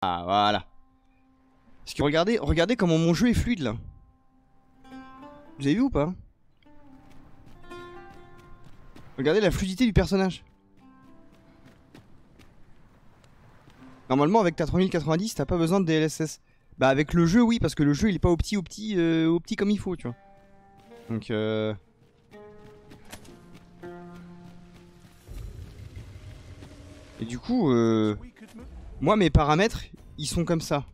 Ah, voilà. Parce que regardez comment mon jeu est fluide là. Vous avez vu ou pas? Regardez la fluidité du personnage. Normalement avec ta 3090 t'as pas besoin de DLSS. Bah avec le jeu oui, parce que le jeu il est pas au petit comme il faut, tu vois. Donc Et du coup moi mes paramètres ils sont comme ça.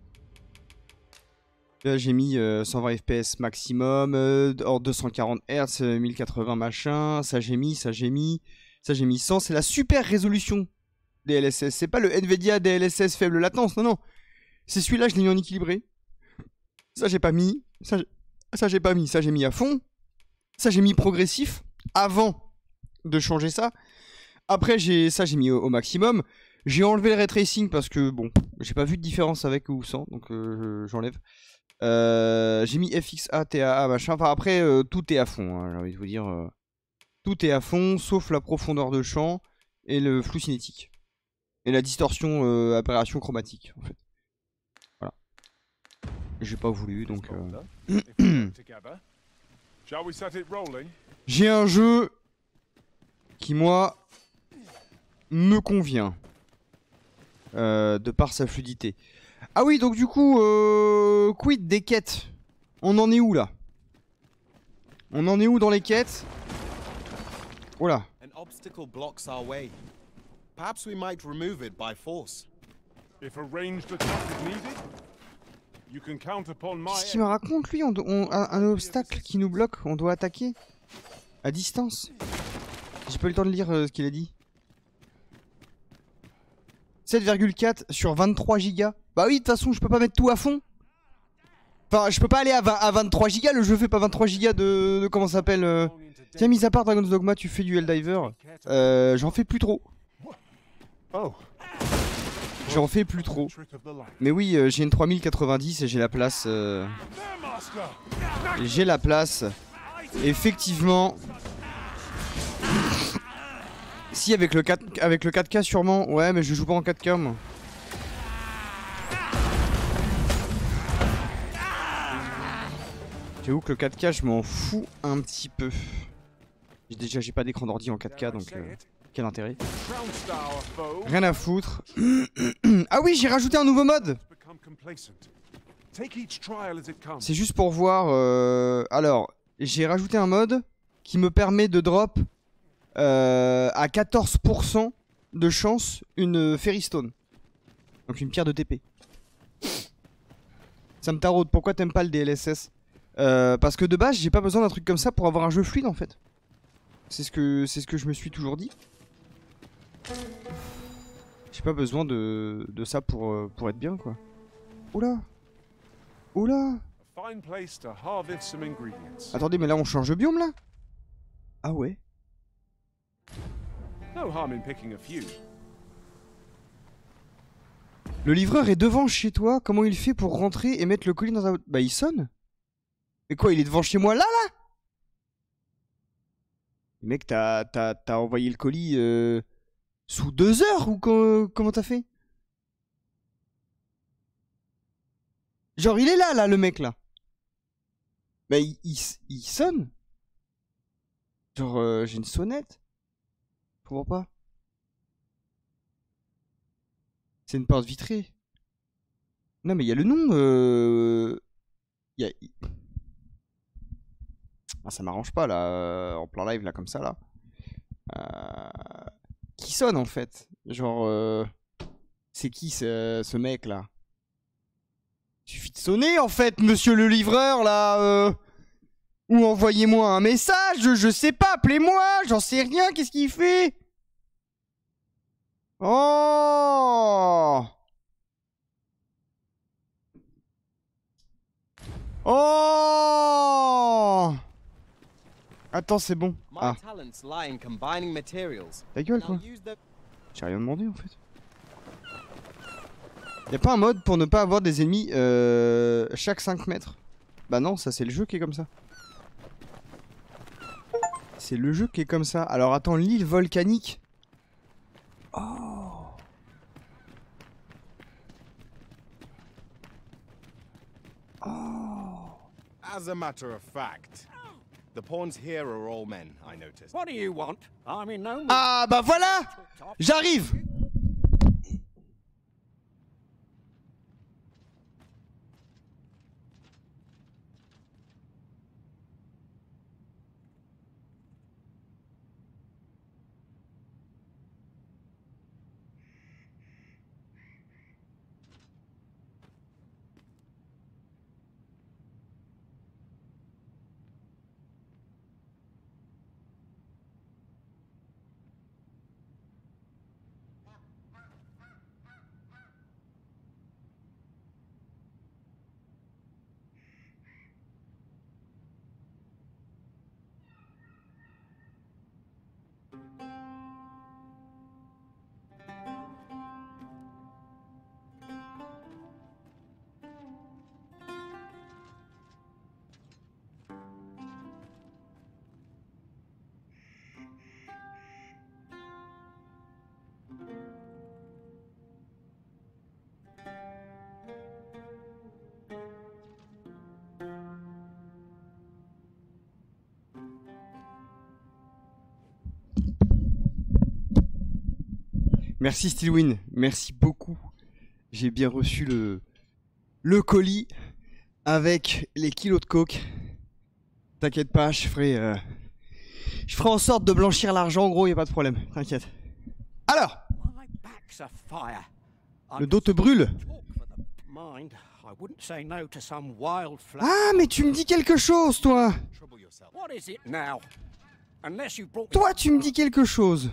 Là j'ai mis 120 fps maximum, hors 240 Hz, 1080 machin, ça j'ai mis 100, c'est la super résolution DLSS, c'est pas le Nvidia DLSS faible latence, non non. C'est celui-là, je l'ai mis en équilibré. Ça j'ai pas mis, ça j'ai pas mis, ça j'ai mis à fond. Ça j'ai mis progressif avant de changer ça. Après j'ai mis au maximum. J'ai enlevé le ray tracing parce que bon, j'ai pas vu de différence avec ou sans, donc j'enlève. J'ai mis FXA, TAA, machin. Enfin après tout est à fond, hein, j'ai envie de vous dire. Tout est à fond, sauf la profondeur de champ et le flou cinétique. Et la distorsion aberration chromatique en fait. Voilà. J'ai pas voulu donc. J'ai un jeu qui moi me convient de par sa fluidité. Ah oui, donc du coup, quid des quêtes? On en est où là? On en est où dans les quêtes? Oh là. Qu'est-ce qu'il me raconte lui? Un obstacle qui nous bloque, on doit attaquer à distance. J'ai pas eu le temps de lire ce qu'il a dit. 7,4 sur 23 gigas. Bah oui, de toute façon, je peux pas mettre tout à fond. Enfin, je peux pas aller à 23 gigas. Le jeu fait pas 23 gigas de comment ça s'appelle Tiens, mis à part Dragon's Dogma, tu fais du Helldiver. J'en fais plus trop. J'en fais plus trop. Mais oui, j'ai une 3090 et j'ai la place. J'ai la place. Effectivement. Si, avec le 4K sûrement. Ouais, mais je joue pas en 4K moi. J'avoue que le 4K, je m'en fous un petit peu. J'ai pas d'écran d'ordi en 4K, donc quel intérêt? Rien à foutre. Ah oui, j'ai rajouté un nouveau mode. C'est juste pour voir. Alors, j'ai rajouté un mode qui me permet de drop à 14% de chance une Fairy Stone. Donc une pierre de TP. Ça me taraude, pourquoi t'aimes pas le DLSS? Parce que de base j'ai pas besoin d'un truc comme ça pour avoir un jeu fluide en fait. C'est ce que je me suis toujours dit. J'ai pas besoin de ça pour être bien quoi. Oula. Oula. Attendez, mais là on change de biome là? Ah ouais. Le livreur est devant chez toi, comment il fait pour rentrer et mettre le colis dans un... Bah il sonne. Mais quoi, il est devant chez moi là là? Mec, t'as envoyé le colis sous 2 heures ou comment t'as fait? Genre il est là le mec là. Bah il sonne. Genre j'ai une sonnette. Je comprends pas. C'est une porte vitrée. Non mais il y a le nom. Y a... Ah, ça m'arrange pas là, en plein live là comme ça là. Qui sonne en fait? Genre c'est qui ce mec là? Suffit de sonner en fait, monsieur le livreur là. Ou envoyez-moi un message, je sais pas, appelez-moi, j'en sais rien, qu'est-ce qu'il fait? Oh! Oh! Attends, c'est bon. Ah. Ta gueule, quoi. J'ai rien demandé, en fait. Y'a pas un mode pour ne pas avoir des ennemis chaque 5 mètres? Bah non, ça c'est le jeu qui est comme ça. C'est le jeu qui est comme ça. Alors attends, l'île volcanique. Oh! Oh. As a matter of fact, the pawns here are all men, I noticed. What do you want? I'm in no mood. Ah bah voilà. J'arrive. Merci Steelwin, merci beaucoup. J'ai bien reçu le colis avec les kilos de coke. T'inquiète pas, je ferai en sorte de blanchir l'argent, gros, y a pas de problème, t'inquiète. Alors, le dos te brûle. Ah, mais tu me dis quelque chose, toi. Toi, tu me dis quelque chose.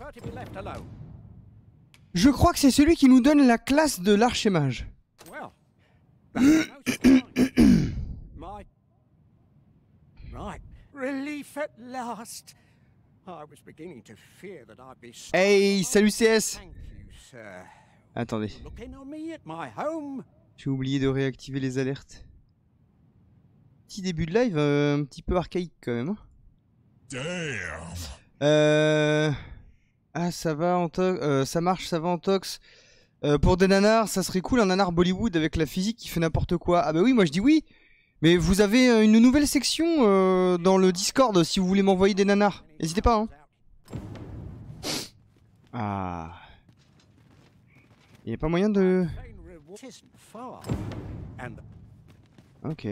Je crois que c'est celui qui nous donne la classe de l'archémage. Hey, salut CS. Attendez. J'ai oublié de réactiver les alertes. Petit début de live, un petit peu archaïque quand même. Ah, ça va en ça marche, ça va en tox. Pour des nanars, ça serait cool un nanar Bollywood avec la physique qui fait n'importe quoi. Ah bah oui, moi je dis oui. Mais vous avez une nouvelle section dans le Discord si vous voulez m'envoyer des nanars. N'hésitez pas, hein. Ah. Il n'y a pas moyen de... Ok.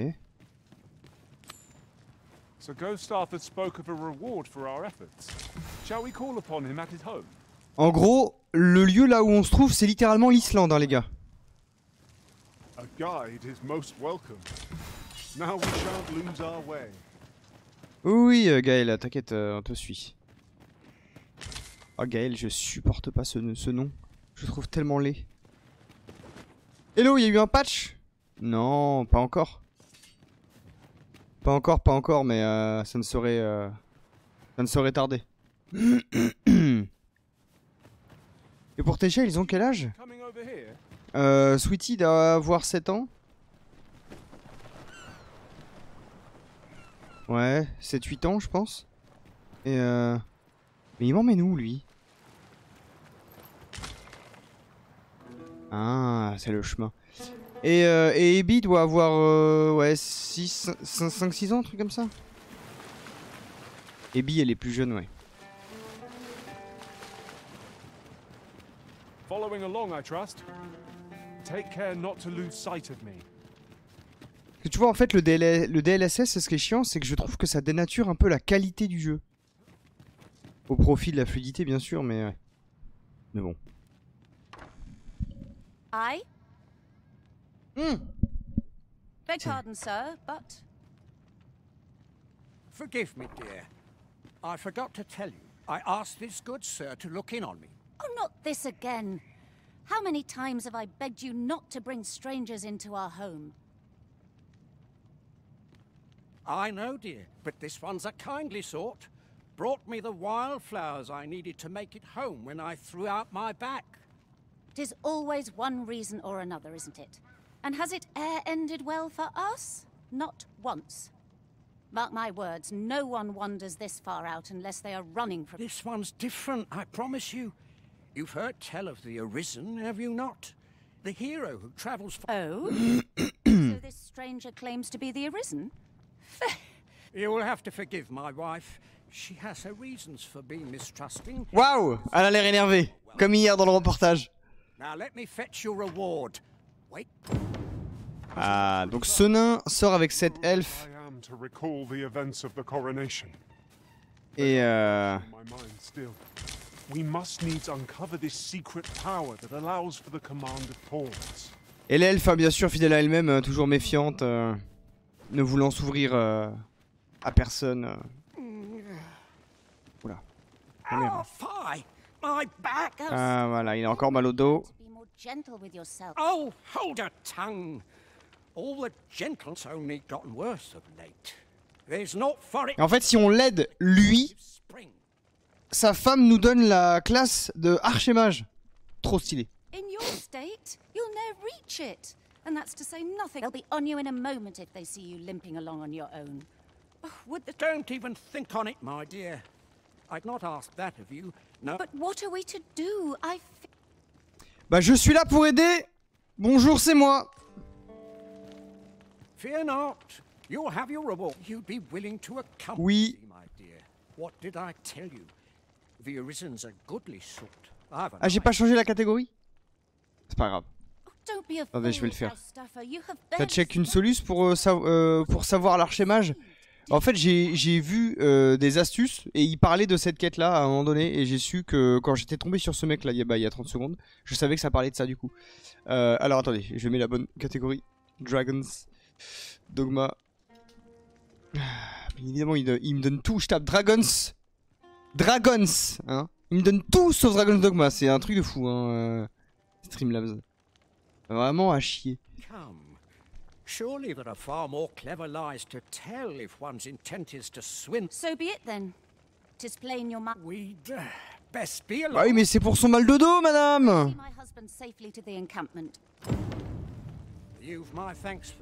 So Ghost Arthur spoke of a reward for our efforts. Shall we call upon him at his home? En gros, le lieu là où on se trouve, c'est littéralement l'Islande, hein, les gars. A guide is most welcome. Now we shan't lose our way. Oui, Gaël, t'inquiète, on te suit. Oh, Gaël, je supporte pas ce nom. Je le trouve tellement laid. Hello, il y a eu un patch? Non, pas encore. Pas encore, mais ça ne saurait tarder. Et pour tes chats, ils ont quel âge? Sweetie doit avoir 7 ans. Ouais, 7-8 ans, je pense. Et mais il m'emmène où, lui? Ah, c'est le chemin. Et Abby doit avoir ouais, 5-6 ans, un truc comme ça. Abby, elle est plus jeune, ouais. Following along, I trust. Take care not to lose sight of me. Que tu vois, en fait, le DLSS, c'est ce qui est chiant, c'est que je trouve que ça dénature un peu la qualité du jeu. Au profit de la fluidité, bien sûr, mais ouais. Mais bon. Beg pardon, sir, but... Forgive me, dear. I forgot to tell you. I asked this good sir to look in on me. Oh, not this again. How many times have I begged you not to bring strangers into our home? I know, dear, but this one's a kindly sort. Brought me the wildflowers I needed to make it home when I threw out my back. 'Tis always one reason or another, isn't it? And has it e'er ended well for us? Not once. Mark my words, no one wanders this far out unless they are running from... This one's different, I promise you. You've heard tell of the Arisen, have you not? The hero who travels... Oh? So this stranger claims to be the Arisen? You will have to forgive my wife. She has her reasons for being mistrusting. Waouh, elle a l'air énervée, comme hier dans le reportage. Now let me fetch your reward. Wait. Ah, donc ce nain sort avec cette elfe I am to recall the events of the coronation. et My mind still. We must needs uncover this secret power that allows for the command of pawns. et l'elfe, hein, bien sûr, fidèle à elle-même, toujours méfiante, ne voulant s'ouvrir à personne. Oula. Oh, fie! My back! Ah voilà, il a encore mal au dos. Be more gentle with yourself. Oh, hold your tongue! All the gentle's only gotten worse of late. There's not for it. Et en fait, si on l'aide, lui, Spring. sa femme nous donne la classe de archémage. Trop stylé. In your state, you'll never reach it. And that's to say nothing. They'll be on you in a moment if they see you limping along on your own. Oh, would the... Don't even think on it, my dear. I'd not ask that of you. No. But what are we to do? Bah je suis là pour aider. Bonjour, c'est moi. Fear not. You'll have your reward. You'd be willing to accompany Oui. me, my dear. What did I tell you? The Arisen's a goodly sort. I've Ah, j'ai pas changé la catégorie? C'est pas grave. Don't be a Attendez, je vais le fool, faire. Falstaffer. You have T'as barely check une seen soluce pour savoir l'archémage? En fait, j'ai vu des astuces et il parlait de cette quête là à un moment donné et j'ai su que quand j'étais tombé sur ce mec là il y a 30 secondes, je savais que ça parlait de ça du coup. Alors attendez, je mets la bonne catégorie. Dragons. Dogma. Bien évidemment, il me donne tout. Je tape Dragons. Dragons, hein. Il me donne tout sauf Dragon's Dogma. C'est un truc de fou, hein. Streamlabs. Vraiment à chier. Come. Surely there are far more clever lies to tell if one's intent is to swim. So be it then. 'Tis plain your mind. We'd best be alone. Bah oui, mais c'est pour son mal de dos, madame. See my husband safely to the encampment. You've my thanks.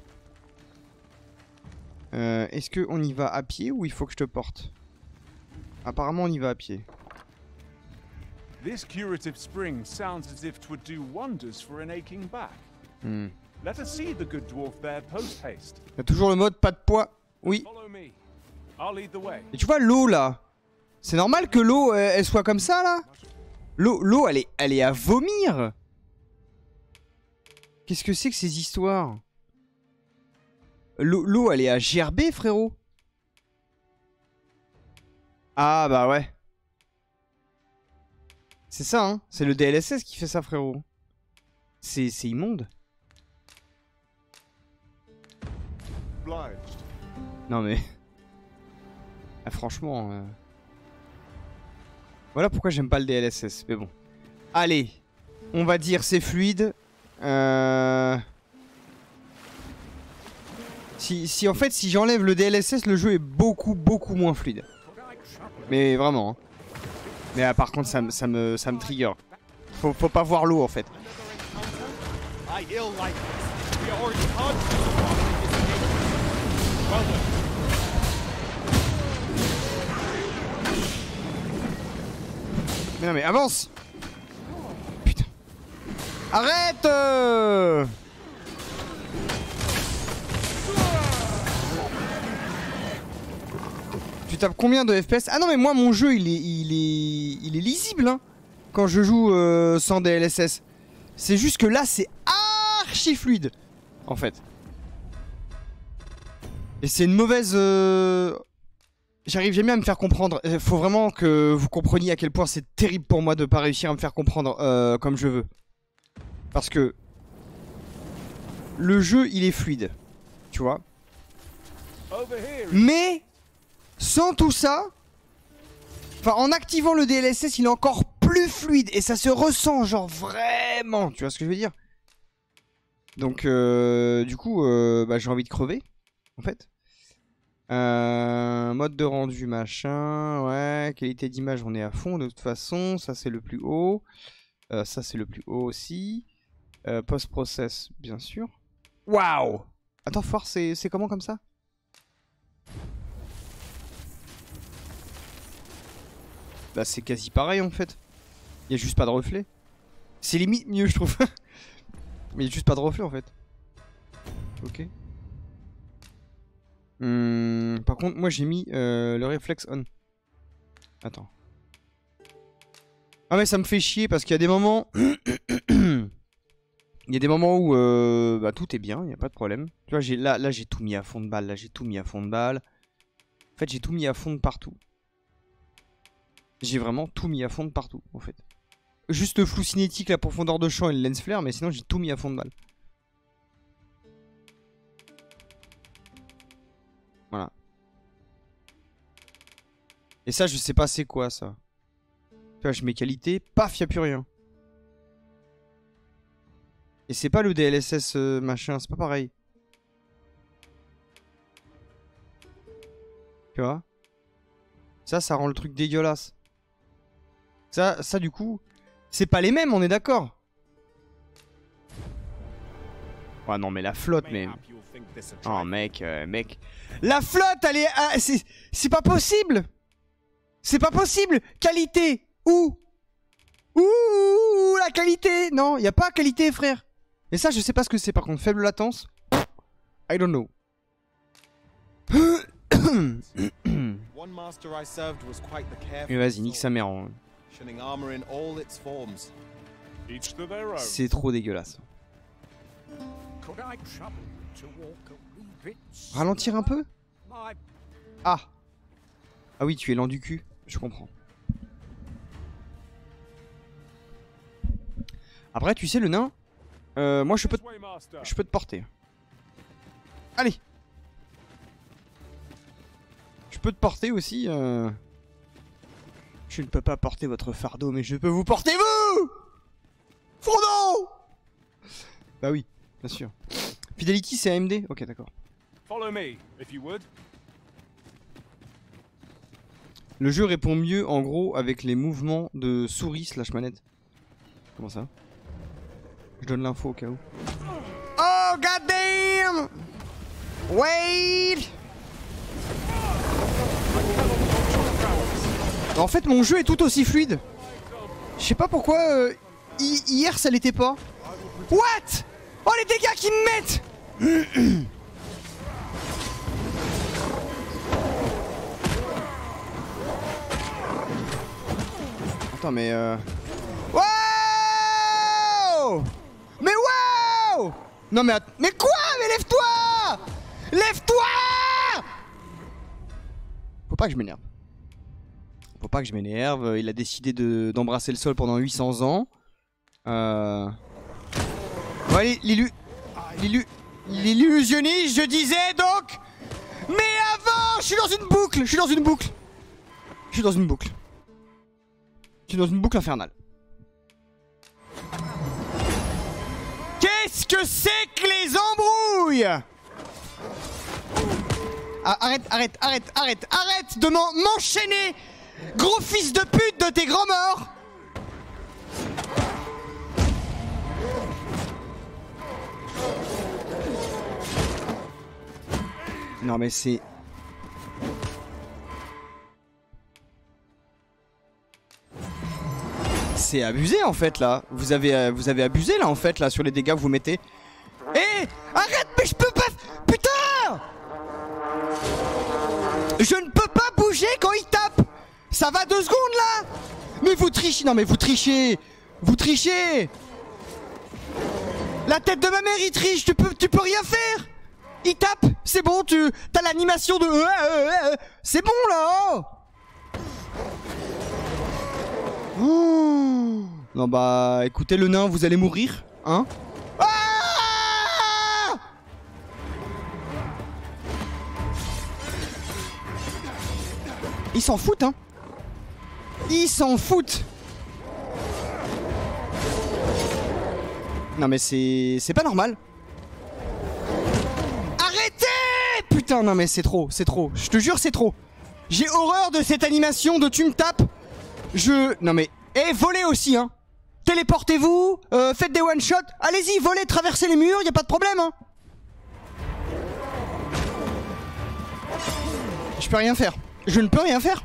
Est-ce qu'on y va à pied ou il faut que je te porte? Apparemment, on y va à pied. This curative spring sounds as if 'twould do wonders for an aching back. Let us see the good dwarf there post haste. Il y a toujours le mode pas de poids. Oui. Follow me. I'll lead the way. Et tu vois l'eau là. C'est normal que l'eau elle soit comme ça là. L'eau elle est à vomir. Qu'est-ce que c'est que ces histoires? L'eau elle est à gerber, frérot. Ah bah ouais. C'est ça, hein. C'est le DLSS qui fait ça, frérot. C'est immonde. Obliged. Non mais... Ah, franchement... Voilà pourquoi j'aime pas le DLSS, mais bon. Allez, on va dire c'est fluide. Si en fait, si j'enlève le DLSS, le jeu est beaucoup moins fluide. Mais vraiment. Hein. Mais par contre, ça me trigger. Faut pas voir l'eau en fait. I ill like this. We are already conscious of following this gate. Well done. Mais non mais avance. Putain. Arrête Tu tapes combien de FPS? Ah non mais moi mon jeu il est lisible hein, quand je joue sans DLSS. C'est juste que là c'est archi fluide en fait. Et c'est une mauvaise... J'arrive jamais à me faire comprendre. Il faut vraiment que vous compreniez à quel point c'est terrible pour moi de pas réussir à me faire comprendre comme je veux. Parce que le jeu il est fluide, tu vois. Mais sans tout ça, enfin en activant le DLSS il est encore plus fluide et ça se ressent genre vraiment, tu vois ce que je veux dire. Donc du coup bah, j'ai envie de crever en fait. Mode de rendu machin, ouais, qualité d'image on est à fond de toute façon, ça c'est le plus haut, ça c'est le plus haut aussi, post-process bien sûr. Waouh! Attends, force c'est comment comme ça? Bah c'est quasi pareil en fait, il y a juste pas de reflet. C'est limite mieux je trouve, mais il y a juste pas de reflet en fait. Ok. Par contre, moi j'ai mis le réflexe on. Attends. Ah mais ça me fait chier parce qu'il y a des moments... Il y a des moments où bah, tout est bien, il n'y a pas de problème. Tu vois, là j'ai tout mis à fond de balle, là j'ai tout mis à fond de balle. En fait j'ai tout mis à fond de partout. J'ai vraiment tout mis à fond de partout en fait. Juste le flou cinétique, la profondeur de champ et le lens flare, mais sinon j'ai tout mis à fond de balle. Voilà. Et ça je sais pas c'est quoi ça. Tu vois, je mets qualité, paf, y'a plus rien. Et c'est pas le DLSS machin, c'est pas pareil. Tu vois? Ça rend le truc dégueulasse. Ça du coup, c'est pas les mêmes, on est d'accord. Ouais non mais la flotte, mais... Oh mec, mec. La flotte, elle est... c'est pas possible. C'est pas possible. Qualité. Où la qualité. Non, y a pas qualité frère. Et ça je sais pas ce que c'est par contre. Faible latence. I don't know. Mais vas-y, nique sa mère. Hein. C'est trop dégueulasse. Ralentir un peu? Ah. Ah oui, tu es lent du cul. Je comprends. Après, tu sais, le nain, moi je peux te porter. Allez. Je peux te porter aussi. Je ne peux pas porter votre fardeau, mais je peux vous porter vous, Frodo. Bah oui, bien sûr. Fidelity, c'est AMD. Ok, d'accord. Le jeu répond mieux, en gros, avec les mouvements de souris / manette. Comment ça? Je donne l'info au cas où. Oh god damn! Wait! En fait mon jeu est tout aussi fluide. Je sais pas pourquoi hier ça l'était pas. What? Oh les dégâts qu'ils me mettent! Attends mais wow! Mais wow! Non mais mais quoi? Mais lève-toi! Lève-toi! Faut pas que je m'énerve. Faut pas que je m'énerve. Il a décidé d'embrasser le sol pendant 800 ans. Ouais, l'illusionniste, je disais donc. Mais avant, je suis dans une boucle. Je suis dans une boucle. Je suis dans une boucle. Je suis dans une boucle infernale. Qu'est-ce que c'est que les embrouilles? Ah, arrête de m'enchaîner, gros fils de pute de tes grands morts. Non mais c'est... C'est abusé en fait là. Vous avez abusé là en fait là sur les dégâts que vous mettez. Eh, arrête, mais je peux pas... Putain! Je ne peux pas bouger quand il tape. Ça va 2 secondes là. Mais vous trichez. Non mais vous trichez. Vous trichez. La tête de ma mère il triche. Tu peux rien faire. Il tape. C'est bon, t'as l'animation de... C'est bon là. Oh. Non bah écoutez le nain, vous allez mourir. Hein? Ils s'en foutent, hein. Ils s'en foutent. Non mais c'est pas normal. Arrêtez! Putain, non mais c'est trop, c'est trop. Je te jure, c'est trop. J'ai horreur de cette animation de tu me tapes. Non mais... Eh, volez aussi, hein. Téléportez-vous, faites des one-shots. Allez-y, volez, traversez les murs, y a pas de problème, hein. Je peux rien faire. Je ne peux rien faire.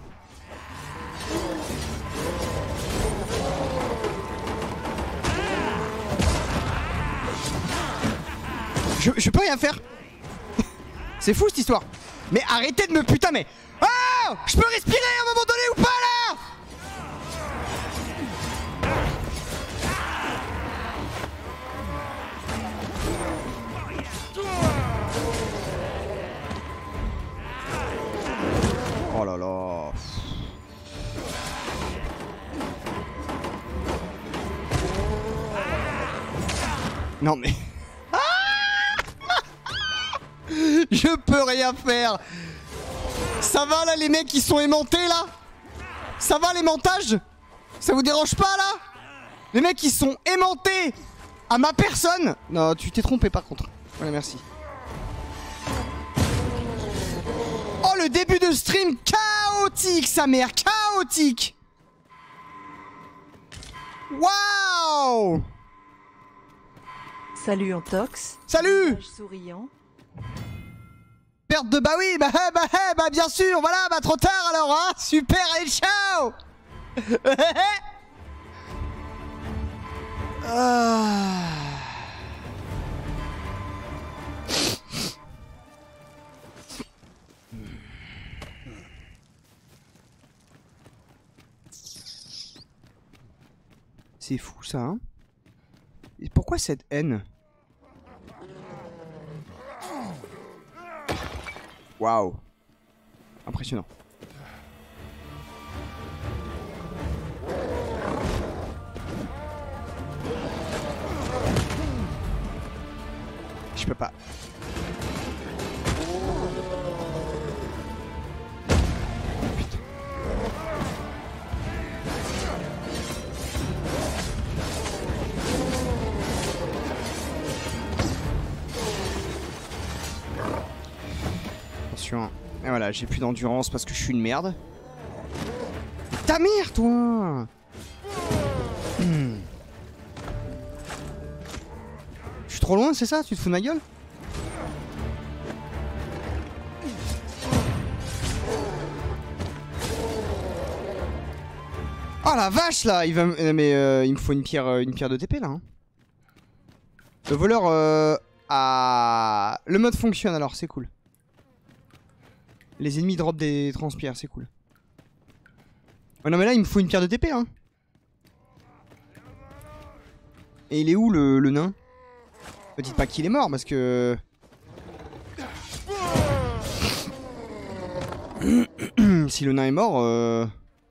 Je peux rien faire. C'est fou cette histoire. Mais arrêtez de me putain mais... Oh, je peux respirer à un moment donné ou pas là? Oh là là. Non mais... Je peux rien faire. Ça va là les mecs qui sont aimantés là? Ça va l'aimantage? Ça vous dérange pas là? Les mecs qui sont aimantés à ma personne? Non, tu t'es trompé par contre. Voilà, merci. Oh, le début de stream chaotique, sa mère, chaotique. Waouh. Salut Antox. Salut. Visage souriant. Perte de... Bah oui, bah bien sûr, voilà, bah trop tard alors, hein. Super, allez, ciao. C'est fou ça, hein. Et pourquoi cette haine? Waouh. Impressionnant. Je peux pas. Putain. Attention. Et voilà, j'ai plus d'endurance parce que je suis une merde. Ta mère, toi. Je suis trop loin, c'est ça? Tu te fous de ma gueule? Oh la vache là, il va il me faut une pierre de TP là. Hein. Le voleur le mode fonctionne alors, c'est cool. Les ennemis drop des transpires, c'est cool. Oh non mais là il me faut une pierre de TP hein. Et il est où le nain? Me dites pas qu'il est mort parce que... Si le nain est mort...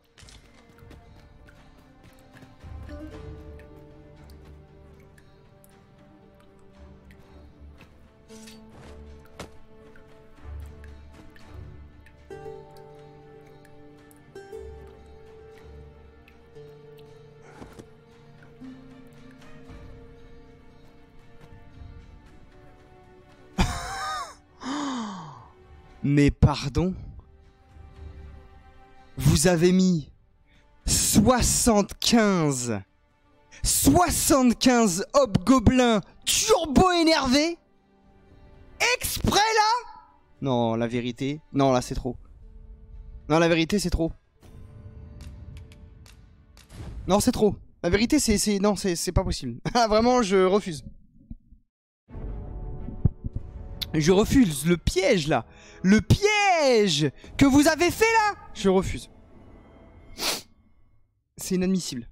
Mais pardon? Vous avez mis 75 hobgoblins turbo énervés exprès là? Non, la vérité. Non, là c'est trop. Non, la vérité c'est trop. Non, c'est trop. La vérité c'est... Non, c'est pas possible. Vraiment, je refuse. Je refuse le piège là. Le piège que vous avez fait là. Je refuse. C'est inadmissible.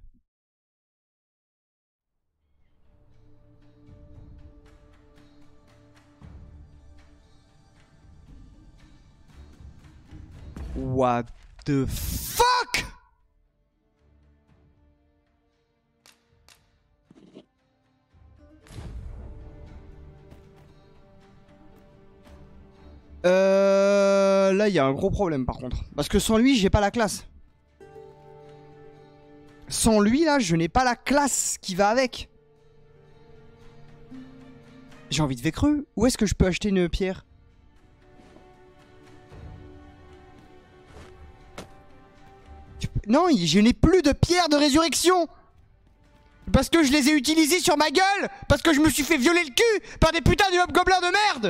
What the fuck? Là, il y a un gros problème par contre. Parce que sans lui, j'ai pas la classe. Sans lui, là, je n'ai pas la classe qui va avec. J'ai envie de vécreux. Où est-ce que je peux acheter une pierre? Non, je n'ai plus de pierre de résurrection. Parce que je les ai utilisées sur ma gueule. Parce que je me suis fait violer le cul par des putains de hobgoblins de merde.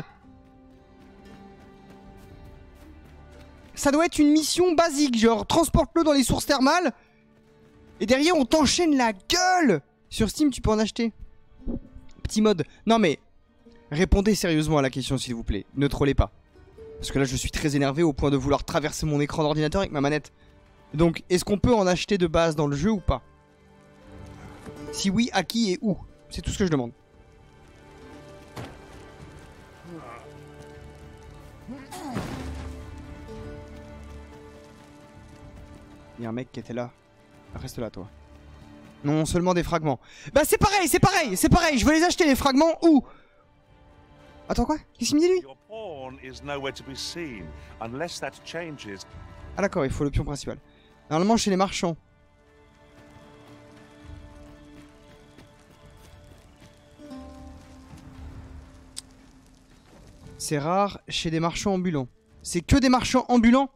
Ça doit être une mission basique, genre transporte-le dans les sources thermales. Et derrière on t'enchaîne la gueule. Sur Steam tu peux en acheter. Petit mode. Non mais, répondez sérieusement à la question s'il vous plaît. Ne trollez pas. Parce que là je suis très énervé au point de vouloir traverser mon écran d'ordinateur avec ma manette. Donc est-ce qu'on peut en acheter de base dans le jeu ou pas? Si oui, à qui et où? C'est tout ce que je demande. Il y a un mec qui était là. Reste là toi. Non, seulement des fragments. Bah c'est pareil, c'est pareil, c'est pareil. Je veux les acheter les fragments où? Attends quoi? Qu'est-ce qu'il me dit lui? Ah d'accord, il faut le pion principal. Normalement chez les marchands. C'est rare chez des marchands ambulants. C'est que des marchands ambulants?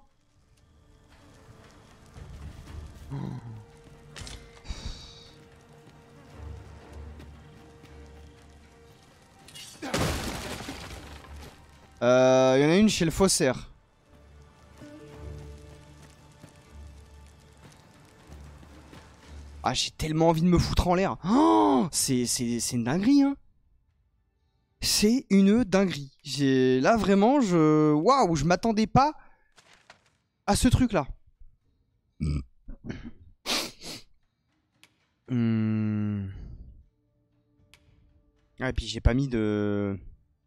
Il y en a une chez le faussaire. Ah, j'ai tellement envie de me foutre en l'air. Oh, c'est une dinguerie, hein. C'est une dinguerie. Là, vraiment, waouh, je m'attendais pas à ce truc-là. Ah, et puis j'ai pas mis de...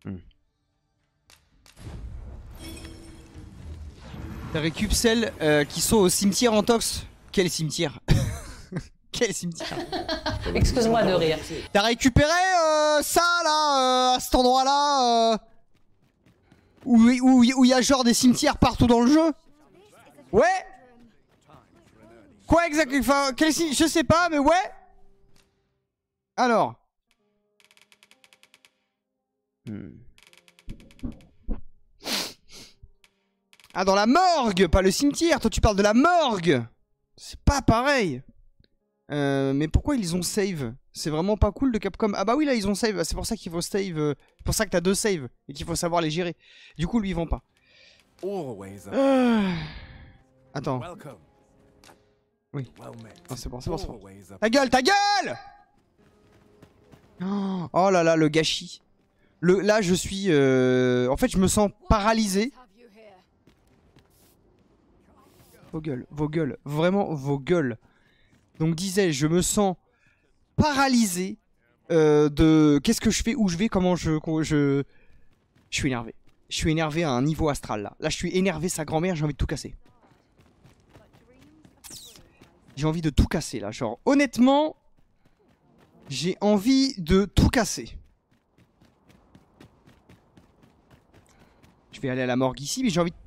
T'as récup celles qui sont au cimetière Antox. Quel cimetière? Quel cimetière? Excuse-moi de rire. T'as récupéré ça là, à cet endroit-là où il y a genre des cimetières partout dans le jeu? Ouais? Quoi exactement? Enfin, je sais pas, mais ouais? Alors. Ah, dans la morgue, pas le cimetière. Toi, tu parles de la morgue. C'est pas pareil. Mais pourquoi ils ont save? C'est vraiment pas cool de Capcom. Ah bah oui, là, ils ont save. C'est pour ça qu'il faut save. C'est pour ça que t'as 2 saves. Et qu'il faut savoir les gérer. Du coup, lui, ils vont pas. Attends. Oui. Non, c'est bon, c'est bon, c'est bon. Ta gueule, ta gueule! Oh là là, le gâchis. Là, je suis... En fait, je me sens paralysé. Vos gueules, vraiment vos gueules. Donc disais-je, je me sens paralysé de qu'est-ce que je fais, où je vais, comment je suis énervé. Je suis énervé à un niveau astral là. Là je suis énervé sa grand-mère, j'ai envie de tout casser. J'ai envie de tout casser là, genre honnêtement, j'ai envie de tout casser. Je vais aller à la morgue ici, mais j'ai envie de...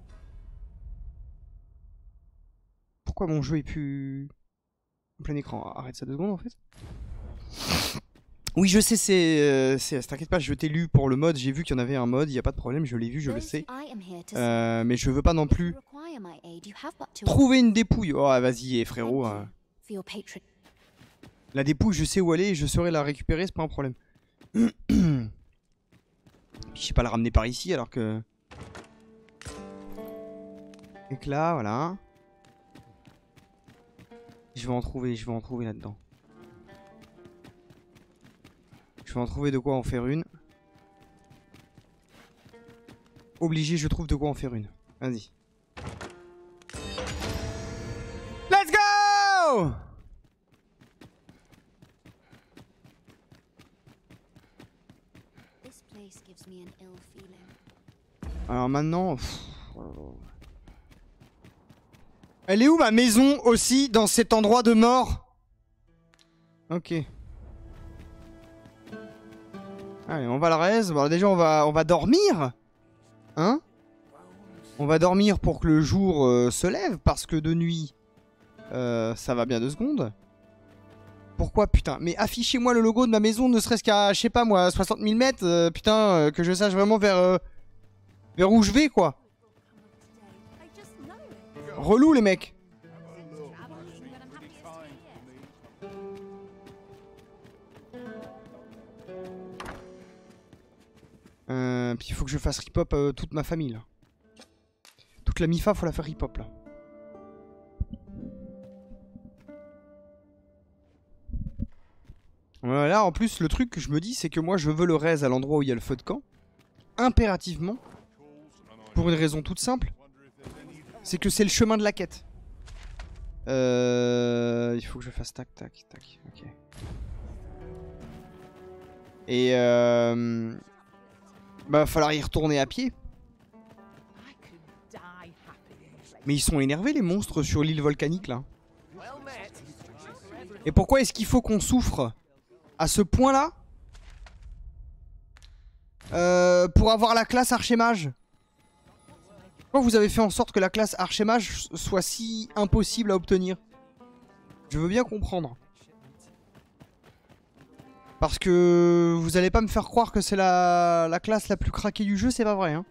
Pourquoi mon jeu est plus en plein écran? Arrête ça 2 secondes en fait. Oui, je sais, t'inquiète pas, je t'ai lu pour le mode, j'ai vu qu'il y en avait un mode, il n'y a pas de problème, je l'ai vu, je le sais. Mais je veux pas non plus trouver une dépouille. Oh, vas-y, frérot. La dépouille, je sais où elle est et je saurai la récupérer, c'est pas un problème. Je sais pas la ramener par ici alors que... Éclat, voilà. Je vais en trouver là-dedans. Je vais en trouver de quoi en faire une. Obligé, je trouve de quoi en faire une. Vas-y. Let's go! Alors maintenant... Elle est où ma maison aussi dans cet endroit de mort? Ok. Allez, on va la raise. Bon, déjà on va dormir. Hein? On va dormir pour que le jour se lève. Parce que de nuit, ça va bien 2 secondes. Pourquoi putain? Mais affichez-moi le logo de ma maison, ne serait-ce qu'à, je sais pas moi, 60 000 mètres. Putain, que je sache vraiment vers où je vais quoi. Relou les mecs. Puis il faut que je fasse rip-hop toute ma famille là. Toute la MIFA faut la faire rip-hop là. Voilà, en plus le truc que je me dis c'est que moi je veux le raise à l'endroit où il y a le feu de camp. Impérativement. Pour une raison toute simple. C'est que c'est le chemin de la quête. Il faut que je fasse tac, tac, tac. Ok. Et bah, va falloir y retourner à pied. Mais ils sont énervés les monstres sur l'île volcanique là. Et pourquoi est-ce qu'il faut qu'on souffre à ce point-là pour avoir la classe archémage? Pourquoi vous avez fait en sorte que la classe archémage soit si impossible à obtenir? Je veux bien comprendre. Parce que vous allez pas me faire croire que c'est la classe la plus craquée du jeu, c'est pas vrai hein.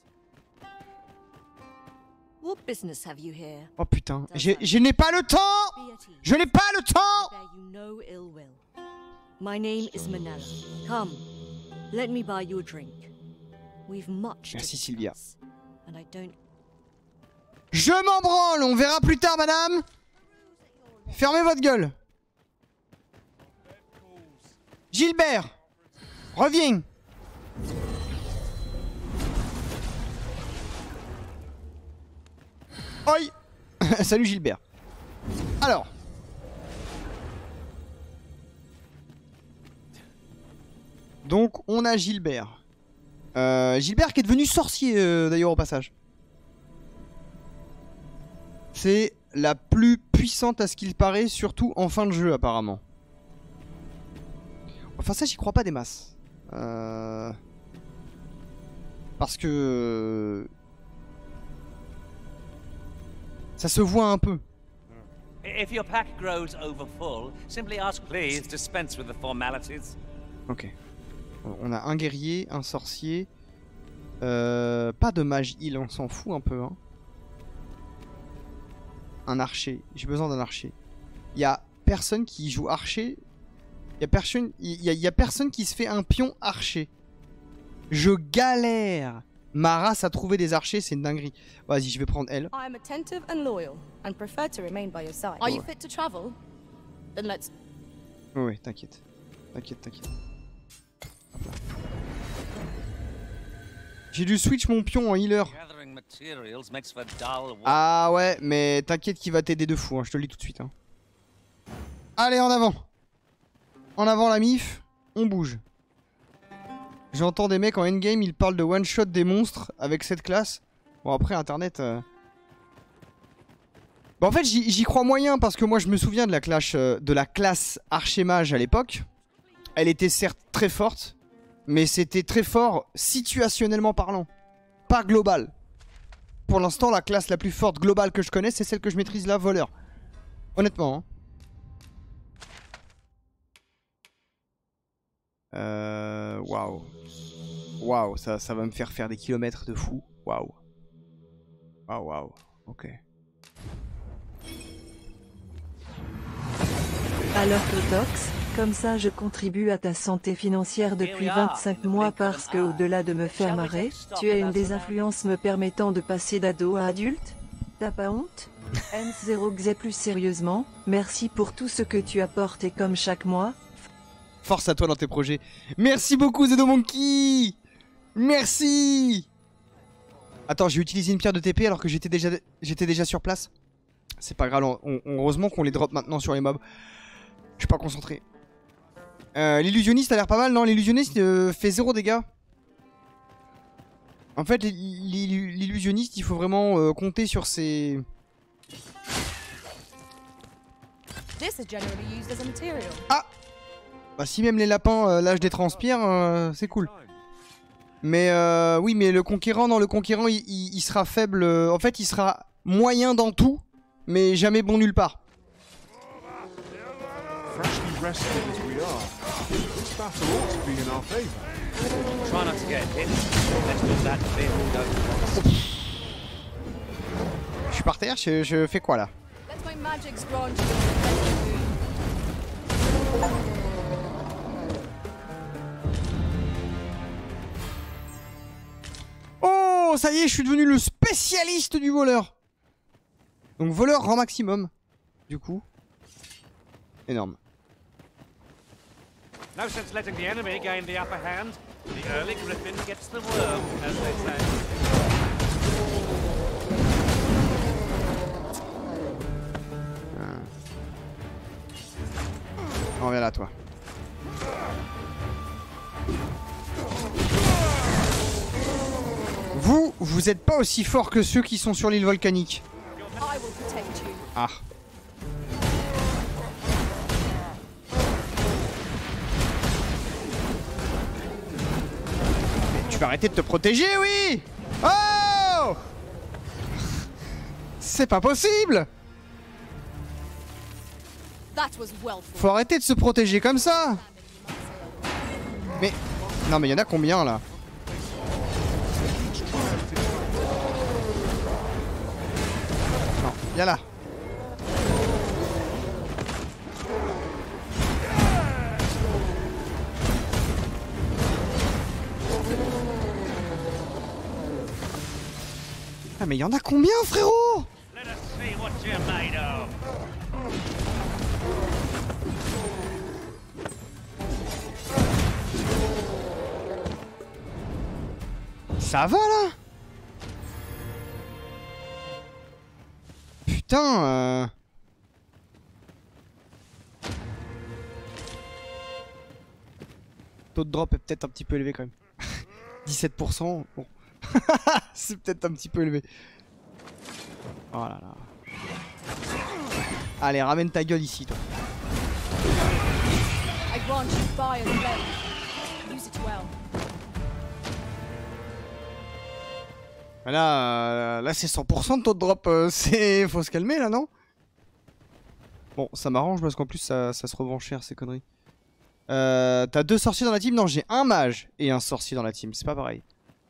What business have you here? Oh putain, je n'ai pas le temps. Je n'ai pas le temps. Bear you no ill will. My name is Manella. Come, let me buy you a drink. We've much Merci to Sylvia. discuss, and I don't. Je m'en branle, on verra plus tard madame. Fermez votre gueule. Gilbert, reviens. Oi. Salut Gilbert. Alors. Donc on a Gilbert. Gilbert qui est devenu sorcier d'ailleurs au passage. C'est la plus puissante à ce qu'il paraît, surtout en fin de jeu apparemment. Enfin ça j'y crois pas des masses. Parce que... ça se voit un peu. If your pack grows over full, simply ask please dispense with the formalities. Ok. On a un guerrier, un sorcier. Pas de mage heal, on s'en fout un peu. Hein. Un archer. J'ai besoin d'un archer. Il y a personne qui joue archer. Il y a personne qui se fait un pion archer. Je galère. Ma race a trouvé des archers, c'est une dinguerie. Vas-y, je vais prendre elle. I am attentive and loyal and prefer to remain by your side. Are you fit to travel? Then let's. Ouais, t'inquiète. T'inquiète. J'ai dû switch mon pion en healer. Ah ouais, mais t'inquiète qu'il va t'aider de fou, hein, je te le dis tout de suite. Hein. Allez, en avant. En avant la mif, on bouge. J'entends des mecs en endgame, ils parlent de one-shot des monstres avec cette classe. Bon après internet... Bon en fait j'y crois moyen parce que moi je me souviens de la classe archémage à l'époque. Elle était certes très forte, mais c'était très fort situationnellement parlant. Pas global. Pour l'instant la classe la plus forte globale que je connais c'est celle que je maîtrise là, voleur. Honnêtement hein. Waouh. Waouh, ça va me faire des kilomètres de fou. Waouh. Waouh. Ok. Alors Totox, comme ça je contribue à ta santé financière depuis 25 mois parce que au-delà de me faire marrer, tu as une des influences me permettant de passer d'ado à adulte. T'as pas honte? N0Xe plus sérieusement, merci pour tout ce que tu apportes et comme chaque mois. Force à toi dans tes projets. Merci beaucoup Zedomonkey. Merci. Attends, j'ai utilisé une pierre de TP alors que j'étais déjà sur place. C'est pas grave, heureusement qu'on les drop maintenant sur les mobs. Je suis pas concentré. L'illusionniste a l'air pas mal, non? L'illusionniste fait 0 dégâts. En fait, l'illusionniste, il faut vraiment compter sur ses... Ah! Bah si même les lapins lâchent des transpires, c'est cool. Mais oui, mais le conquérant, non, le conquérant, il sera faible. En fait, il sera moyen dans tout, mais jamais bon nulle part. Je suis par terre, je fais quoi là? Oh, ça y est, je suis devenu le spécialiste du voleur. Donc voleur rang maximum. Du coup. Énorme. No sense letting the enemy gain the upper hand. The early griffin gets the worm, as they say. là, toi. Vous êtes pas aussi fort que ceux qui sont sur l'île volcanique. Ah. Tu vas arrêter de te protéger, oui. Oh! C'est pas possible! Faut arrêter de se protéger comme ça! Mais... Non mais y'en a combien là? Non, viens là. Ah mais y'en a combien, frérot? Ça va là? Putain Taux de drop est peut-être un petit peu élevé quand même. 17%, bon. C'est peut-être un petit peu élevé. Oh là là. Allez, ramène ta gueule ici, toi. Là c'est 100% de taux de drop. C'est... Faut se calmer là, non? Bon, ça m'arrange parce qu'en plus ça se revend cher ces conneries. T'as 2 sorciers dans la team? Non, j'ai un mage et un sorcier dans la team. C'est pas pareil.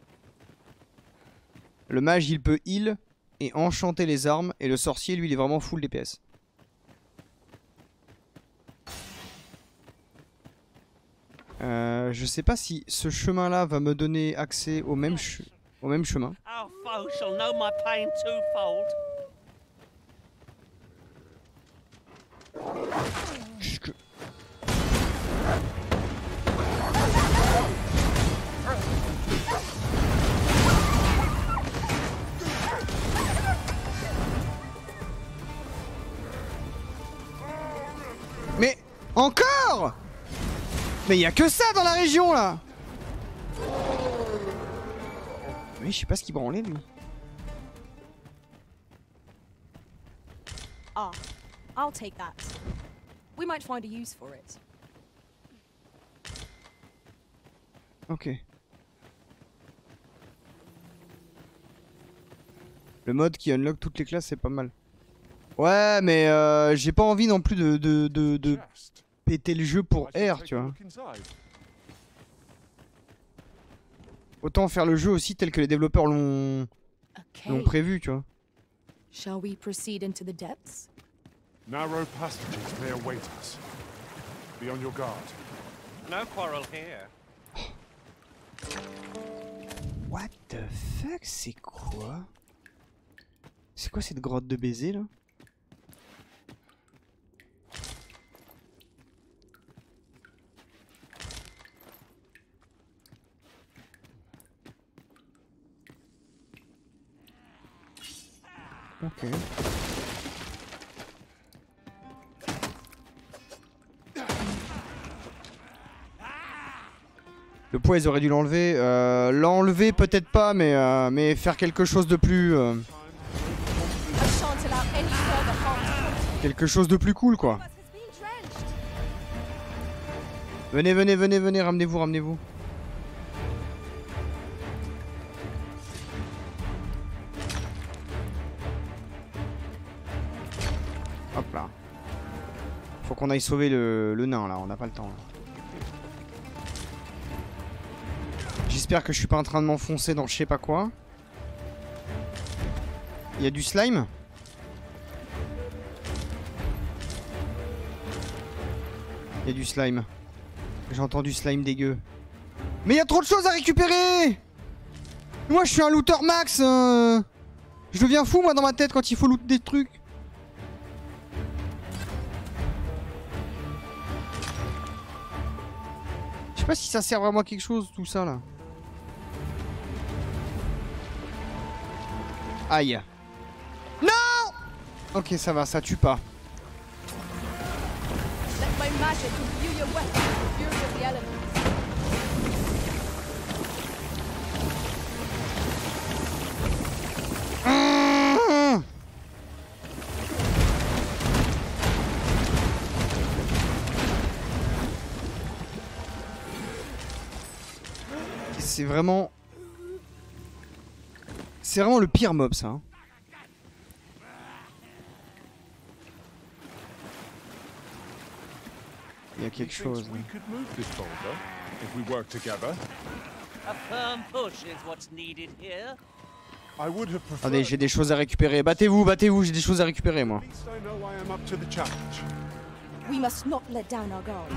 Le mage il peut heal et enchanter les armes. Et le sorcier lui il est vraiment full DPS. Je sais pas si ce chemin là va me donner accès au même chemin. Mais encore? Mais y a que ça dans la région là. Oui, je sais pas ce qu'il branlait lui. Ah, I'll take that. We might find a use for it. Ok. Le mode qui unlock toutes les classes, c'est pas mal. Ouais, mais j'ai pas envie non plus de péter le jeu pour R, tu vois. Autant faire le jeu aussi tel que les développeurs l'ont prévu, tu vois. Shall we proceed into the depths? Narrow passages may await us. Be on your guard. No quarrel here. What the fuck, c'est quoi? C'est quoi cette grotte de baiser là? Ok. Le poids ils auraient dû l'enlever. L'enlever peut-être pas, mais faire quelque chose de plus... quelque chose de plus cool quoi. Venez, venez, venez, venez, ramenez-vous, ramenez-vous. Hop là. Faut qu'on aille sauver le nain là, on n'a pas le temps là. J'espère que je suis pas en train de m'enfoncer dans je sais pas quoi. Il y a du slime. Il y a du slime. J'ai entendu slime dégueu. Mais il y a trop de choses à récupérer. Moi je suis un looter max. Je deviens fou moi dans ma tête quand il faut loot des trucs. Je sais pas si ça sert vraiment à quelque chose tout ça là. Aïe. Non. Ok ça va, ça tue pas. Smash it and view your weapon with the fury of the elements. C'est vraiment... C'est vraiment le pire mob, ça. Hein. Il y a quelque chose. We could move this boulder if we work together. A firm push is what's needed here. I would have preferred. Attendez, j'ai des choses à récupérer. Battez-vous, battez-vous, j'ai des choses à récupérer, moi. At least I know I am up to the challenge. We must not let down our guard.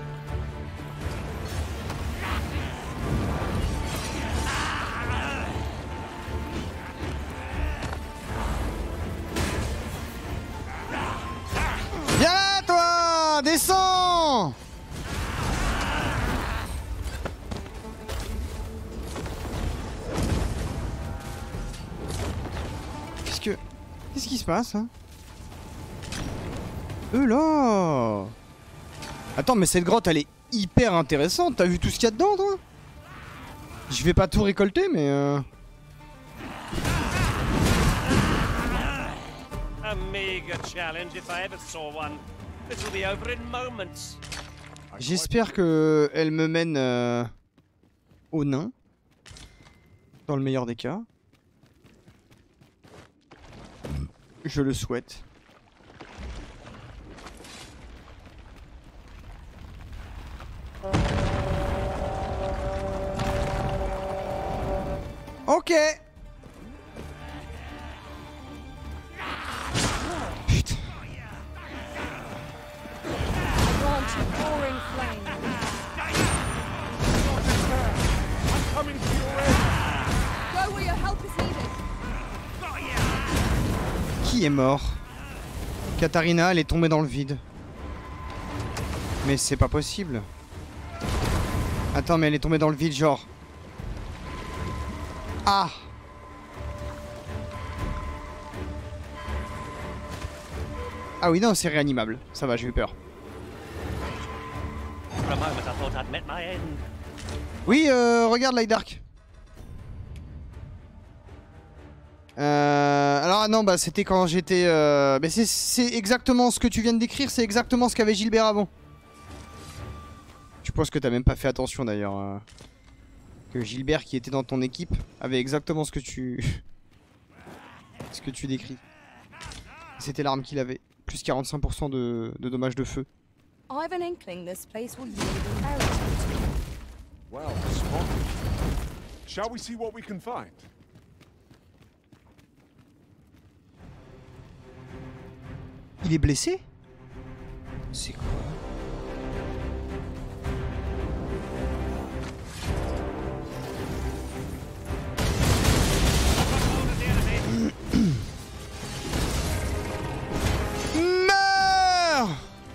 Viens là, toi! Descends! Qu'est-ce qui se passe, hein? Là! Attends, mais cette grotte, elle est hyper intéressante. T'as vu tout ce qu'il y a dedans, toi? Je vais pas tout récolter, mais A meager challenge if I ever saw one. This will be over in moments. j'espère que elle me mène au nain. Dans le meilleur des cas. Je le souhaite. Ok. Putain. Qui est mort? Katarina, elle est tombée dans le vide. Mais c'est pas possible. Attends, mais elle est tombée dans le vide, genre. Ah! Ah oui, non, c'est réanimable. Ça va, j'ai eu peur. Oui, regarde Light Dark. Alors non, bah c'était quand j'étais... Mais c'est exactement ce que tu viens de décrire, c'est exactement ce qu'avait Gilbert avant. Je pense que t'as même pas fait attention d'ailleurs. Que Gilbert qui était dans ton équipe avait exactement ce que tu... ce que tu décris. C'était l'arme qu'il avait. Plus 45% de dommages de feu. I've an inkling this place will yield inheritance. Well, spotted. Shall we see what we can find? Il est blessé? C'est quoi? Meurs!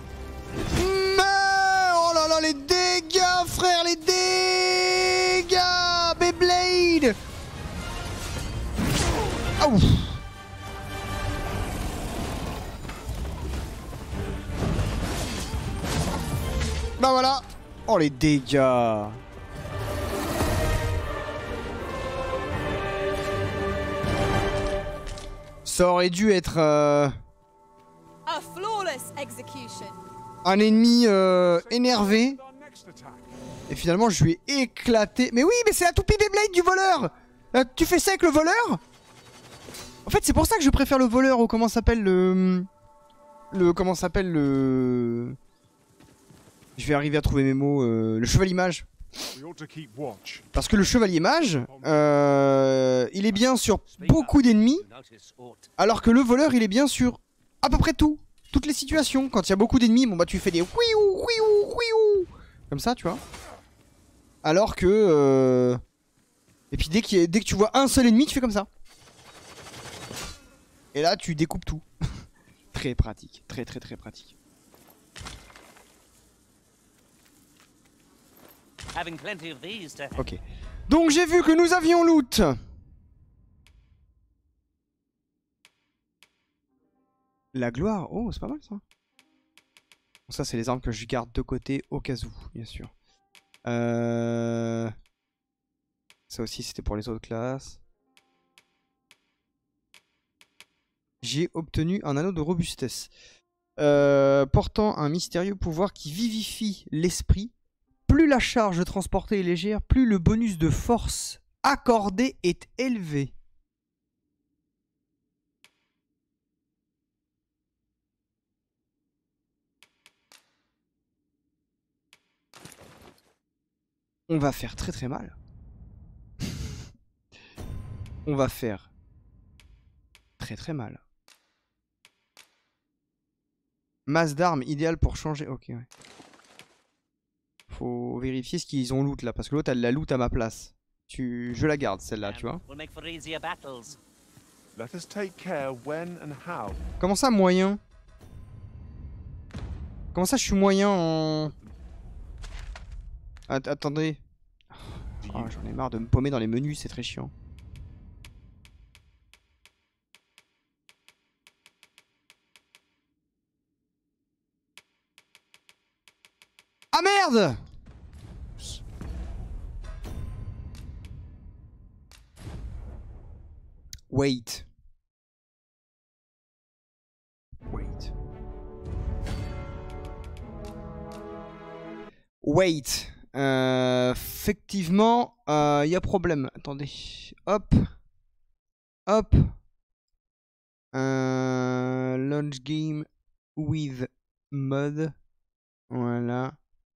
Meurs! Oh là là, les dégâts, frère, les dégâts! Beyblade! Ah ouf! Bah voilà. Oh les dégâts. Ça aurait dû être A flawless execution. un ennemi énervé. Et finalement je lui ai éclaté. Mais oui, mais c'est la toupie Beyblade du voleur. Tu fais ça avec le voleur? En fait c'est pour ça que je préfère le voleur au comment s'appelle le comment s'appelle le... Je vais arriver à trouver mes mots. Le chevalier mage. Parce que le chevalier mage, il est bien sur beaucoup d'ennemis, alors que le voleur, il est bien sur à peu près tout. Toutes les situations. Quand il y a beaucoup d'ennemis, bon bah tu fais des ouiou, ouiou, ouiou, comme ça, tu vois. Alors que... Et puis dès que tu vois un seul ennemi, tu fais comme ça. Et là, tu découpes tout. Très pratique. Très très très pratique. Ok. Donc j'ai vu que nous avions loot. La gloire. Oh, c'est pas mal ça. Ça, c'est les armes que je garde de côté au cas où, bien sûr. Ça aussi, c'était pour les autres classes. J'ai obtenu un anneau de robustesse. Portant un mystérieux pouvoir qui vivifie l'esprit. Plus la charge transportée est légère, plus le bonus de force accordé est élevé. On va faire très très mal. On va faire très très mal. Masse d'armes idéale pour changer. Ok, ouais. Faut vérifier ce qu'ils ont loot là, parce que l'autre elle la loot à ma place. Je la garde celle-là, tu vois. Comment ça moyen? Comment ça je suis moyen en... Attendez. Oh, j'en ai marre de me paumer dans les menus, c'est très chiant. Ah merde! Wait. Wait. Wait. Effectivement, y a problème. Attendez. Hop. Hop. Launch game with mod. Voilà.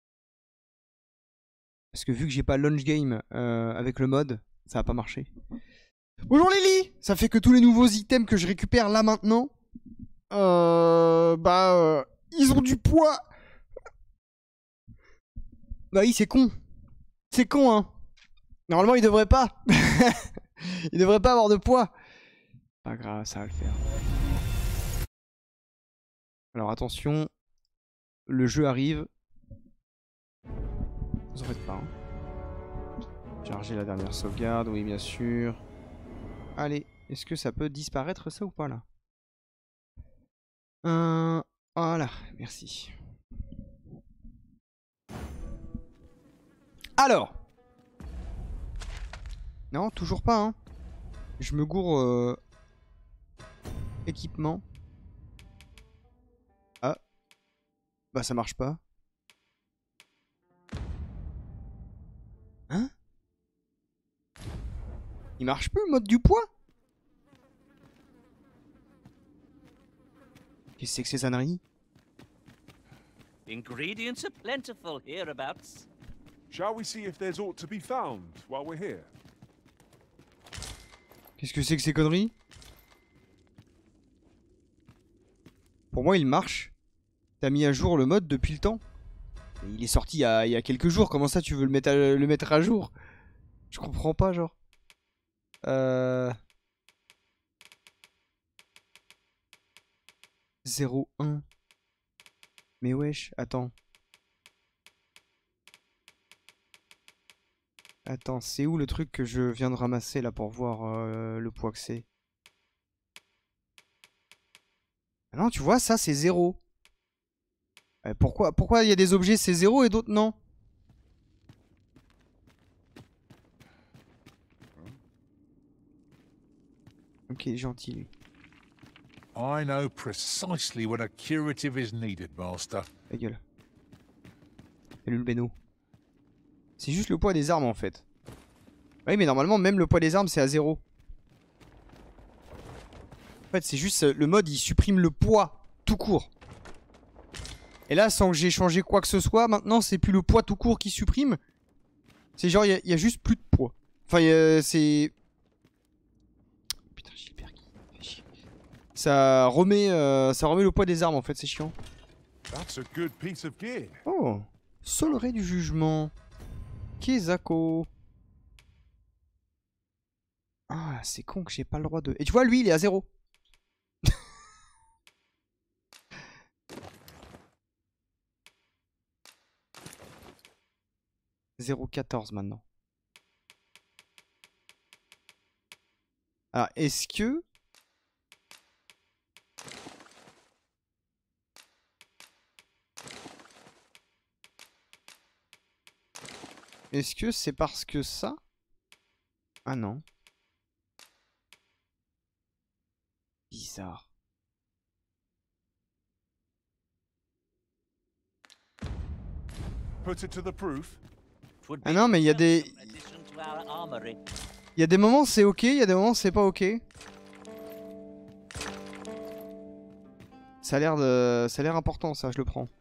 Parce que vu que j'ai pas launch game avec le mod, ça va pas marcher. Bonjour Lily! Ça fait que tous les nouveaux items que je récupère là maintenant, ils ont du poids. Bah oui, c'est con. C'est con, hein. Normalement, il devrait pas. Il devrait pas avoir de poids. Pas grave, ça va le faire. Alors attention, le jeu arrive. Vous en faites pas. Hein. Charger la dernière sauvegarde, oui bien sûr. Allez, est-ce que ça peut disparaître ça ou pas là? Voilà, merci. Alors. Non, toujours pas, hein. Je me gourre... Équipement. Ah. Bah ça marche pas. Hein? Il marche plus le mode du poids? Qu'est-ce que c'est que ces âneries? Ingredients are plentiful hereabouts. Shall we see if there's aught to be found while we're here? Qu'est-ce que c'est que ces conneries? Pour moi, il marche. T'as mis à jour le mode depuis le temps. Et il est sorti il y a quelques jours. Comment ça, tu veux le mettre à jour? Je comprends pas, genre. 0,1. Mais wesh, attends. Attends, c'est où le truc que je viens de ramasser là pour voir le poids que c'est? Ah non, tu vois, ça c'est 0. Pourquoi il y a des objets c'est 0 et d'autres non? Ok, gentil lui. I know precisely when a curative is needed, Master. Ta gueule. Salut le béno. C'est juste le poids des armes en fait. Oui, mais normalement, même le poids des armes c'est à 0. En fait, c'est juste le mode il supprime le poids tout court. Et là, sans que j'ai changé quoi que ce soit, maintenant c'est plus le poids tout court qui supprime. C'est genre, il y a juste plus de poids. Enfin, c'est. Putain, Gilbert qui fait chier. Ça remet le poids des armes en fait, c'est chiant. Oh, Solerai du jugement. Kezako. Ah, c'est con que j'ai pas le droit de... Et tu vois, lui, il est à 0. « 0,14 maintenant. Alors, est-ce que... Est-ce que c'est parce que ça? Ah non. Bizarre. Put it to the proof. Ah non, mais il y a des... Il y a des moments c'est ok, il y a des moments c'est pas ok. Ça a l'air important ça, je le prends.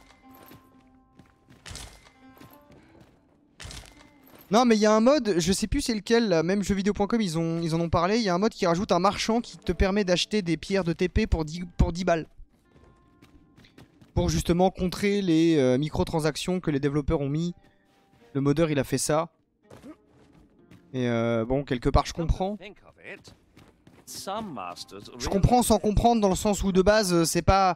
Non mais il y a un mode, je sais plus c'est lequel, là, même jeuxvideo.com ils en ont parlé, il y a un mode qui rajoute un marchand qui te permet d'acheter des pierres de TP pour 10 balles. Pour justement contrer les microtransactions que les développeurs ont mis. Le modeur il a fait ça. Et bon, quelque part je comprends. Je comprends sans comprendre dans le sens où de base c'est pas...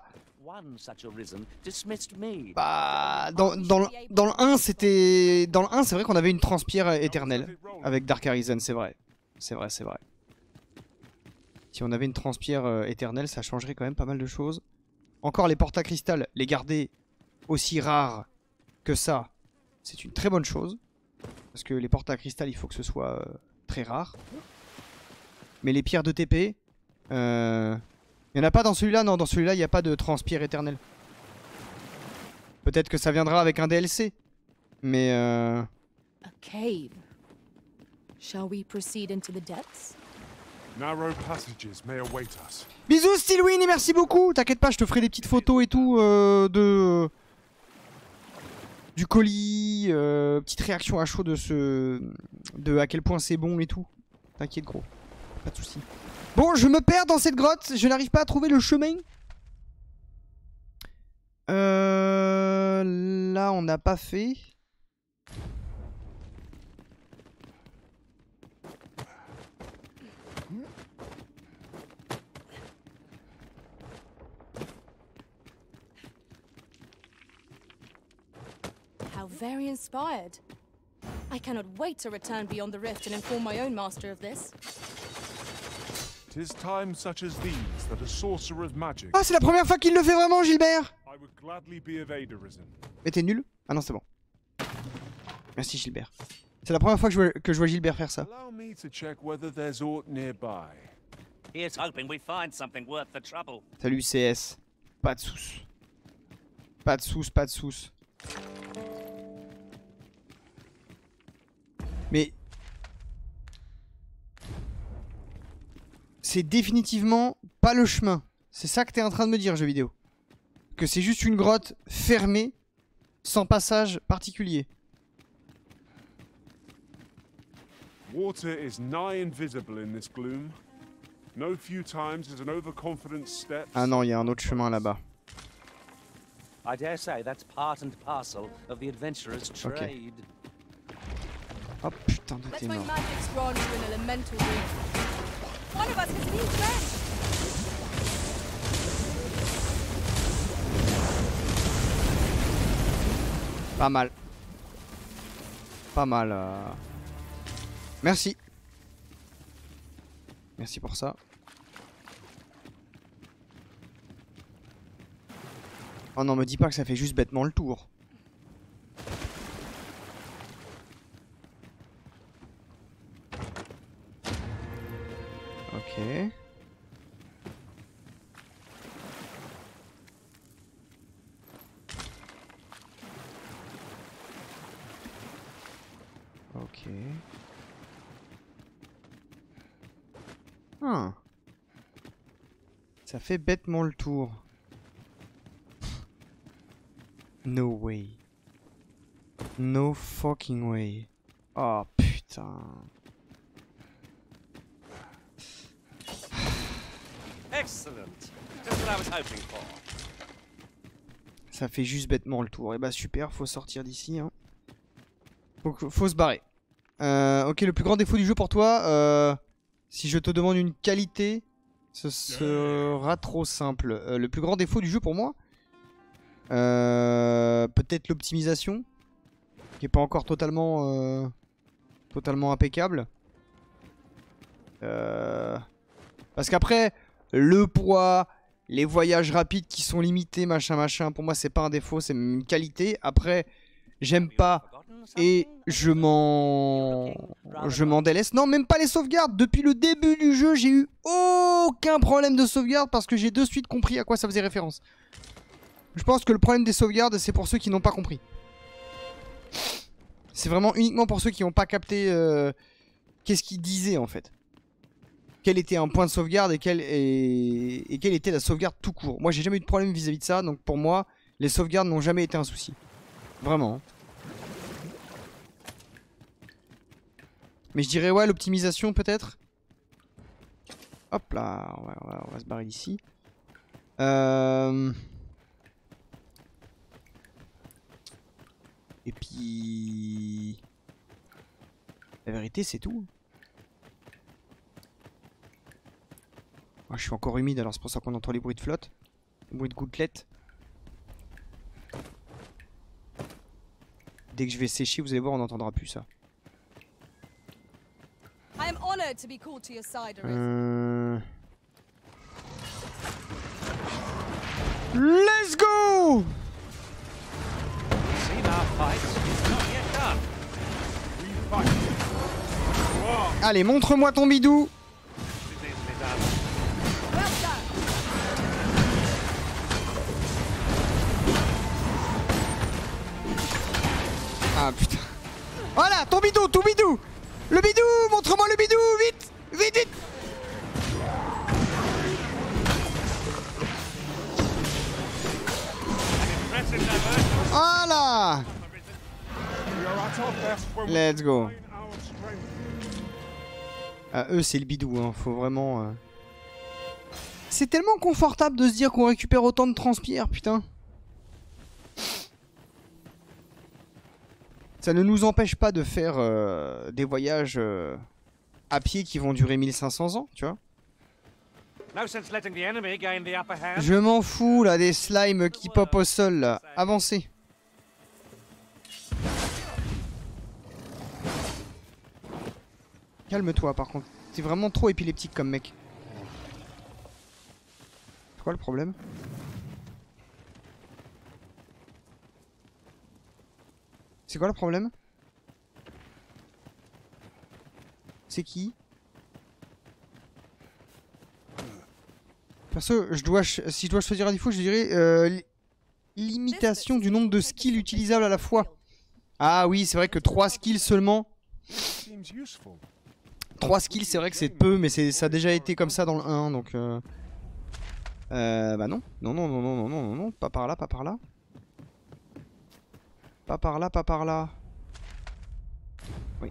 Bah, dans le 1 c'était... Dans le 1 c'est vrai qu'on avait une transpierre éternelle avec Dark Arisen, c'est vrai. C'est vrai. Si on avait une transpierre éternelle ça changerait quand même pas mal de choses. Encore les portes à cristal, les garder aussi rares que ça, c'est une très bonne chose. Parce que les portes à cristal, il faut que ce soit très rare. Mais les pierres de TP, il n'y en a pas dans celui-là. Non, dans celui-là, il n'y a pas de transpierre éternelle. Peut-être que ça viendra avec un DLC. Mais A cave. Shall we proceed into the depths? Narrow passages may await us. Bisous Steelwin et merci beaucoup. T'inquiète pas, je te ferai des petites photos et tout du colis, petite réaction à chaud de à quel point c'est bon et tout. T'inquiète gros, pas de soucis. Bon, je me perds dans cette grotte, je n'arrive pas à trouver le chemin. Là on n'a pas fait. How very inspired. I cannot wait to return beyond the rift and inform my own master of this. 'Tis times such as these that a sorcerer's magic. Ah, c'est la première fois qu'il le fait vraiment, Gilbert. I would gladly be of aid, Arisen. Mais t'es nul? Ah non, c'est bon. Merci Gilbert. C'est la première fois que je vois Gilbert faire ça. Allow me to check whether there's aught nearby. Here's hoping we find something worth the trouble. Salut CS. Pas de sous. Pas de sous, pas de sous. Mais c'est définitivement pas le chemin. C'est ça que t'es en train de me dire, jeu vidéo. Que c'est juste une grotte fermée, sans passage particulier. Water is nigh invisible in this gloom. No few times is an overconfident step. Ah non, il y a un autre chemin là-bas. I dare say that's part and parcel of the adventurer's trade. Oh putain de t'es mort. Pas mal. Pas mal. Merci. Merci pour ça. Oh non, me dis pas que ça fait juste bêtement le tour. Ok. Ok. Ah. Ça fait bêtement le tour. No way. No fucking way. Oh putain. Excellent. Just what I was hoping for. Ça fait juste bêtement le tour. Et bah super, faut sortir d'ici. Hein. Faut se barrer. Ok, le plus grand défaut du jeu pour toi, si je te demande une qualité, ce sera trop simple. Le plus grand défaut du jeu pour moi, peut-être l'optimisation, qui est pas encore totalement impeccable. Parce qu'après, le poids, les voyages rapides qui sont limités, machin, pour moi c'est pas un défaut, c'est une qualité. Après, j'aime pas et je m'en délaisse. Non, même pas les sauvegardes. Depuis le début du jeu, j'ai eu aucun problème de sauvegarde parce que j'ai de suite compris à quoi ça faisait référence. Je pense que le problème des sauvegardes, c'est pour ceux qui n'ont pas compris. C'est vraiment uniquement pour ceux qui n'ont pas capté qu'est-ce qu'il disait en fait. Quel était un point de sauvegarde et quelle était la sauvegarde tout court. Moi, j'ai jamais eu de problème vis-à-vis de ça, donc pour moi, les sauvegardes n'ont jamais été un souci. Vraiment. Mais je dirais ouais, l'optimisation peut-être. Hop là, on va se barrer d'ici. Et puis... La vérité, c'est tout. Oh, je suis encore humide, alors c'est pour ça qu'on entend les bruits de flotte. Les bruits de gouttelettes. Dès que je vais sécher, vous allez voir, on n'entendra plus ça. I am honored to be called to your side, Let's go! Allez, montre-moi ton bidou. Ah putain. Voilà, ton bidou, ton bidou. Le bidou, montre-moi le bidou, vite, vite, vite. Voilà. Let's go. Eux c'est le bidou, hein. Faut vraiment... C'est tellement confortable de se dire qu'on récupère autant de transpire, putain. Ça ne nous empêche pas de faire des voyages à pied qui vont durer 1500 ans, tu vois. Je m'en fous là des slimes qui pop au sol là. Avancez. Calme-toi par contre. T'es vraiment trop épileptique comme mec. C'est quoi le problème? C'est quoi le problème? C'est qui? Perso, si je dois choisir un défaut, je dirais limitation du nombre de skills utilisables à la fois. Ah oui, c'est vrai que 3 skills seulement. 3 skills, c'est vrai que c'est peu, mais ça a déjà été comme ça dans le 1, donc... bah non. Non, pas par là, pas par là. Pas par là, pas par là. Oui.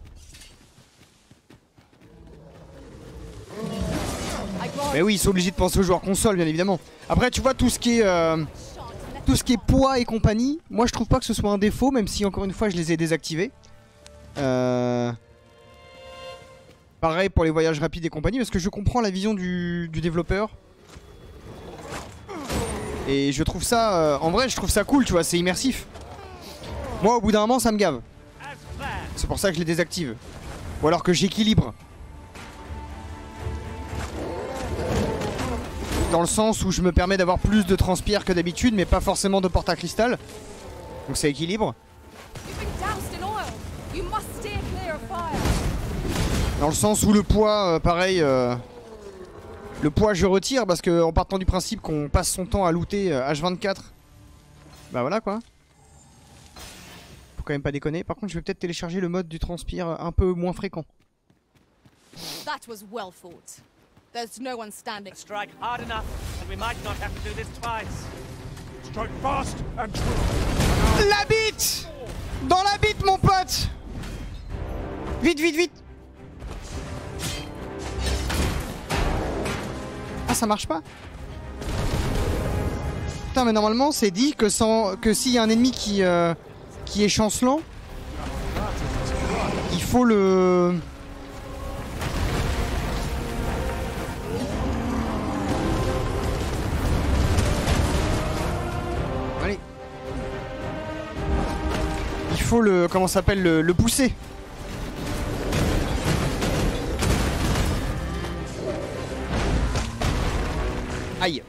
Mais oui, ils sont obligés de penser aux joueurs console, bien évidemment. Après, tu vois, tout ce qui est poids et compagnie, moi je trouve pas que ce soit un défaut, même si encore une fois je les ai désactivés. Pareil pour les voyages rapides et compagnie, parce que je comprends la vision du développeur. Et je trouve ça, en vrai je trouve ça cool, tu vois, c'est immersif. Moi au bout d'un moment ça me gave. C'est pour ça que je les désactive. Ou alors que j'équilibre. Dans le sens où je me permets d'avoir plus de transpire que d'habitude, mais pas forcément de porte à cristal. Donc ça équilibre. Dans le sens où le poids, pareil, le poids je retire parce que en partant du principe qu'on passe son temps à looter H24. Bah voilà quoi. Faut quand même pas déconner. Par contre je vais peut-être télécharger le mode du transpire un peu moins fréquent. That was well fought. There's no one standing. Strike hard enough, and we might not have to do this twice. Strike fast and true. La bite! Dans la bite, mon pote! Vite, vite, vite! Ah, ça marche pas? Putain, mais normalement, c'est dit que s'il y a un ennemi qui est chancelant, il faut le... Allez. Il faut le... Comment ça s'appelle, le pousser. Aïe.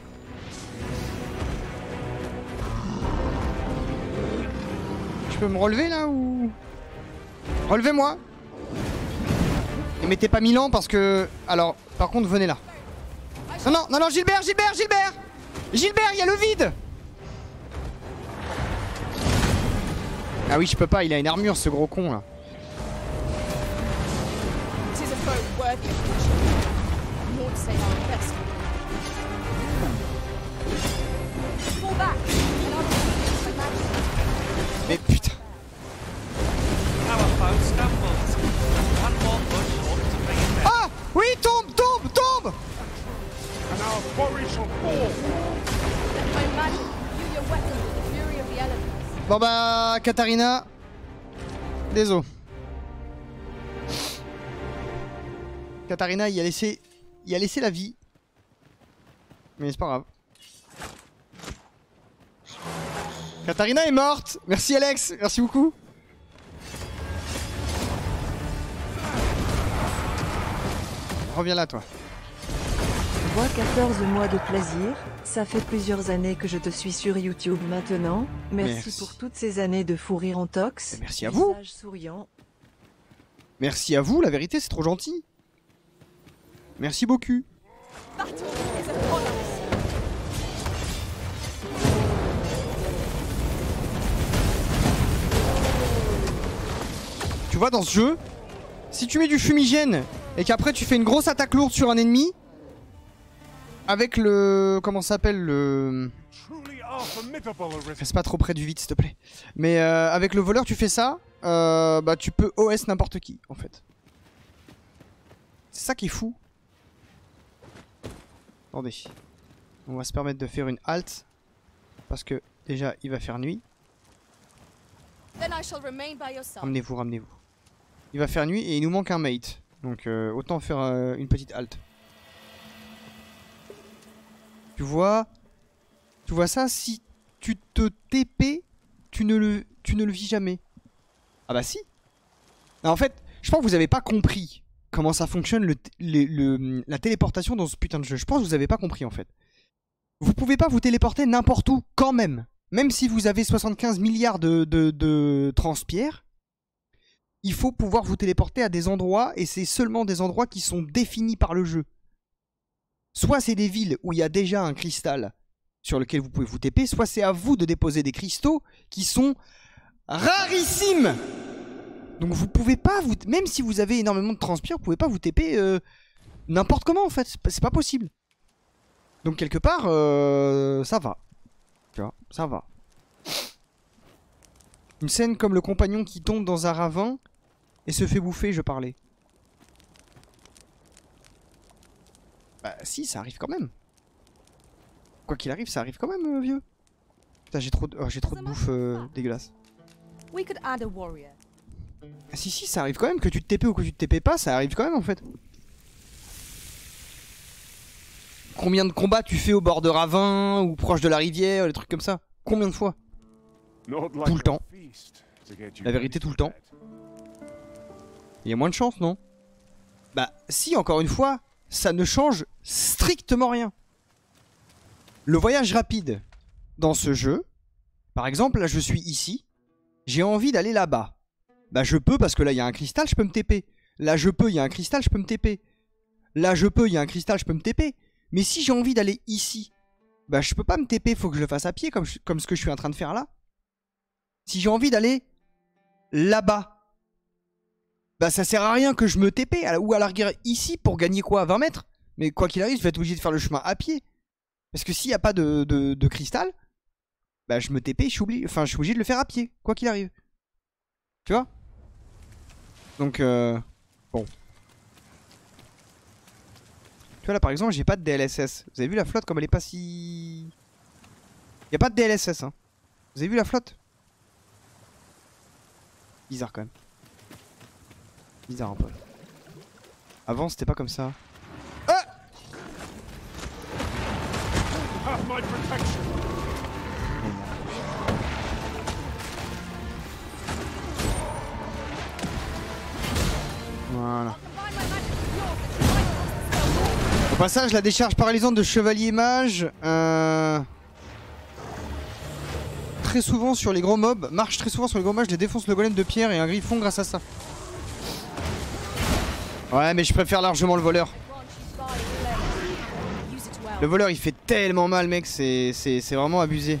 peux me relever là ou... Relevez-moi. Et mettez pas 1000 ans parce que... Alors, par contre, venez là. Non, non, non, non, Gilbert, Gilbert, Gilbert! Gilbert, il y a le vide! Ah oui, je peux pas, il a une armure, ce gros con là. Mais putain. Ah! Oui, tombe, tombe, tombe! Bon bah, Katarina. Désolé. Katarina, il a laissé la vie. Mais c'est pas grave. Katarina est morte. Merci Alex, merci beaucoup. Reviens là toi. Vois 14 mois de plaisir, ça fait plusieurs années que je te suis sur YouTube maintenant. Merci pour toutes ces années de fou rire en tox. Merci à vous. Souriant. Merci à vous, la vérité c'est trop gentil. Merci beaucoup. Tu vois dans ce jeu, si tu mets du fumigène et qu'après tu fais une grosse attaque lourde sur un ennemi, avec le... comment ça s'appelle le... Reste pas trop près du vide s'il te plaît. Mais avec le voleur tu fais ça, bah tu peux OS n'importe qui en fait. C'est ça qui est fou. Attendez. On va se permettre de faire une halte. Parce que déjà il va faire nuit. Ramenez-vous, ramenez-vous. Il va faire nuit et il nous manque un mate. Donc autant faire une petite halte. Tu vois ça, si tu te TP, tu ne le vis jamais. Ah bah si. Alors, en fait, je pense que vous avez pas compris comment ça fonctionne la téléportation dans ce putain de jeu. Je pense que vous avez pas compris en fait. Vous pouvez pas vous téléporter n'importe où quand même. Même si vous avez 75 milliards de transpierres, il faut pouvoir vous téléporter à des endroits et c'est seulement des endroits qui sont définis par le jeu. Soit c'est des villes où il y a déjà un cristal sur lequel vous pouvez vous TP, soit c'est à vous de déposer des cristaux qui sont rarissimes. Donc vous pouvez pas, même si vous avez énormément de transpire, vous pouvez pas vous TP n'importe comment en fait, c'est pas possible. Donc quelque part, ça va. Tu vois, ça va. Une scène comme le compagnon qui tombe dans un ravin et se fait bouffer, je parlais. Bah si, ça arrive quand même. Quoi qu'il arrive, ça arrive quand même, vieux. Putain, j'ai trop de bouffe dégueulasse. Ah, si, ça arrive quand même, que tu te TP ou que tu te TP pas, ça arrive quand même en fait. Combien de combats tu fais au bord de ravin ou proche de la rivière, des trucs comme ça? Combien de fois? Tout le temps. La vérité, tout le temps. Il y a moins de chance, non? Bah si, encore une fois, ça ne change strictement rien. Le voyage rapide dans ce jeu, par exemple, là je suis ici, j'ai envie d'aller là-bas. Bah je peux parce que là il y a un cristal, je peux me TP. Là je peux, il y a un cristal, je peux me TP. Là je peux, il y a un cristal, je peux me TP. Mais si j'ai envie d'aller ici, bah je peux pas me TP, faut que je le fasse à pied comme ce que je suis en train de faire là. Si j'ai envie d'aller là-bas, bah ça sert à rien que je me TP ou à la rigueur ici pour gagner quoi, 20 mètres. Mais quoi qu'il arrive, je vais être obligé de faire le chemin à pied. Parce que s'il n'y a pas de cristal, bah je me TP, je suis obligé de le faire à pied, quoi qu'il arrive. Tu vois? Donc bon. Tu vois là par exemple, j'ai pas de DLSS. Vous avez vu la flotte comme elle est pas si... Y a pas de DLSS hein. Vous avez vu la flotte? Bizarre quand même. Bizarre un peu. Avant c'était pas comme ça. Ah! Voilà. Au passage, la décharge paralysante de chevalier mage. Très très souvent sur les gros mobs, marche très souvent sur les gros mobs, je les défonce le golem de pierre et un griffon grâce à ça. Ouais, mais je préfère largement le voleur. Le voleur il fait tellement mal, mec, c'est vraiment abusé.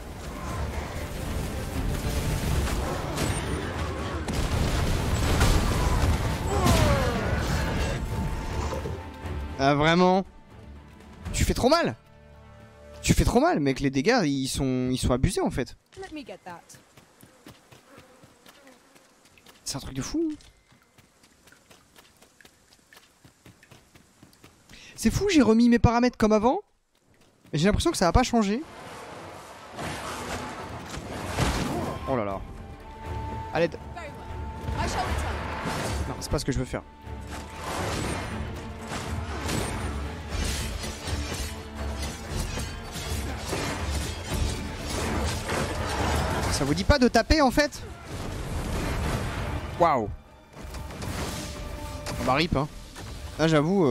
Ah vraiment? Tu fais trop mal! Tu fais trop mal, mec, les dégâts ils sont abusés en fait. C'est un truc de fou. C'est fou, j'ai remis mes paramètres comme avant. Mais j'ai l'impression que ça va pas changer. Oh là là. À l'aide. Non, c'est pas ce que je veux faire. Ça vous dit pas de taper en fait? Waouh. Bah rip hein. Là j'avoue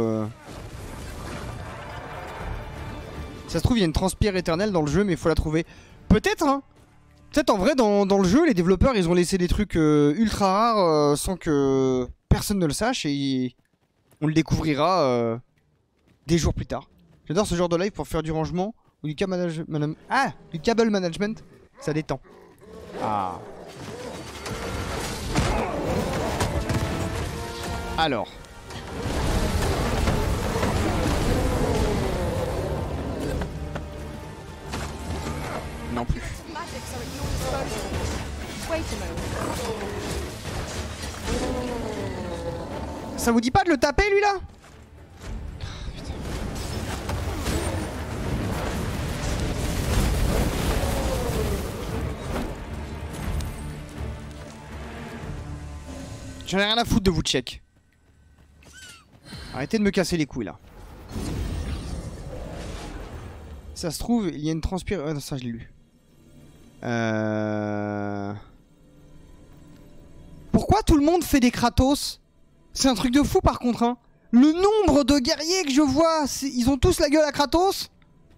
ça se trouve il y a une transpire éternelle dans le jeu mais il faut la trouver. Peut-être hein. Peut-être en vrai dans le jeu les développeurs ils ont laissé des trucs ultra rares sans que personne ne le sache et on le découvrira des jours plus tard. J'adore ce genre de live pour faire du rangement ou du cable management. Ça détend. Ah. Alors. Non plus. Ça vous dit pas de le taper lui là? J'en ai rien à foutre de vous check. Arrêtez de me casser les couilles là. Ça se trouve, il y a une transpire... Ah non, ça je l'ai lu. Pourquoi tout le monde fait des Kratos? C'est un truc de fou par contre hein. Le nombre de guerriers que je vois, ils ont tous la gueule à Kratos.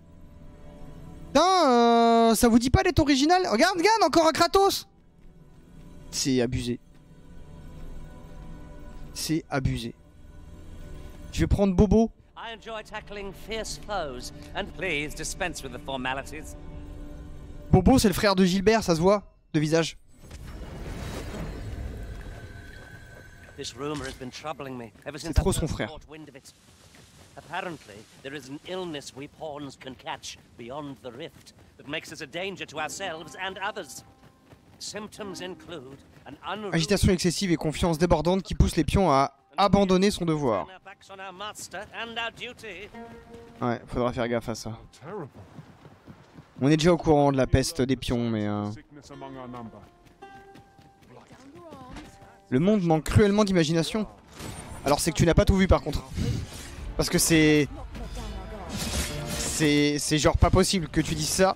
Putain, ça vous dit pas d'être original? Regarde, regarde, encore un Kratos. C'est abusé. C'est abusé. Je vais prendre Bobo. I enjoy tackling fierce foes, and please dispense with the formalities. Bobo, c'est le frère de Gilbert, ça se voit, de visage. This rumor has been troubling me ever since C'est trop son frère. wind of it. Apparently, there is an illness we pawns can catch beyond the rift that makes us a danger to ourselves and others. Symptoms include an unruly... Agitation excessive et confiance débordante qui pousse les pions à abandonner son devoir. Ouais, faudra faire gaffe à ça. On est déjà au courant de la peste des pions, mais... Le monde manque cruellement d'imagination. Alors c'est que tu n'as pas tout vu par contre. Parce que c'est... C'est genre pas possible que tu dises ça.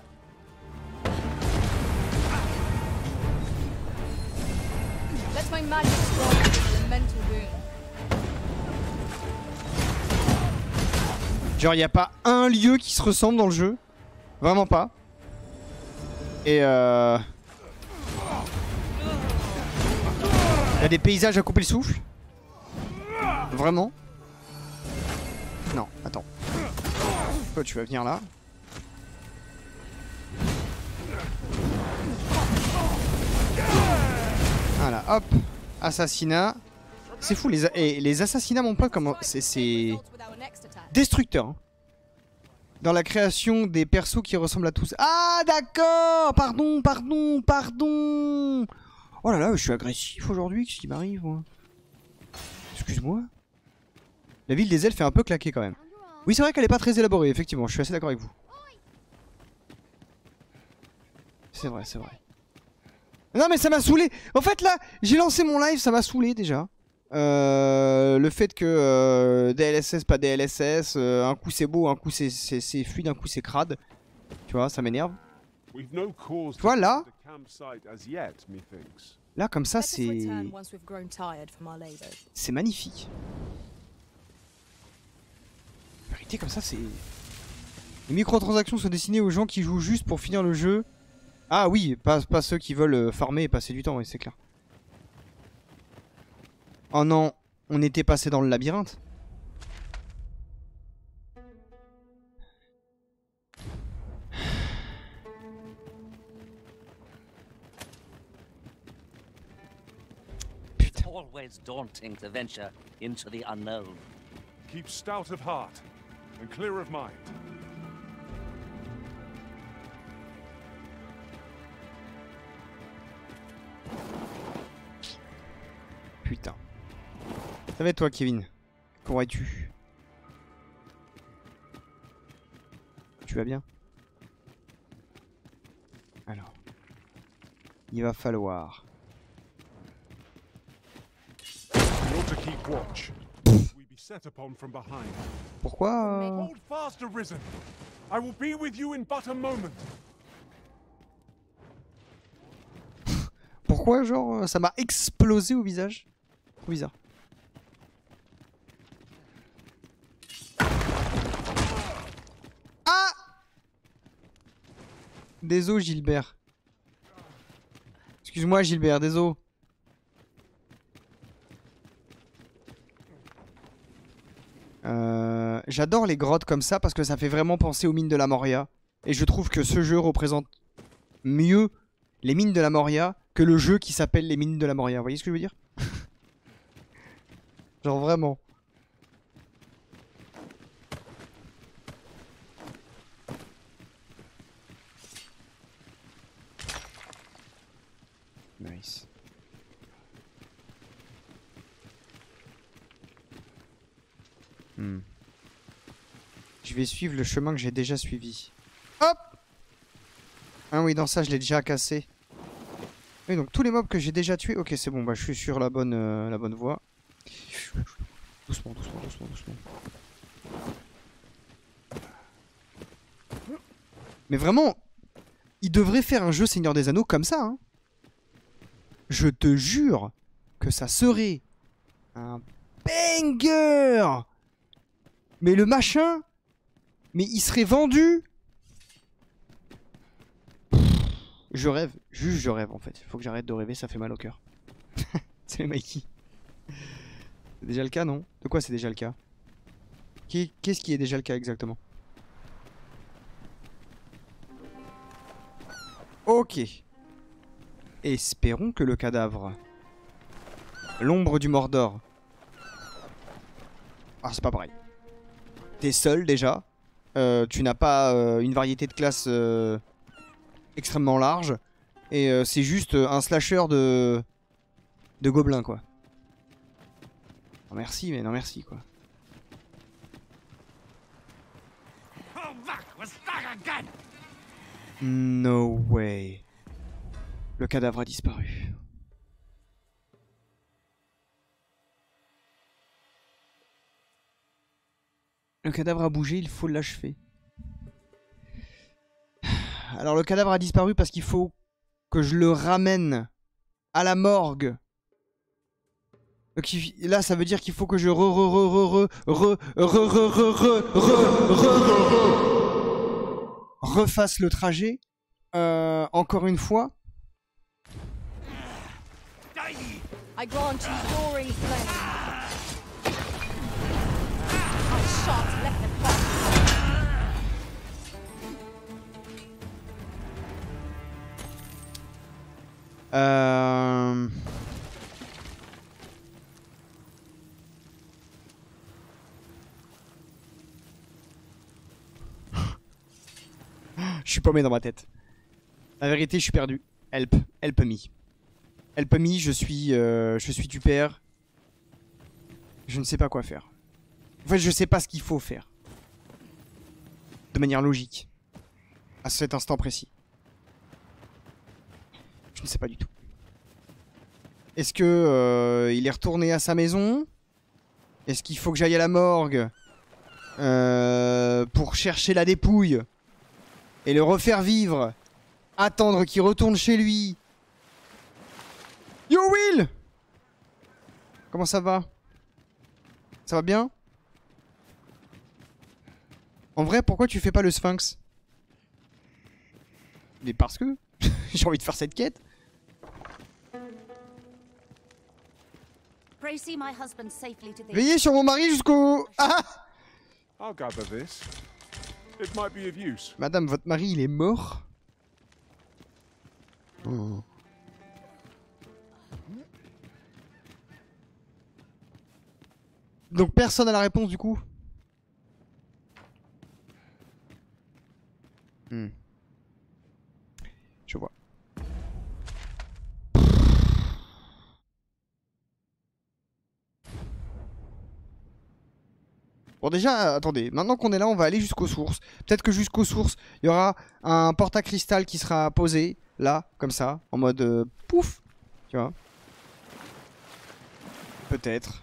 Genre y a pas un lieu qui se ressemble dans le jeu. Vraiment pas. Et y a des paysages à couper le souffle. Vraiment. Non, attends. Toi tu vas venir là. Voilà, hop. Assassinat. C'est fou, les assassinats, mon pote, comment... C'est destructeur. Hein. Dans la création des persos qui ressemblent à tous. Ah, d'accord. Pardon. Oh là là, je suis agressif aujourd'hui. Qu'est-ce qui m'arrive, moi? Excuse-moi. La ville des elfes est un peu claquée, quand même. Oui, c'est vrai qu'elle est pas très élaborée, effectivement. Je suis assez d'accord avec vous. C'est vrai, c'est vrai. Non, mais ça m'a saoulé. En fait, là, j'ai lancé mon live, ça m'a saoulé, déjà. Le fait que DLSS, pas DLSS, un coup c'est beau, un coup c'est fluide, un coup c'est crade. Tu vois, ça m'énerve. Tu vois, là, comme ça, c'est magnifique. En vérité, comme ça, c'est... Les microtransactions sont destinées aux gens qui jouent juste pour finir le jeu Ah oui, pas ceux qui veulent farmer et passer du temps, oui, c'est clair. Oh non, on était passé dans le labyrinthe. It's always daunting to venture into the unknown. Keep stout of heart and clear of mind. Putain. Ça va toi, Kevin? Comment es-tu? Tu vas bien? Alors. Il va falloir... We ought to keep watch. We be set upon from behind. Pourquoi Hold fast, Arisen. I will be with you in but a moment. Pourquoi, genre, ça m'a explosé au visage? Trop bizarre. Ah! Désolé, Gilbert. Excuse-moi, Gilbert, désolé. J'adore les grottes comme ça parce que ça fait vraiment penser aux mines de la Moria. Et je trouve que ce jeu représente mieux les mines de la Moria que le jeu qui s'appelle les mines de la Moria. Vous voyez ce que je veux dire? Genre vraiment. Nice. Je vais suivre le chemin que j'ai déjà suivi. Hop! Ah oui, dans ça, je l'ai déjà cassé. Oui, donc tous les mobs que j'ai déjà tués. Ok, c'est bon, bah je suis sur la bonne voie. Doucement, doucement, doucement, doucement. Mais vraiment, ils devraient faire un jeu Seigneur des Anneaux comme ça, hein. Je te jure que ça serait un banger. Mais le machin, mais il serait vendu. Je rêve, juste je rêve en fait. Faut que j'arrête de rêver, ça fait mal au cœur. C'est le Mikey. C'est déjà le cas, non? De quoi c'est déjà le cas? Qu'est-ce qui est déjà le cas exactement? Ok. Espérons que le cadavre. L'ombre du Mordor. Ah, c'est pas pareil. T'es seul déjà. Tu n'as pas une variété de classes extrêmement large. Et c'est juste un slasher de gobelins, quoi. Non merci, mais non merci, quoi. No way. Le cadavre a disparu. Le cadavre a bougé, il faut l'achever. Alors le cadavre a disparu parce qu'il faut que je le ramène à la morgue. Donc, là ça veut dire qu'il faut que je refasse le trajet encore une fois. I grant you roaring flame. I shan't let them pass. Je suis paumé dans ma tête. La vérité, je suis perdu. Help, help me. Help me, je suis du père. Je ne sais pas quoi faire. En fait, je sais pas ce qu'il faut faire. De manière logique. À cet instant précis. Je ne sais pas du tout. Est-ce que il est retourné à sa maison? Est-ce qu'il faut que j'aille à la morgue pour chercher la dépouille et le refaire vivre? Attendre qu'il retourne chez lui? Yo Will! Comment ça va? Ça va bien? En vrai, pourquoi tu fais pas le sphinx? Mais parce que... J'ai envie de faire cette quête. Veillez sur mon mari jusqu'au... Ah! I'll gather this. It might be of use. Madame, votre mari, il est mort? Oh. Donc personne n'a la réponse du coup? Je vois. Bon déjà, attendez, maintenant qu'on est là, on va aller jusqu'aux sources. Peut-être que jusqu'aux sources, il y aura un porte-à-cristal qui sera posé, là, comme ça, en mode pouf, tu vois. Peut-être.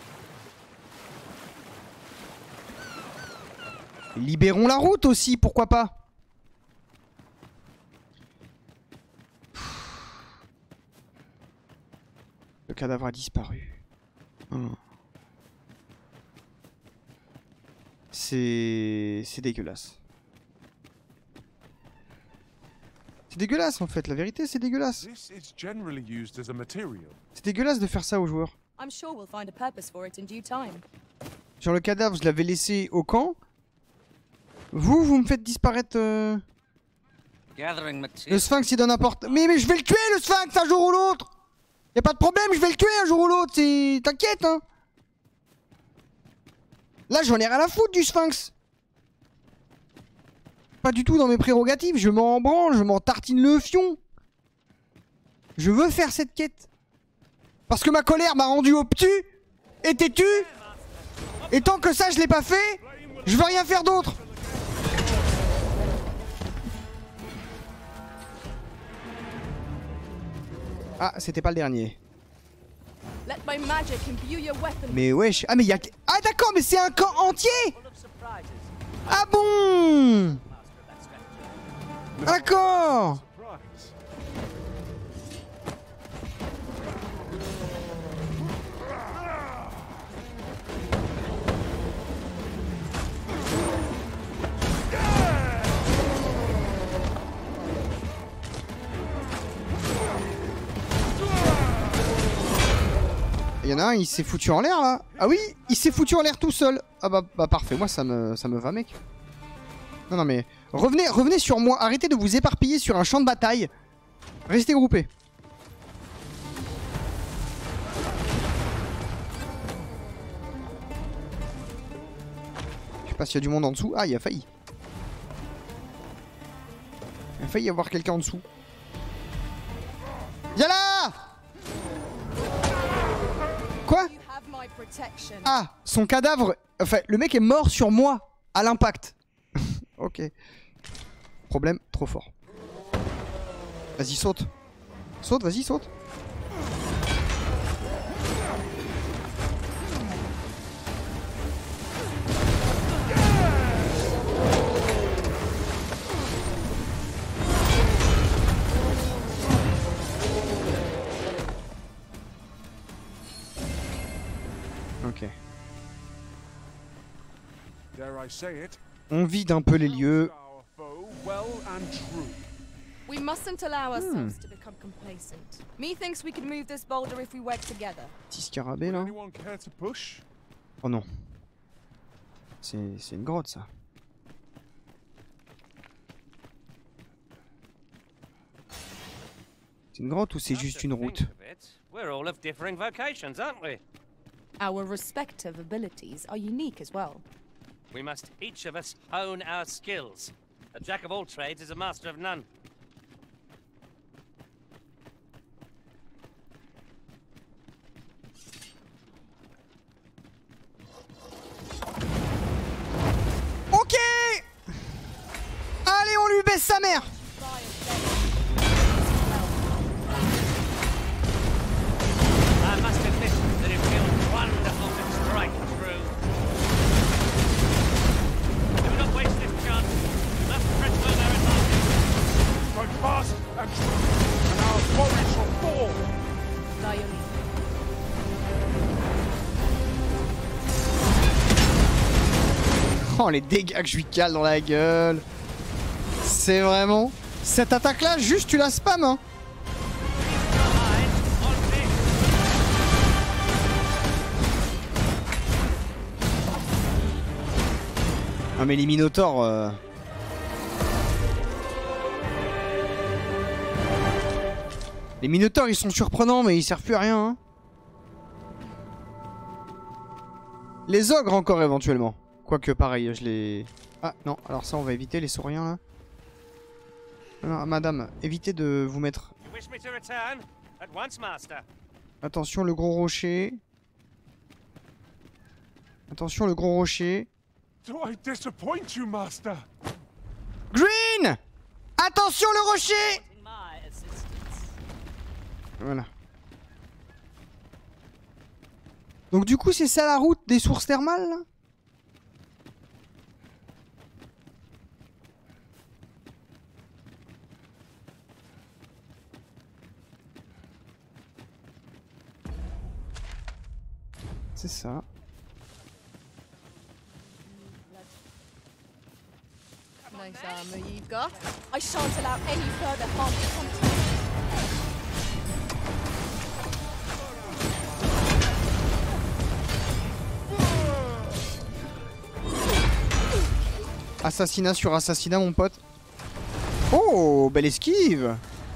Libérons la route aussi, pourquoi pas. Le cadavre a disparu. Oh. C'est dégueulasse. C'est dégueulasse en fait, la vérité c'est dégueulasse. C'est dégueulasse de faire ça aux joueurs. Sur le cadavre, je l'avais laissé au camp. Vous me faites disparaître... Le sphinx il donne n'importe... Mais je vais le tuer le sphinx un jour ou l'autre. Y'a pas de problème, je vais le tuer un jour ou l'autre, c'est... T'inquiète hein. Là j'en ai rien à foutre du sphinx. Pas du tout dans mes prérogatives, je m'en branle, je m'en tartine le fion. Je veux faire cette quête. Parce que ma colère m'a rendu obtus et têtu. Et tant que ça je l'ai pas fait, je veux rien faire d'autre. Ah, c'était pas le dernier. Mais wesh, ah mais y'a... Ah d'accord, mais c'est un camp entier. Ah bon. D'accord. Il y en a un, il s'est foutu en l'air là. Ah oui, il s'est foutu en l'air tout seul. Ah bah parfait, moi ça me va mec. Non mais revenez sur moi, arrêtez de vous éparpiller sur un champ de bataille. Restez groupés. Je sais pas s'il y a du monde en dessous. Ah, il a failli. Il a failli y avoir quelqu'un en dessous. Y'a là. Quoi? Ah, son cadavre... Enfin, le mec est mort sur moi, à l'impact. Ok. Problème trop fort. Vas-y, saute. Saute, vas-y, saute. Ok. On vide un peu les lieux. We mustn't allow ourselves to become complacent. Methinks we could move this boulder if we work together. Petit scarabée là. Oh non. C'est une grotte ça. C'est une grotte ou c'est juste une route? We're all of differing vocations, aren't we? Our respective abilities are unique as well. We must each of us hone our skills. A jack of all trades is a master of none. Ok. Allez, on lui baisse sa mère. I must admit that it feels wonderful to strike through. Do not waste this chance. We must press for their advantage. Strike fast and true, and our quarry shall fall. Oh les dégâts que je lui cale dans la gueule. C'est vraiment Cette attaque-là, juste tu la spam, hein. Ah mais les Minotaurs... Les Minotaurs ils sont surprenants mais ils servent plus à rien hein. Les ogres encore éventuellement. Quoique pareil je les... Ah non alors ça on va éviter les sauriens là. Non, madame évitez de vous mettre... Attention le gros rocher. Attention le gros rocher. Do I disappoint you, master? Green! Attention le rocher! Voilà. Donc du coup c'est ça la route des sources thermales là? C'est ça. Nice armor you've got. I shan't allow any further harm to come to you. Assassinat sur assassinat mon pote. Oh, belle esquive.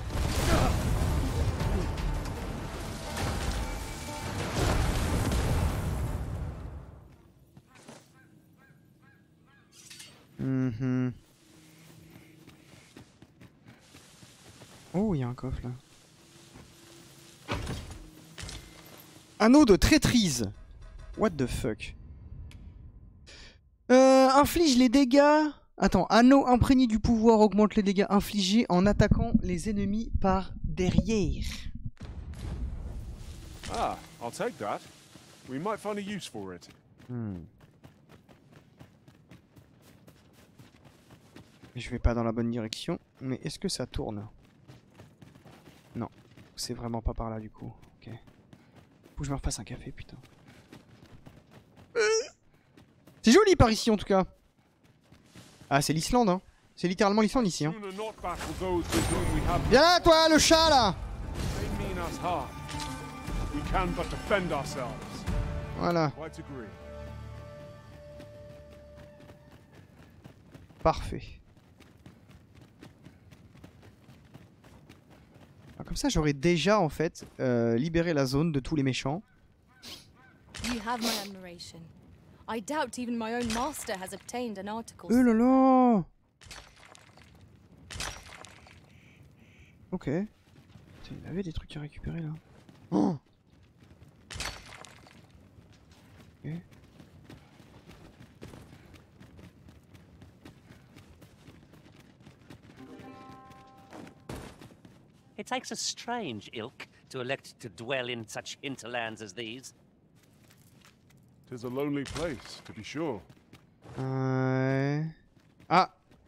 Oh, il y a un coffre là. Anneau de traîtrise. What the fuck. Inflige les dégâts. Attends, anneau imprégné du pouvoir augmente les dégâts infligés en attaquant les ennemis par derrière. Ah, I'll take that. We might find a use for it. Je vais pas dans la bonne direction, mais est-ce que ça tourne? Non, c'est vraiment pas par là du coup. Ok. Faut que je me refasse un café, putain. C'est joli par ici en tout cas. Ah, c'est l'Islande, hein. C'est littéralement l'Islande ici, hein. Viens là, toi, le chat là. Voilà. Parfait. Alors, comme ça, j'aurais déjà en fait libéré la zone de tous les méchants. You have my admiration. I doubt even my own master has obtained an article. Oh là là. Ok. Putain, il avait des trucs à récupérer là. Oh. Ok. It takes a strange ilk to elect to dwell in such hinterlands as these. 'Tis a lonely place, to be sure. Ah.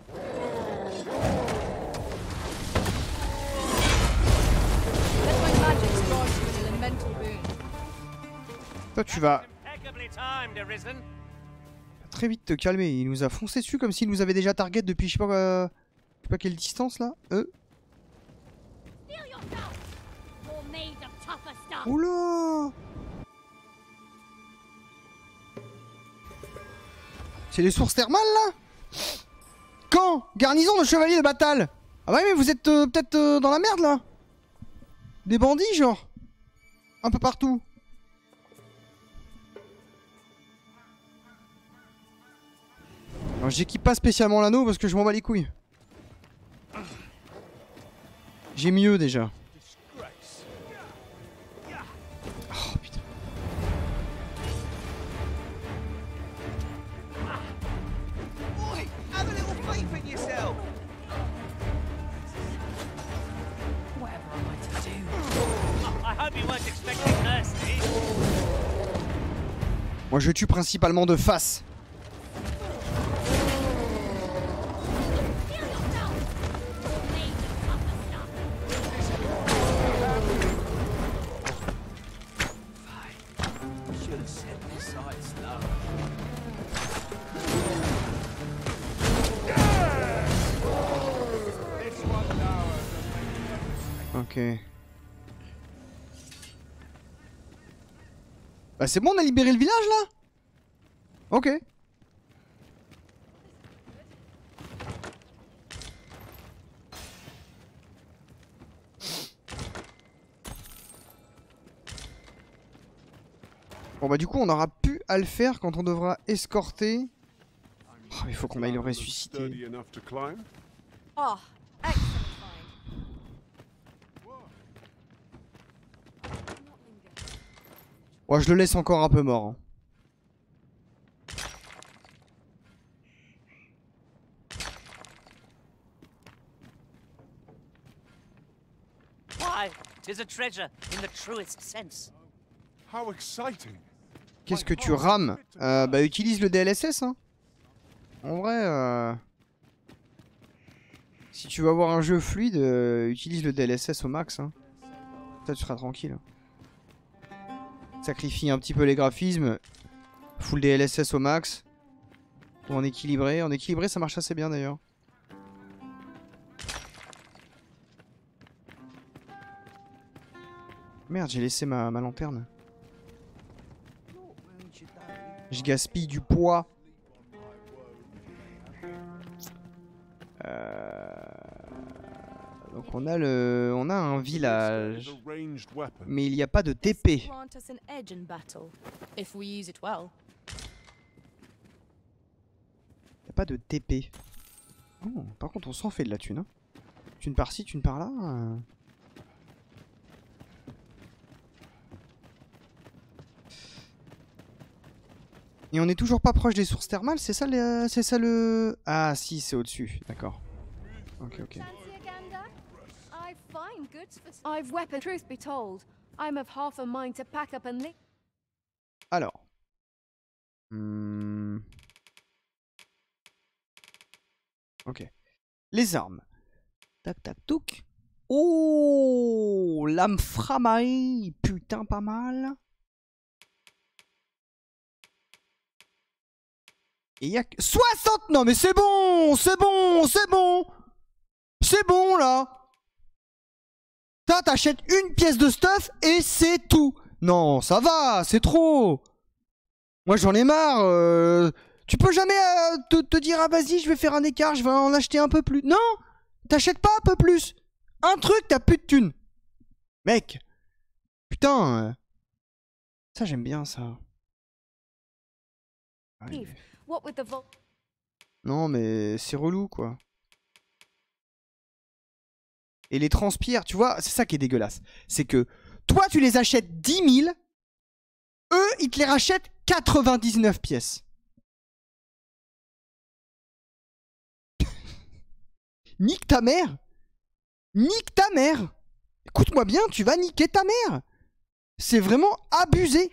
Let my magic grant you an elemental boon. Toi tu vas Impeccably timed, Arisen. très vite te calmer. Il nous a foncé dessus comme s'il nous avait déjà target depuis je sais pas quelle distance là. Oula. C'est les sources thermales là? Quand? Garnison de chevaliers de bataille. Ah ouais mais vous êtes peut-être dans la merde là? Des bandits genre? Un peu partout. Alors j'équipe pas spécialement l'anneau parce que je m'en bats les couilles. J'ai mieux déjà. Oh putain. Oi, have a little faith in yourself. Whatever am I to do? I hope you weren't expecting thirsty. Moi je tue principalement de face. Ok. Bah c'est bon, on a libéré le village là? Ok. Bon bah du coup on aura pu à le faire quand on devra escorter. Oh, il faut qu'on aille le ressusciter. Ah, excellent find. Ouais, je le laisse encore un peu mort. Hein. Why, 'tis a treasure in the truest sense. How exciting. Qu'est-ce que tu rames? Bah utilise le DLSS hein. En vrai si tu veux avoir un jeu fluide, utilise le DLSS au max hein. Ça tu seras tranquille. Sacrifie un petit peu les graphismes. Full DLSS au max. Ou en équilibré. En équilibré ça marche assez bien d'ailleurs. Merde, j'ai laissé ma lanterne. Je gaspille du poids. Donc on a un village. Mais il n'y a pas de TP. Il n'y a pas de TP. Oh, par contre on s'en fait de la thune. Hein. Thune par-ci, thune par-là. Et on n'est toujours pas proche des sources thermales, c'est ça le... Ah si, c'est au-dessus, d'accord. Ok, ok. Alors. Ok. Les armes. Tac, tac, touc. Oh, lame framae. Putain, pas mal. Et il y a 60. Non mais c'est bon. C'est bon. C'est bon. C'est bon là. T'achètes une pièce de stuff et c'est tout. Non, ça va. C'est trop. Moi j'en ai marre. Tu peux jamais te dire ah vas-y je vais faire un écart, je vais en acheter un peu plus. Non. T'achètes pas un peu plus. Un truc, t'as plus de thunes. Mec. Putain. Ça j'aime bien ça. Ouais. Non mais c'est relou quoi. Et les transpires, tu vois, c'est ça qui est dégueulasse. C'est que toi tu les achètes 10 000, eux ils te les rachètent 99 pièces. Nique ta mère. Nique ta mère. Écoute-moi bien, tu vas niquer ta mère. C'est vraiment abusé.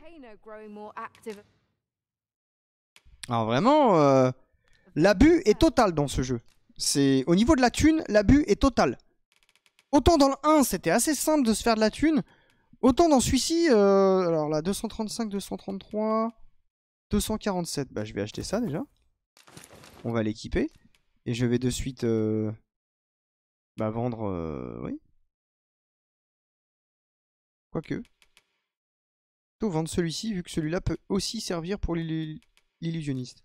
Alors vraiment, l'abus est total dans ce jeu. C'est au niveau de la thune, l'abus est total. Autant dans le 1, c'était assez simple de se faire de la thune. Autant dans celui-ci, alors là, 235, 233, 247. Bah je vais acheter ça déjà. On va l'équiper. Et je vais de suite vendre... oui. Quoique. Plutôt vendre celui-ci, vu que celui-là peut aussi servir pour l'illusionniste.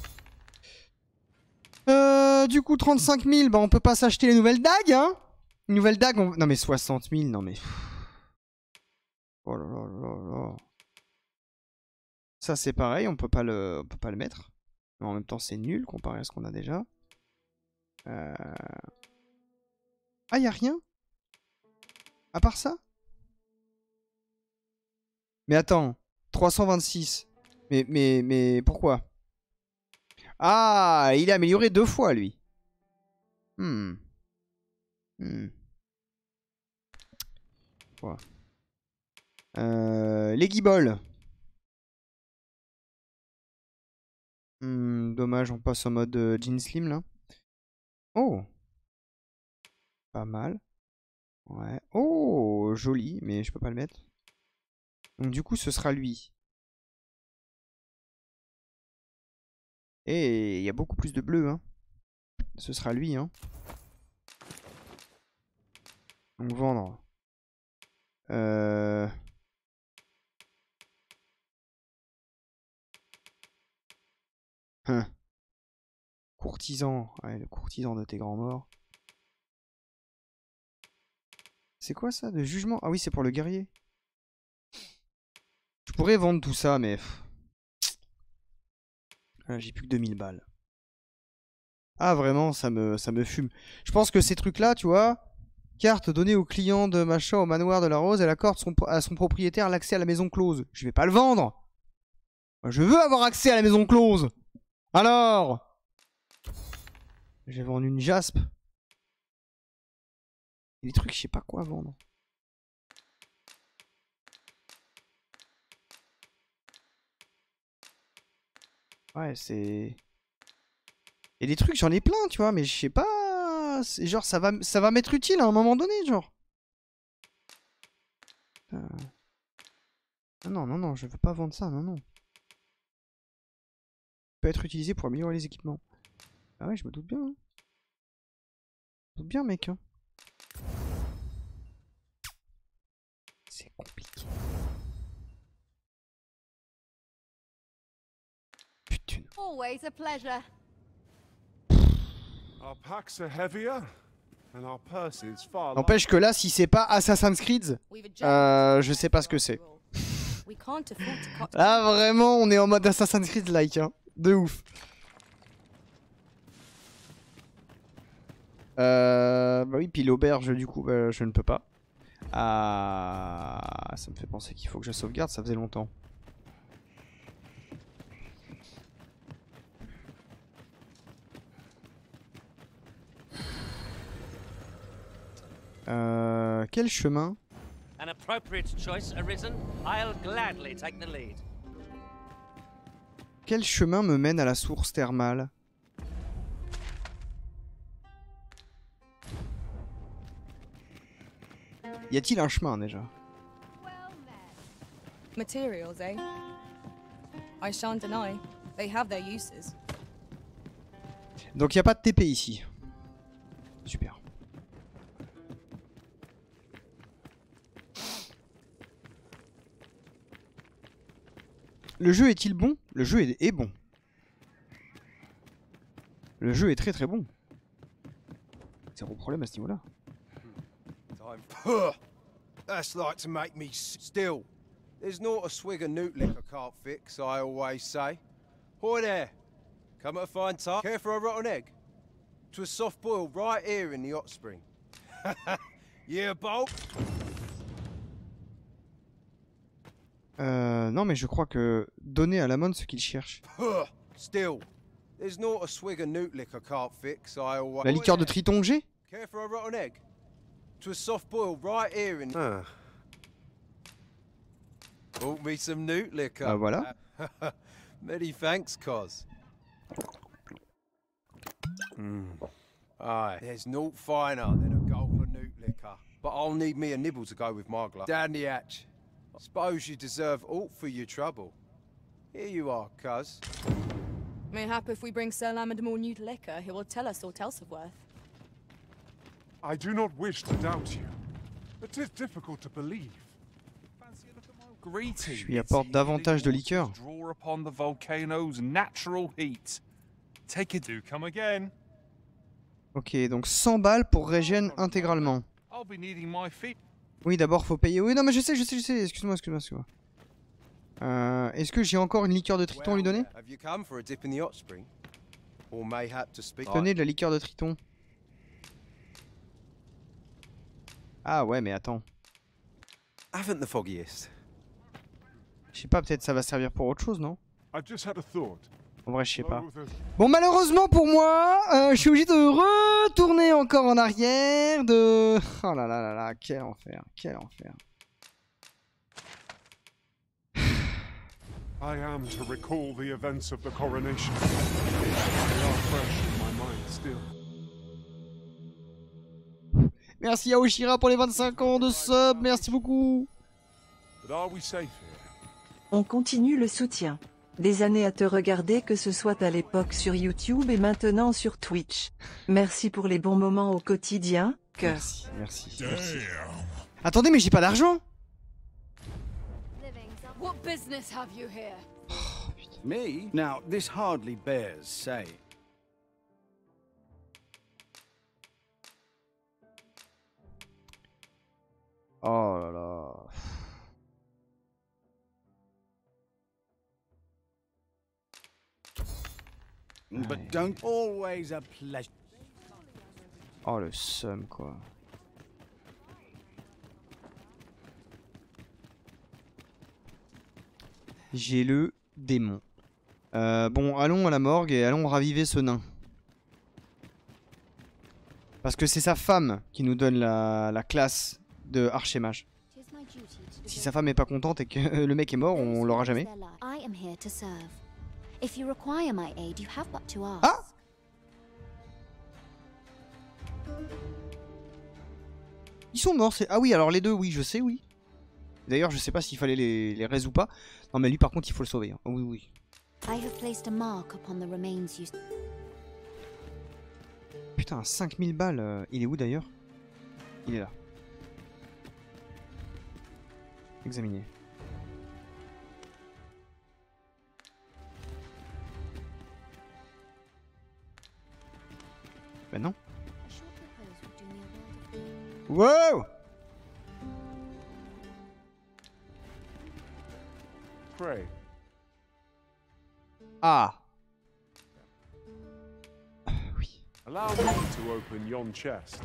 Du coup, 35 000, bah on peut pas s'acheter les nouvelles dagues, hein. Une nouvelle dague, non mais 60 000, non mais... Oh là là là là. Ça c'est pareil, on peut pas le mettre. Mais en même temps c'est nul comparé à ce qu'on a déjà. Ah, y'a rien? À part ça? Mais attends, 326. Mais pourquoi? Ah, il est amélioré 2 fois lui. Quoi? Les guibolles. Dommage, on passe en mode jean slim là. Oh! Pas mal. Ouais. Oh! Joli, mais je peux pas le mettre. Donc du coup, ce sera lui. Et il y a beaucoup plus de bleu, hein. Ce sera lui, hein. Donc vendre. Courtisan. Ouais, le courtisan de tes grands morts. C'est quoi ça? De jugement? Ah oui, c'est pour le guerrier. Je pourrais vendre tout ça, mais... J'ai plus que 2000 balles. Ah, vraiment, ça me fume. Je pense que ces trucs-là, tu vois... Carte donnée au client de machin au manoir de la Rose, elle accorde à son propriétaire l'accès à la maison close. Je vais pas le vendre. Je veux avoir accès à la maison close. Alors, je vais vendre une jaspe. Des trucs, je sais pas quoi vendre. Ouais, c'est... Et des trucs, j'en ai plein, tu vois, mais je sais pas... C'est genre, ça va m'être utile à un moment donné, genre. Non, non, non, je veux pas vendre ça, non, non. Peut être utilisé pour améliorer les équipements. Ah ouais, je me doute bien. Hein. Je me doute bien, mec. Hein. C'est compliqué. Putain. Always a pleasure. Our packs are heavier and our purses far. N'empêche que là, si c'est pas Assassin's Creed, je sais pas ce que c'est. Là, vraiment, on est en mode Assassin's Creed-like, hein. De ouf. Bah oui, puis l'auberge, du coup, je ne peux pas. Ah, ça me fait penser qu'il faut que je sauvegarde, ça faisait longtemps. Quel chemin? An appropriate choice arisen. I'll gladly take the lead. Quel chemin me mène à la source thermale? Y a-t-il un chemin déjà? Materials, eh? I shan't deny. They have their uses. Donc y a pas de TP ici. Super. Le jeu est-il bon? Le jeu est bon. Le jeu est très très bon. Zéro problème à ce niveau-là. That's like to make me still. There's not a swig of newt liquor can't fix, I always say. Hoy there. Come at a fine time. Care for a rotten egg? 'Twas soft boiled right here in the hot spring. Yeah, Bolt? Non mais je crois que donner à Lamon ce qu'il cherche. Still. There's not a swig of newt liquor can't fix, I always... La liqueur de triton que j'ai? Care for a rotten egg? 'Twas soft boiled right here in... Bought me some newt liquor. Ah voilà. Many thanks, Cos. Aye, there's naught finer than a gulp of newt liquor. But I'll need me a nibble to go with my glove. Down the hatch. Suppose you deserve aught for your trouble. Here you are, Cos. Mayhap if we bring Sir Lamond more newt liquor, he will tell us aught else of worth. I do not wish to doubt you, but 'tis difficult to believe. Je lui apporte davantage de liqueur. Draw upon the volcano's natural heat. Take it, do come again. Ok, donc 100 balles pour régène intégralement. I'll be needing my feet. Oui, d'abord faut payer. Oui, non mais je sais. Excuse-moi. Est-ce que j'ai encore une liqueur de triton à lui donner? Tenez de la liqueur de triton. Ah ouais, mais attends. Je sais pas, peut-être ça va servir pour autre chose, non? En vrai, je sais pas. Bon, malheureusement pour moi, je suis obligé de retourner encore en arrière. Oh là là là là, quel enfer, quel enfer. I am to recall the events of the coronation. They are fresh in my mind still. Merci à Oshira pour les 25 ans de sub, merci beaucoup. But are we safe here? On continue le soutien. Des années à te regarder, que ce soit à l'époque sur YouTube et maintenant sur Twitch. Merci pour les bons moments au quotidien, cœur. Merci. Attendez, mais j'ai pas d'argent. What business have you here? Me? Now, this hardly bears saying. Oh là là. But don't always a pleasure. Oh le seum quoi. J'ai le démon. Bon, allons à la morgue et allons raviver ce nain. Parce que c'est sa femme qui nous donne la classe de archer-mage. Si sa femme est pas contente et que le mec est mort, on l'aura jamais. Ah! Ils sont morts, c'est... Ah oui, alors les deux, oui, je sais, oui. D'ailleurs, je sais pas s'il fallait les raise ou pas. Non, mais lui, par contre, il faut le sauver. Hein. Oui, oui. Putain, 5000 balles. Il est où, d'ailleurs? Il est là. Examiner. Ben non. Wow! Pray. Ah. Oui. Allow me to open yon chest.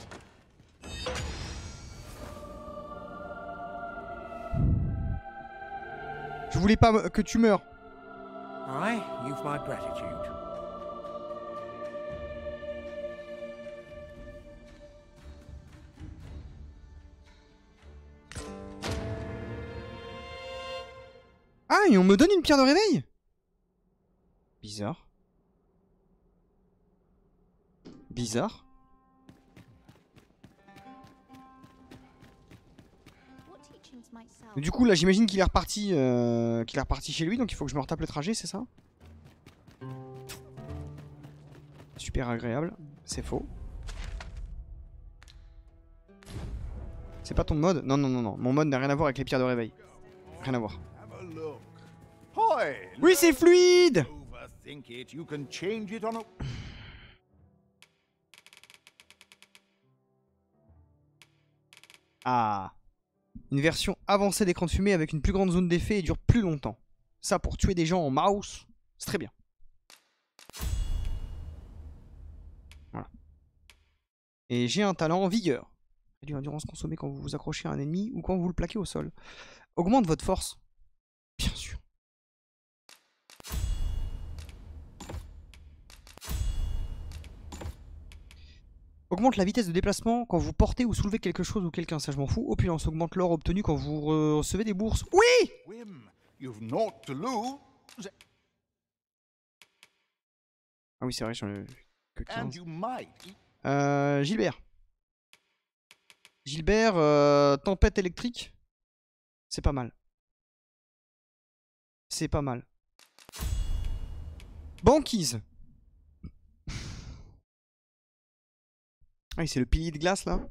Je voulais pas que tu meurs. Aye, you've my gratitude. Ah, et on me donne une pierre de réveil? Bizarre. Bizarre. Du coup, là, j'imagine qu'il est reparti chez lui, donc il faut que je me retape le trajet, c'est ça? Super agréable. C'est faux. C'est pas ton mode? Non, non, non, non. Mon mode n'a rien à voir avec les pierres de réveil. Rien à voir. Oui, c'est fluide! Ah. Une version avancée d'écran de fumée avec une plus grande zone d'effet et dure plus longtemps. Ça, pour tuer des gens en mouse, c'est très bien. Voilà. Et j'ai un talent en vigueur. Réduire l'endurance consommée quand vous vous accrochez à un ennemi ou quand vous le plaquez au sol. Augmente votre force. Bien sûr. Augmente la vitesse de déplacement quand vous portez ou soulevez quelque chose ou quelqu'un, ça je m'en fous. Opulence augmente l'or obtenu quand vous recevez des bourses. Oui! Ah oui, c'est vrai, j'en ai que 15. Gilbert. Gilbert, tempête électrique. C'est pas mal. C'est pas mal. Banquise. Ah oui, c'est le pilier de glace là.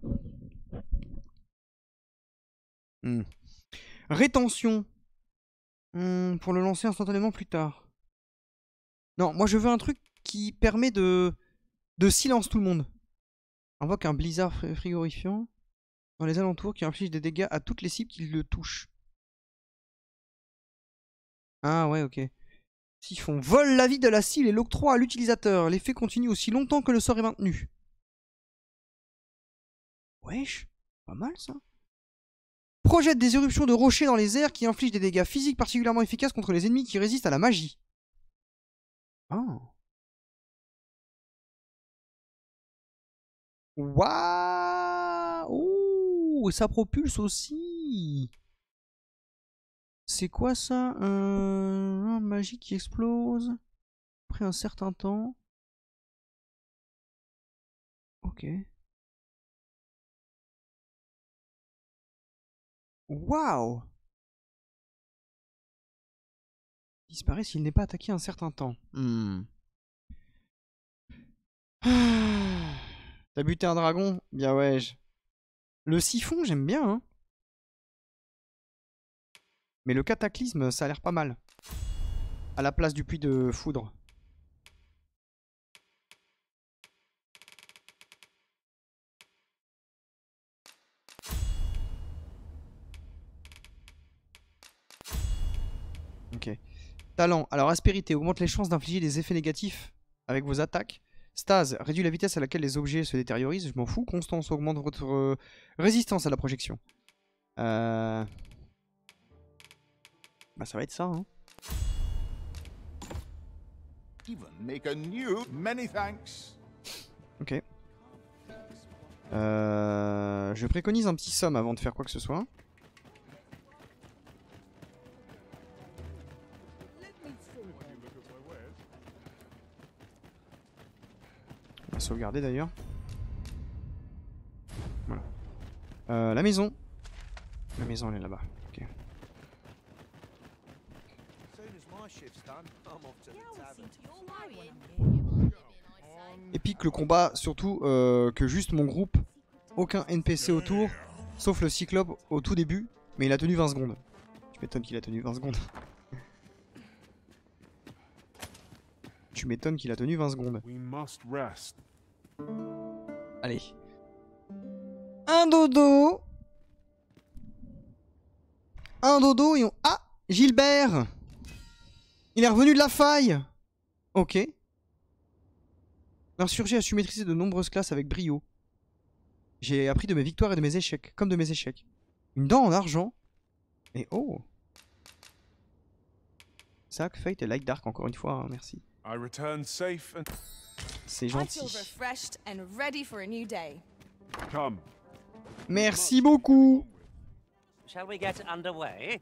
Rétention. Pour le lancer instantanément plus tard. Non, moi je veux un truc qui permet de silence tout le monde. Invoque un blizzard frigorifiant dans les alentours qui inflige des dégâts à toutes les cibles qui le touchent. Ah ouais, ok. Siphon. Vole la vie de la cible et l'octroie à l'utilisateur. L'effet continue aussi longtemps que le sort est maintenu. Wesh, pas mal ça. Projette des éruptions de rochers dans les airs qui infligent des dégâts physiques particulièrement efficaces contre les ennemis qui résistent à la magie. Oh. Waouh. Ouh, ça propulse aussi. C'est quoi ça? Magie qui explose après un certain temps. Ok. Waouh! Disparaît s'il n'est pas attaqué un certain temps. T'as buté un dragon? Bien ouais. Le siphon, j'aime bien. Hein. Mais le cataclysme, ça a l'air pas mal. À la place du puits de foudre. Ok. Talent. Alors, aspérité augmente les chances d'infliger des effets négatifs avec vos attaques. Stase réduit la vitesse à laquelle les objets se détériorisent. Je m'en fous. Constance augmente votre résistance à la projection. Bah, ça va être ça, hein. Ok. Je préconise un petit somme avant de faire quoi que ce soit. On va sauvegarder d'ailleurs. Voilà. La maison. La maison elle est là-bas. Ok. Épique le combat, surtout que juste mon groupe, aucun NPC autour, sauf le Cyclope au tout début, mais il a tenu 20 secondes. Tu m'étonnes qu'il a tenu 20 secondes. Tu m'étonnes qu'il a tenu 20 secondes. Allez. Un dodo. Un dodo et on... Ah, Gilbert. Il est revenu de la faille. Ok. L'insurgé a su maîtriser de nombreuses classes avec brio. J'ai appris de mes victoires et de mes échecs, comme de mes échecs. Une dent en argent. Et oh. Zack, Fate et Light Dark encore une fois, hein, merci. C'est gentil. Merci beaucoup. Shall we get underway?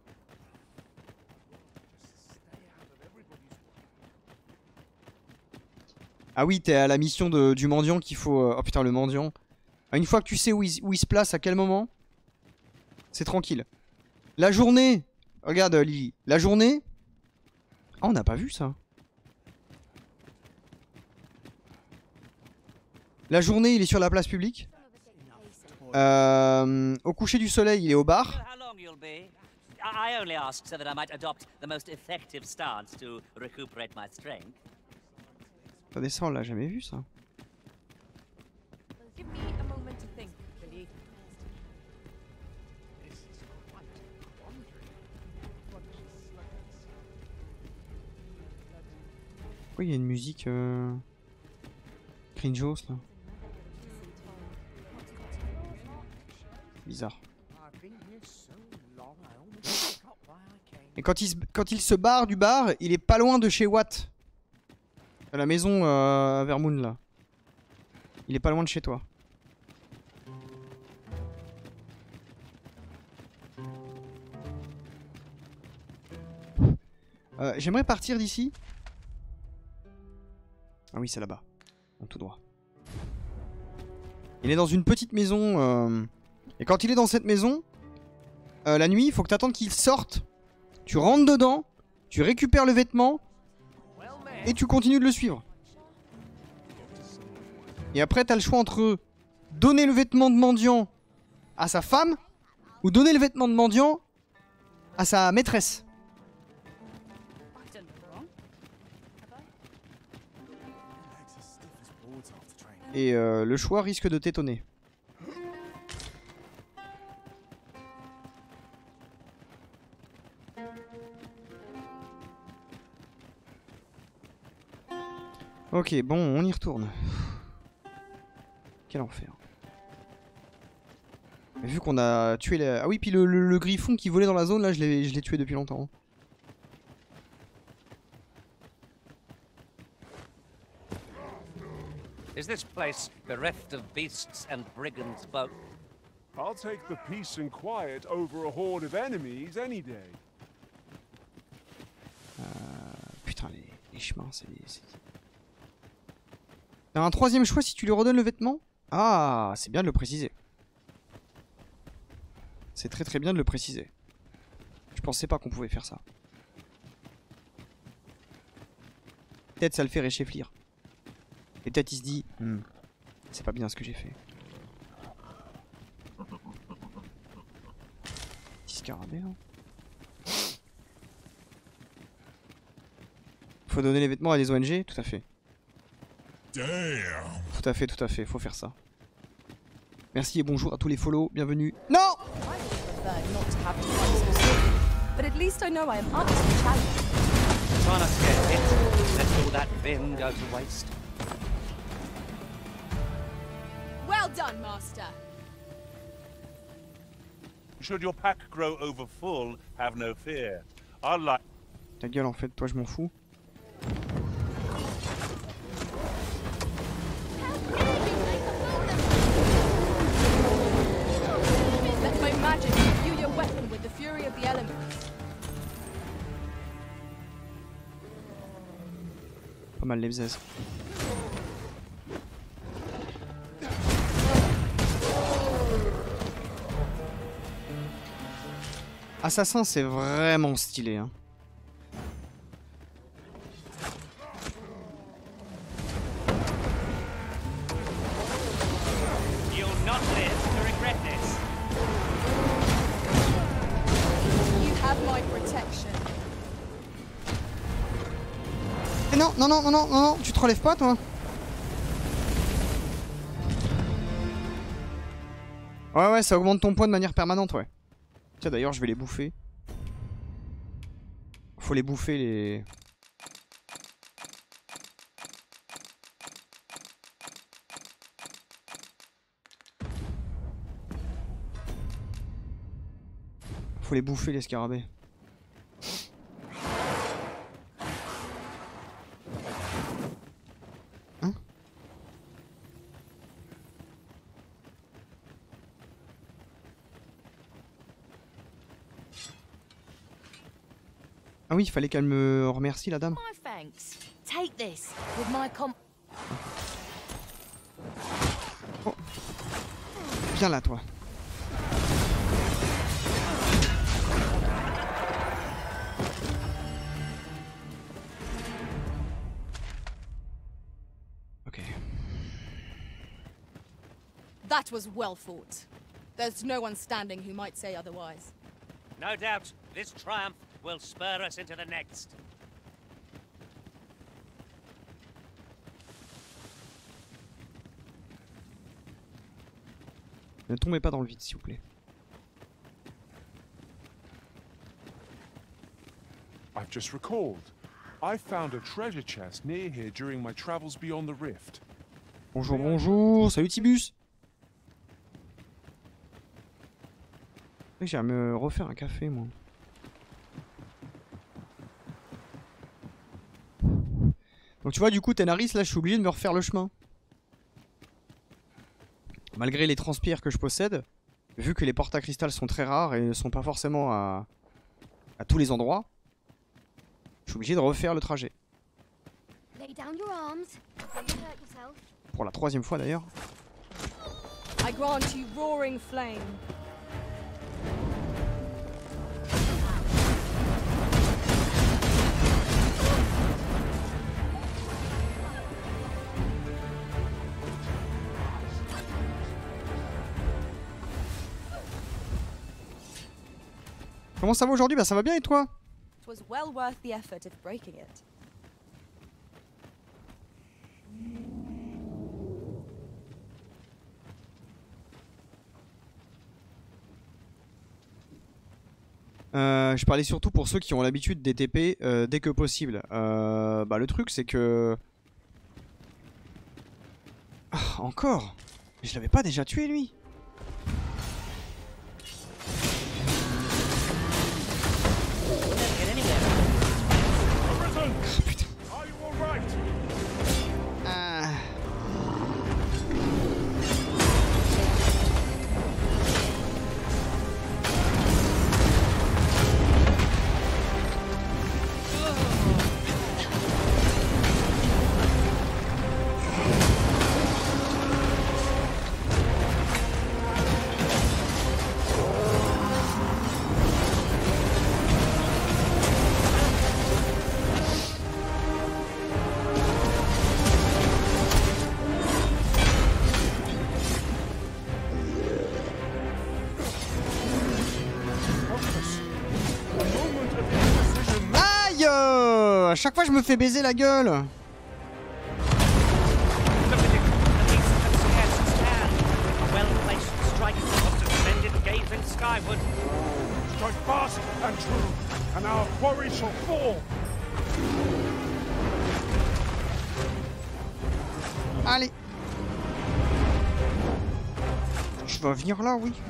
Ah oui, t'es à la mission du mendiant qu'il faut... Oh putain, le mendiant. Une fois que tu sais où il se place, à quel moment, c'est tranquille. La journée. Regarde Lily. La journée. Ah, on n'a pas vu ça. La journée, il est sur la place publique. Au coucher du soleil, il est au bar. I only asked so that I might adopt the most effective stance to recuperate my strength. Attendez, ça on l'a jamais vu ça. Give me a moment to think, will you? Pourquoi il y a une musique cringeos là? Bizarre. Et quand il se barre du bar, il est pas loin de chez Watt. À la maison à Vermoon là. Il est pas loin de chez toi. J'aimerais partir d'ici. Ah oui, c'est là-bas. Tout droit. Il est dans une petite maison. Et quand il est dans cette maison, la nuit, il faut que tu attendes qu'il sorte. Tu rentres dedans, tu récupères le vêtement et tu continues de le suivre. Et après, tu as le choix entre donner le vêtement de mendiant à sa femme ou donner le vêtement de mendiant à sa maîtresse. Et le choix risque de t'étonner. Ok, bon, on y retourne. Quel enfer. Vu qu'on a tué la... Ah oui, puis le griffon qui volait dans la zone, là, je l'ai tué depuis longtemps. Is this place bereft of beasts and brigands both? I'll take the peace and quiet over a horde of enemies any day. Putain, les chemins, c'est... T'as un troisième choix si tu lui redonnes le vêtement? Ah, c'est bien de le préciser. C'est très très bien de le préciser. Je pensais pas qu'on pouvait faire ça. Peut-être ça le fait réchéflir. Et peut-être il se dit, c'est pas bien ce que j'ai fait. Petit scarabée là. Faut donner les vêtements à des ONG, tout à fait. Damn. Tout à fait, tout à fait, faut faire ça. Merci et bonjour à tous les follow, bienvenue. Non! But at least I know I am up to the challenge. Try not to get hit. Let all that vim go to waste. Well done, Master. Should your pack grow over full, have no fear. I'll like. Ta gueule en fait, toi je m'en fous. Let my magic imbue your weapon with the fury of the elements. Pas mal les bzaises. Assassin c'est vraiment stylé hein. You'll not live to regret this. You have my protection. Mais non, non, non, non, non, non, tu te relèves pas toi. Ouais, ouais, ça augmente ton poids de manière permanente, ouais. Tiens, d'ailleurs, je vais les bouffer. Faut les bouffer, les... Faut les bouffer, les scarabées. Hein? Ah oui, il fallait qu'elle me remercie, la dame. My thanks. Take this with my Oh. Viens là, toi. Ok. That was well fought. There's no one standing who might say otherwise. No doubt, this triumph will spur us into the next. Ne tombez pas dans le vide, s'il vous plaît. I've just recalled. I found a treasure chest near here during my travels beyond the rift. Bonjour, bonjour. Salut Tibus. J'ai à me refaire un café, moi. Donc tu vois, du coup, Tenaris, là, je suis obligé de me refaire le chemin. Malgré les transpires que je possède, vu que les portes à cristal sont très rares et ne sont pas forcément à tous les endroits, je suis obligé de refaire le trajet. Pour la 3e fois d'ailleurs. I grant you roaring flame. Comment ça va aujourd'hui? Bah ça va bien et toi? It was well worth the effort of breaking it. Je parlais surtout pour ceux qui ont l'habitude des TP dès que possible. Bah le truc c'est que... Ah, encore? Mais je l'avais pas déjà tué lui? chaque fois je me fais baiser la gueule. Strike fast and true, and our quarry shall fall. Allez. Je vais venir là, oui.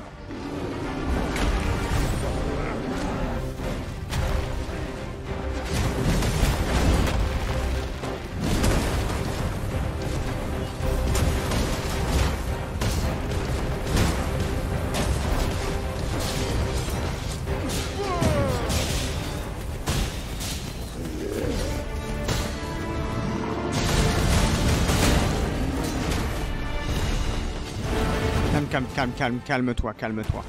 Calme-toi, calme-toi.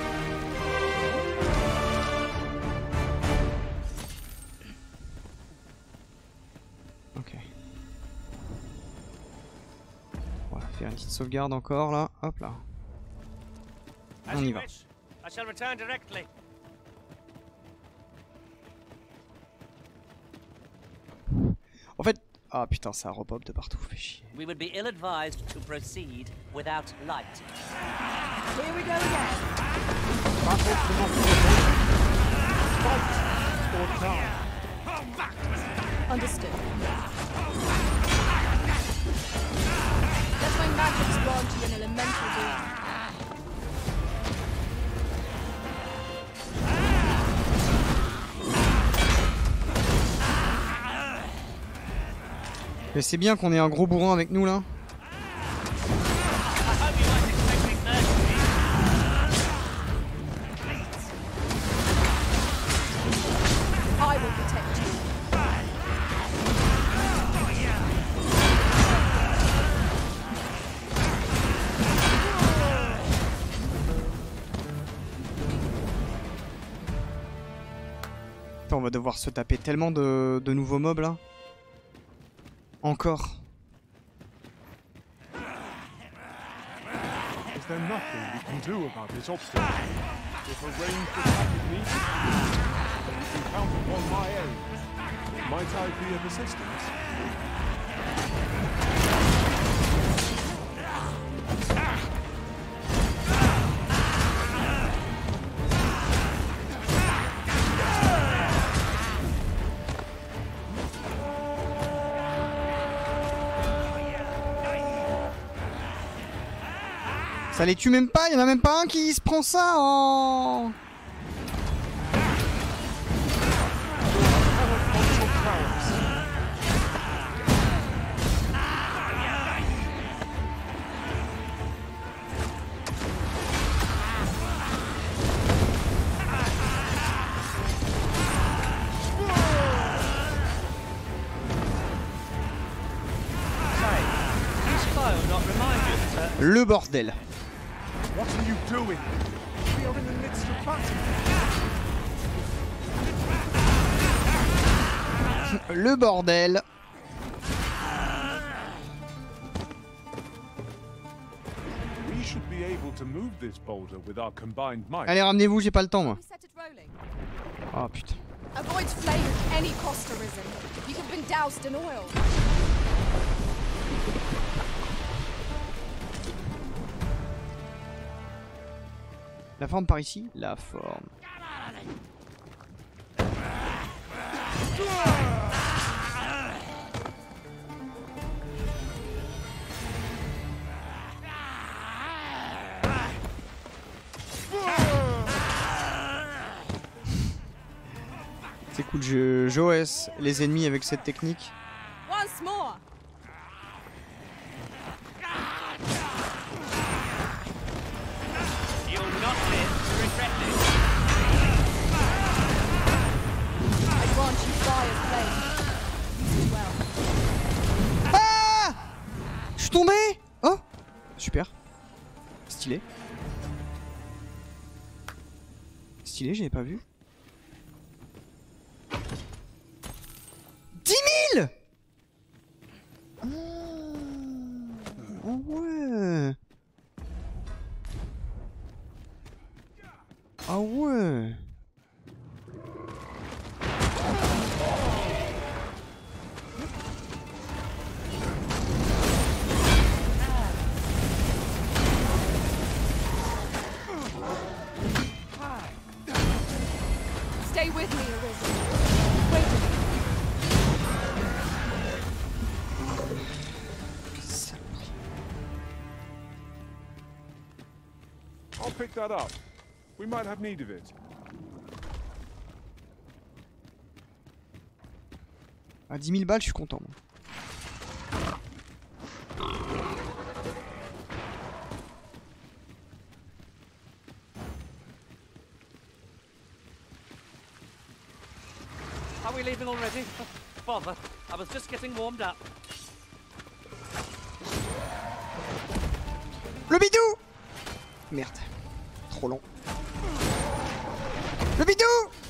Ok. On va faire une petite sauvegarde encore là. Hop là. On y va. En fait, ah putain, ça repop de partout, fait chier. We would be ill-advised to proceed without light. Here we go again. Fight or die. Understood. Let my magics grant you an elemental being. Mais c'est bien qu'on ait un gros bourrin avec nous là. I will protect you. Attends, on va devoir se taper tellement de nouveaux mobs là. Encore. Is there nothing we can do about this obstacle? If a ranged attack is needed, then you can count upon my aid. Might I be of assistance? Ça les tue même pas, y'en a même pas un qui se prend ça en... Le bordel. What are you doing? We are in the midst of battle. Le bordel. We should be able to move this boulder with our combined might. Allez, ramenez-vous, j'ai pas le temps moi. Oh putain. Avoid flame at any cost arisen. You have been doused in oil. La forme par ici? La forme. C'est cool, j'OS les ennemis avec cette technique. Once more. Ah! Je suis tombé! Oh! Super. Stylé. Stylé, j'avais pas vu. 10 000! Oh ouais! Ah ouais! pick that up? We might have need of it. À 10 000 balles, je suis content. Moi. Are we leaving already? Bother. I was just getting warmed up. Le bidou! Merde. Trop long. Le bidou!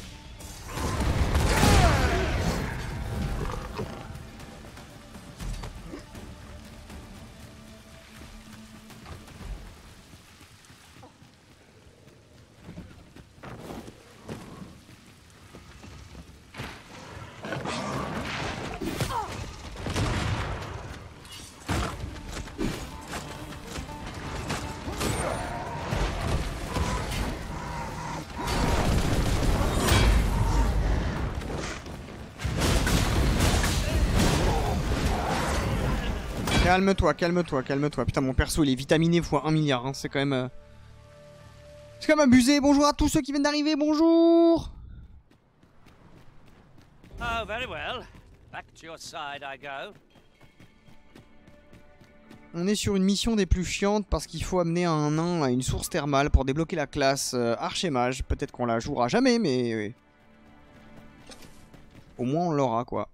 Calme-toi, calme-toi, calme-toi. Putain, mon perso il est vitaminé fois 1 milliard. Hein. C'est quand même. C'est quand même abusé. Bonjour à tous ceux qui viennent d'arriver. Bonjour. Oh, very well. Back to your side I go. On est sur une mission des plus chiantes parce qu'il faut amener un nain à une source thermale pour débloquer la classe archémage. Peut-être qu'on la jouera jamais, mais. Au moins on l'aura quoi.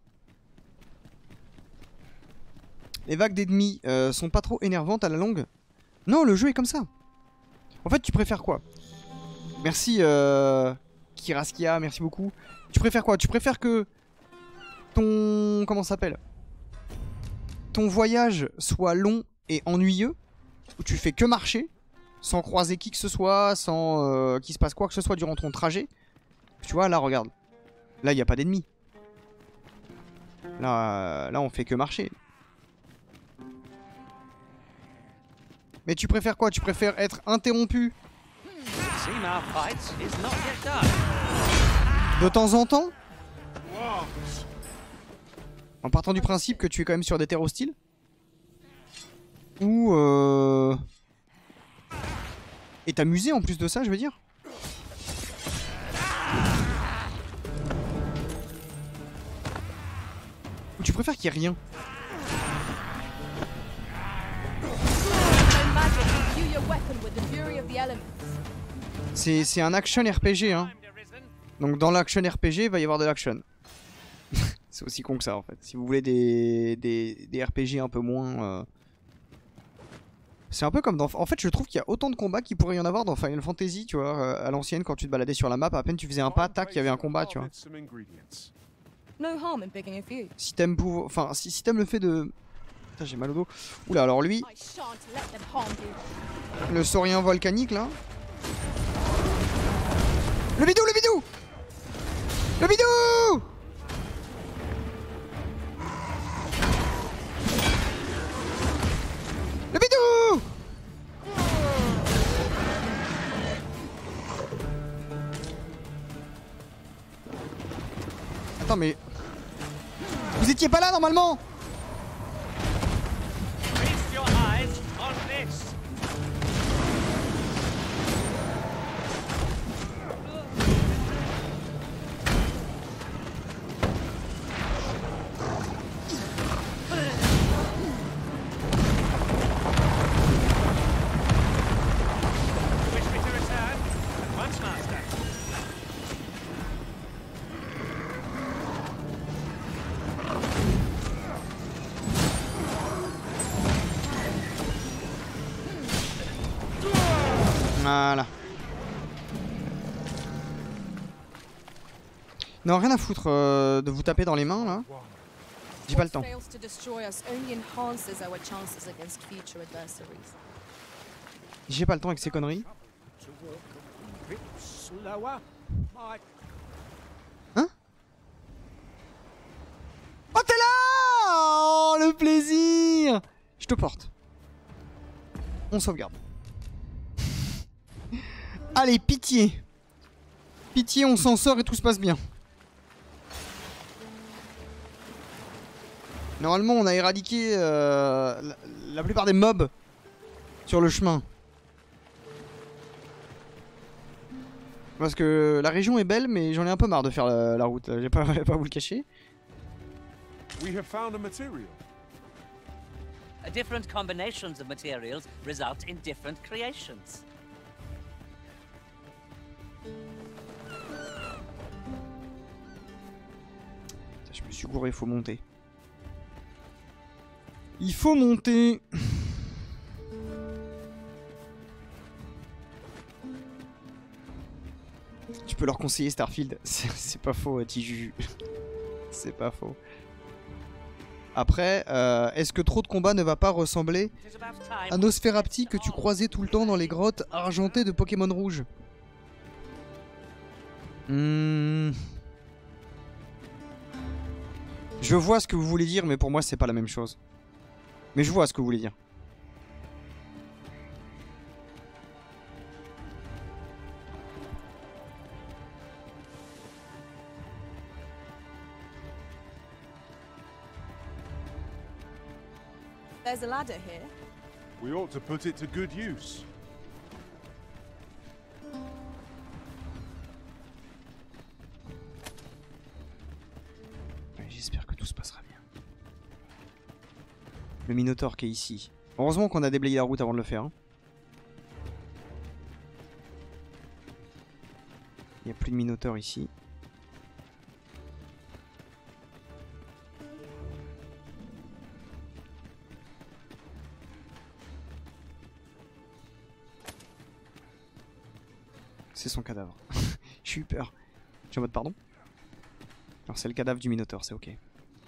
Les vagues d'ennemis sont pas trop énervantes à la longue. Non, le jeu est comme ça. En fait, tu préfères quoi? Merci Kiraskia, merci beaucoup. Tu préfères quoi? Tu préfères que ton... Comment ça s'appelle? Ton voyage soit long et ennuyeux, où tu fais que marcher, sans croiser qui que ce soit, sans qu'il se passe quoi que ce soit durant ton trajet. Tu vois, là, regarde. Là, il n'y a pas d'ennemis. Là, on fait que marcher. Mais tu préfères quoi? Tu préfères être interrompu de temps en temps? En partant du principe que tu es quand même sur des terres hostiles? Ou et t'amuser en plus de ça, je veux dire? Ou tu préfères qu'il n'y ait rien? C'est un action RPG, hein. Donc dans l'action RPG, il va y avoir de l'action. C'est aussi con que ça, en fait. Si vous voulez des RPG un peu moins... C'est un peu comme dans... En fait, je trouve qu'il y a autant de combats qu'il pourrait y en avoir dans Final Fantasy, tu vois, à l'ancienne, quand tu te baladais sur la map, à peine tu faisais un pas, tac, il y avait un combat, tu vois. Si t'aimes enfin, si t'aimes le fait de... Putain, j'ai mal au dos. Oula, alors lui... Le saurien volcanique, là. Le bidou, le bidou! Le bidou! Le bidou! Attends, mais... Vous étiez pas là, normalement? Voilà. Non, rien à foutre de vous taper dans les mains là. J'ai pas le temps. J'ai pas le temps avec ces conneries. Hein? Oh, t'es là! Oh, le plaisir! Je te porte. On sauvegarde. Allez, pitié. Pitié, on s'en sort et tout se passe bien. Normalement, on a éradiqué la plupart des mobs sur le chemin. Parce que la région est belle, mais j'en ai un peu marre de faire la route. J'ai pas vous le cacher. We have found a material. Different combinations of materials result in different creations. Je me suis gouré, il faut monter. Il faut monter. Tu peux leur conseiller Starfield. C'est pas faux, Tiju. C'est pas faux. Après, est-ce que trop de combats ne va pas ressembler à Nosferapti que tu croisais tout le temps dans les grottes argentées de Pokémon Rouge? Je vois ce que vous voulez dire, mais pour moi, c'est pas la même chose. Mais je vois ce que vous voulez dire. There's a ladder here. We ought to put it to good use. J'espère que tout se passera bien. Le Minotaur qui est ici. Heureusement qu'on a déblayé la route avant de le faire. Hein. Il n'y a plus de Minotaur ici. C'est son cadavre. J'ai eu peur. Je suis en mode pardon. Alors c'est le cadavre du Minotaur, c'est ok.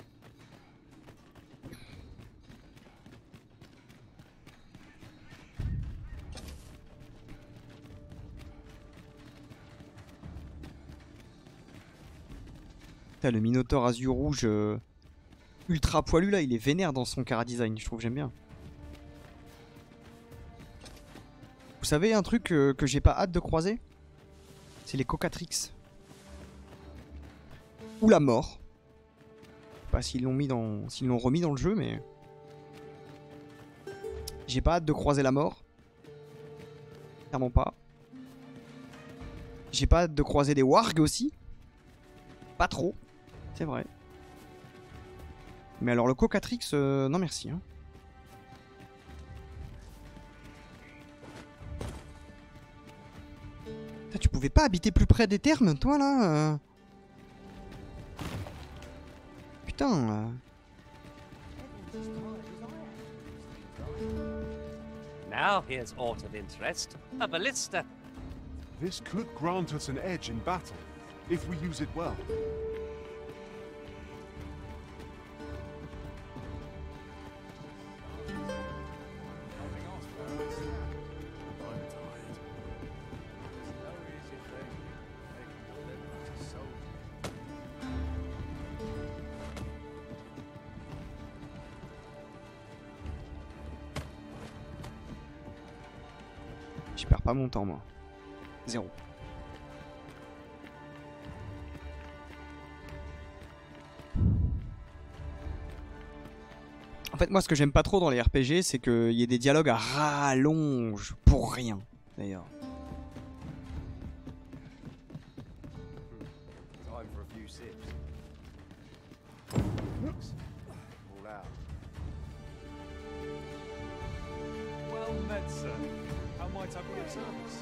Putain, le Minotaur azur rouge ultra poilu là, il est vénère dans son chara design, je trouve, j'aime bien. Vous savez un truc que j'ai pas hâte de croiser? C'est les Cocatrix. Ou la mort. Je sais pas s'ils l'ont mis dans. S'ils l'ont remis dans le jeu, mais. J'ai pas hâte de croiser la mort. Clairement pas. J'ai pas hâte de croiser des wargs aussi. Pas trop. C'est vrai. Mais alors le Cocatrix, non merci. Hein. Tu pouvais pas habiter plus près des thermes, toi, là Putain. Now here's aught of interest. A ballista. This could grant us an edge in battle, if we use it well. Je perds pas mon temps, moi. 0. En fait, moi, ce que j'aime pas trop dans les RPG, c'est qu'il y ait des dialogues à rallonge pour rien, d'ailleurs. Time for a few sips. All out. Well met, sir. How might I be of service?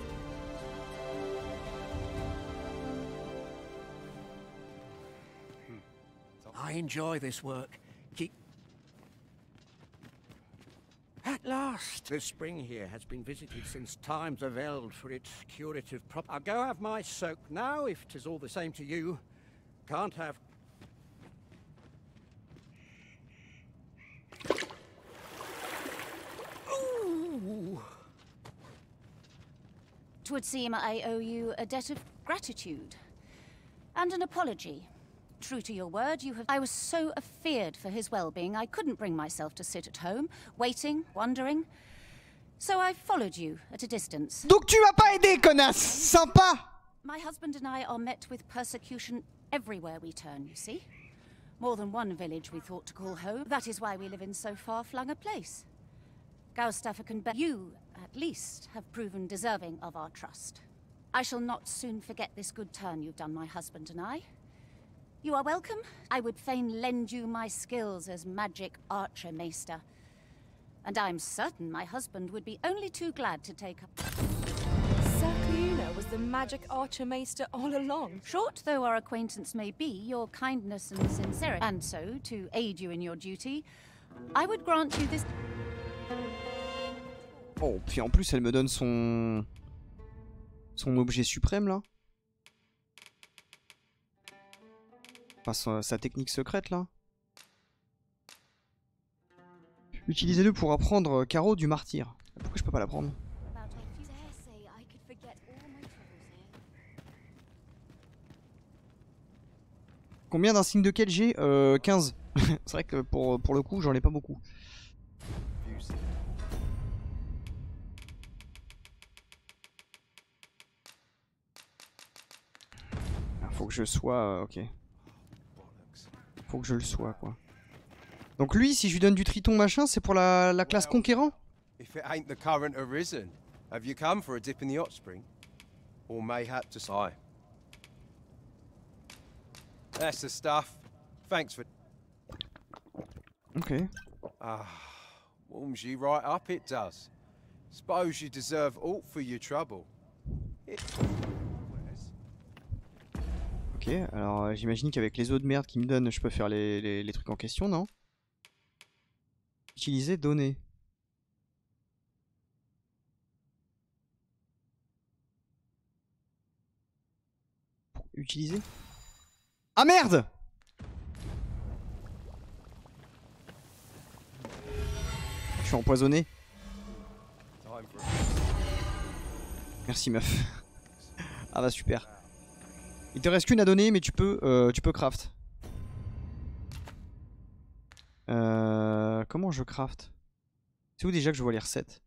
I enjoy this work. Keep. At last! The spring here has been visited since times of eld for its curative prop. I'll go have my soak now, if 'tis all the same to you. Can't have. Ooh! 'Twould seem I owe you a debt of gratitude. And an apology. True to your word, you have... I was so afeared for his well-being, I couldn't bring myself to sit at home, waiting, wondering. So I followed you at a distance. Donc tu m'as pas aidé, connasse! Sympa! My husband and I are met with persecution everywhere we turn, you see. More than one village we thought to call home. That is why we live in so far-flung a place. Gaustaffer can bet you, at least, have proven deserving of our trust. I shall not soon forget this good turn you've done my husband and I. You are welcome. I would fain lend you my skills as magic archer maester. And I'm certain my husband would be only too glad to take up. Sir Cluna was the magic archer maester all along. Short though our acquaintance may be, your kindness and sincerity, and so, to aid you in your duty, I would grant you this... Oh, puis en plus, elle me donne son objet suprême, là. Enfin, sa technique secrète, là. Utilisez-le pour apprendre carreau du martyr. Pourquoi je peux pas l'apprendre? Combien d'insignes de quête j'ai 15. C'est vrai que pour le coup, j'en ai pas beaucoup. Faut que je sois... ok. Faut que je le sois, quoi. Donc lui, si je lui donne du triton machin, c'est pour la classe conquérant? If it ain't the current arisen, have you come for a dip in the hot spring? Or mayhap to sigh? That's the stuff. Thanks for... Okay. Ah, warms you right up, it does. Suppose you deserve aught for your trouble. Ok, alors j'imagine qu'avec les eaux de merde qu'il me donne, je peux faire les trucs en question, non? Utiliser, donner. Utiliser? Ah merde! Je suis empoisonné. Merci meuf. Ah bah super. Il te reste qu'une à donner, mais tu peux craft. Comment je craft? C'est où déjà que je vois les recettes?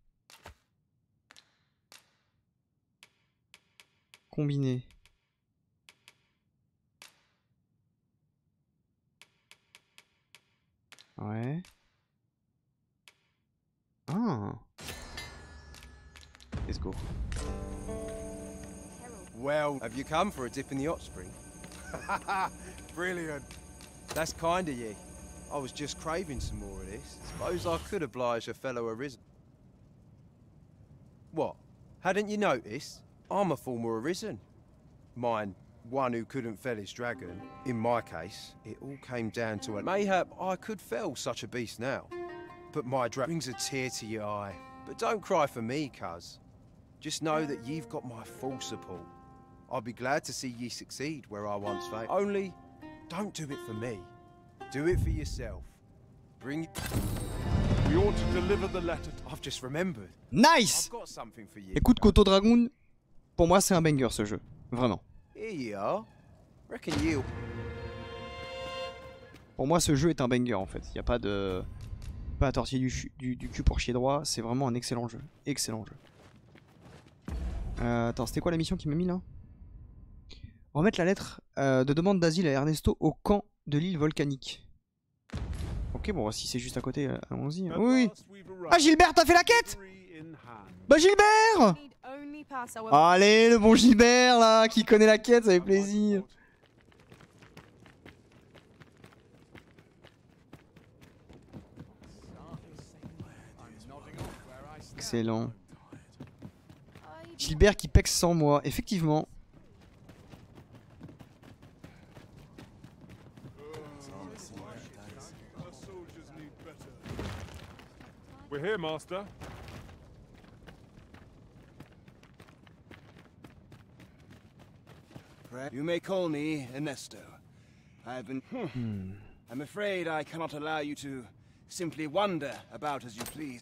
Combiner. Ouais. Ah. Let's go. Well, have you come for a dip in the hot spring? Brilliant. That's kind of ye. I was just craving some more of this. Suppose I could oblige a fellow arisen. What? Hadn't you noticed? I'm a former arisen. Mine, one who couldn't fell his dragon. In my case, it all came down to it. Mayhap I could fell such a beast now. But my dragon brings a tear to your eye. But don't cry for me, cuz. Just know that you've got my full support. I'll be glad to see ye succeed where I once failed. Only, don't do it for me. Do it for yourself. Bring... We ought to deliver the letter. I've just remembered. Nice! I've got something for you. Écoute, Koto Dragoon, pour moi c'est un banger ce jeu. Vraiment. Here you are. Reckon you... Pour moi ce jeu est un banger en fait. Il n'y a pas de... Pas à tortiller du cul pour chier droit. C'est vraiment un excellent jeu. Excellent jeu. Attends, c'était quoi la mission qui m'a mis là? Remettre la lettre de demande d'asile à Ernesto au camp de l'île volcanique. Ok, bon, si c'est juste à côté, allons-y. Oui. Ah, Gilbert, t'as fait la quête? Bah, Gilbert! Allez, le bon Gilbert là, qui connaît la quête, ça fait plaisir. Excellent. Gilbert qui pexe sans moi, effectivement. We're here, Master. You may call me Ernesto. I've been... I'm afraid I cannot allow you to simply wander about as you please.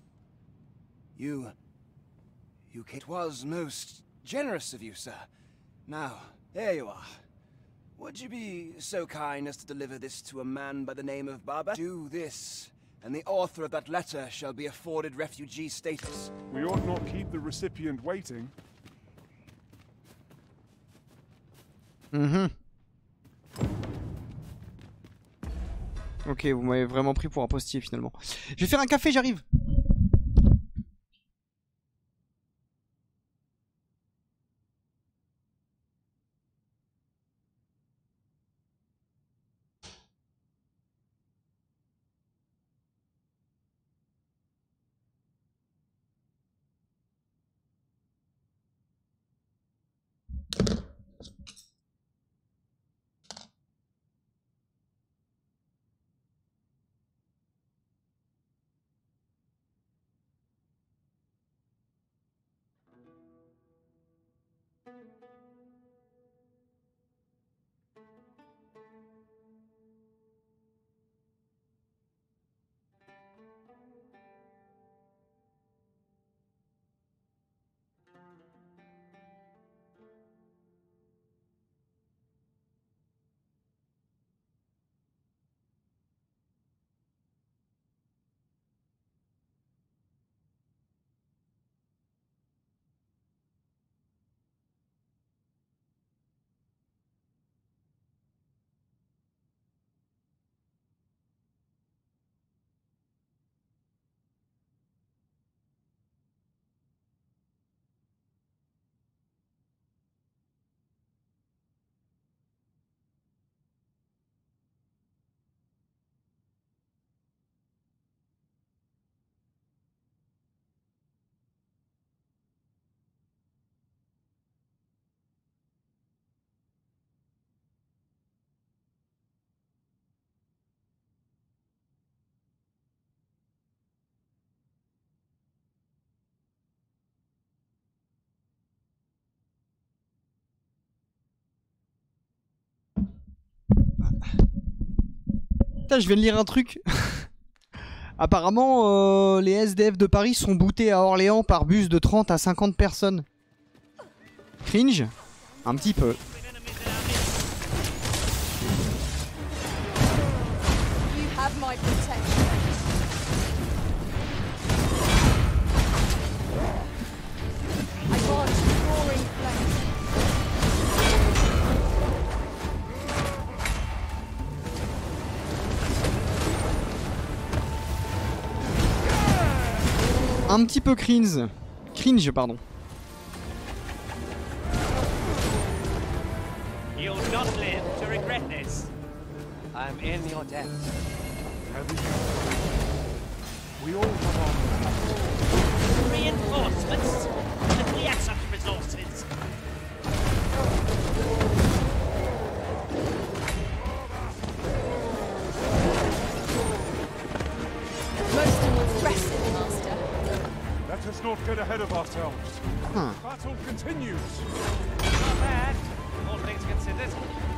It was most generous of you, sir. Now, there you are. Would you be so kind as to deliver this to a man by the name of Baba? Do this, and the author of that letter shall be afforded refugee status. We ought not keep the recipient waiting. Ok, vous m'avez vraiment pris pour un postier finalement. Je vais faire un café, j'arrive. Putain, je viens de lire un truc. Apparemment, les SDF de Paris sont boutés à Orléans par bus de 30 à 50 personnes. Cringe? Un petit peu. You have my protection. I want roaring flames. Un petit peu cringe. Cringe, pardon. You'll not live to regret this. I'm in your debt. We all have our... Reinforcements? And we have such resources. Most impressive, Master. Let us not get ahead of ourselves. Huh. Battle continues. Not bad, all things considered.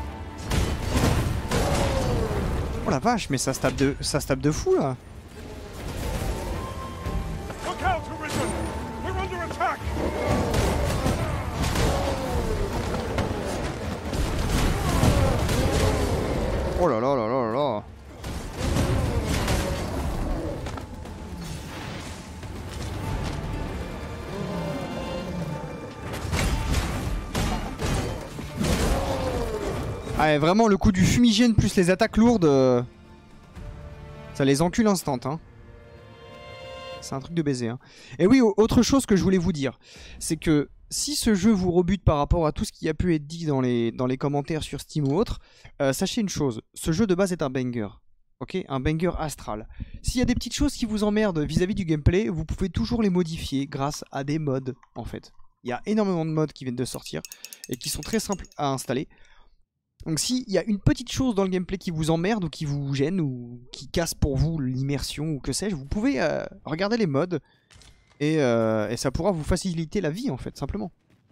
Oh la vache, mais ça se tape de fou là. Look out, Arisen! We're under attack! Oh là là là là là. Ah ouais, vraiment le coup du fumigène plus les attaques lourdes, ça les encule instant hein. C'est un truc de baiser hein. Et oui, autre chose que je voulais vous dire, c'est que si ce jeu vous rebute par rapport à tout ce qui a pu être dit dans les commentaires sur Steam ou autre, sachez une chose, ce jeu de base est un banger. Ok, un banger astral. S'il y a des petites choses qui vous emmerdent vis-à-vis du gameplay, vous pouvez toujours les modifier grâce à des mods en fait. Il y a énormément de mods qui viennent de sortir et qui sont très simples à installer. Donc s'il y a une petite chose dans le gameplay qui vous emmerde ou qui vous gêne ou qui casse pour vous l'immersion ou que sais-je, vous pouvez regarder les mods et ça pourra vous faciliter la vie en fait, simplement.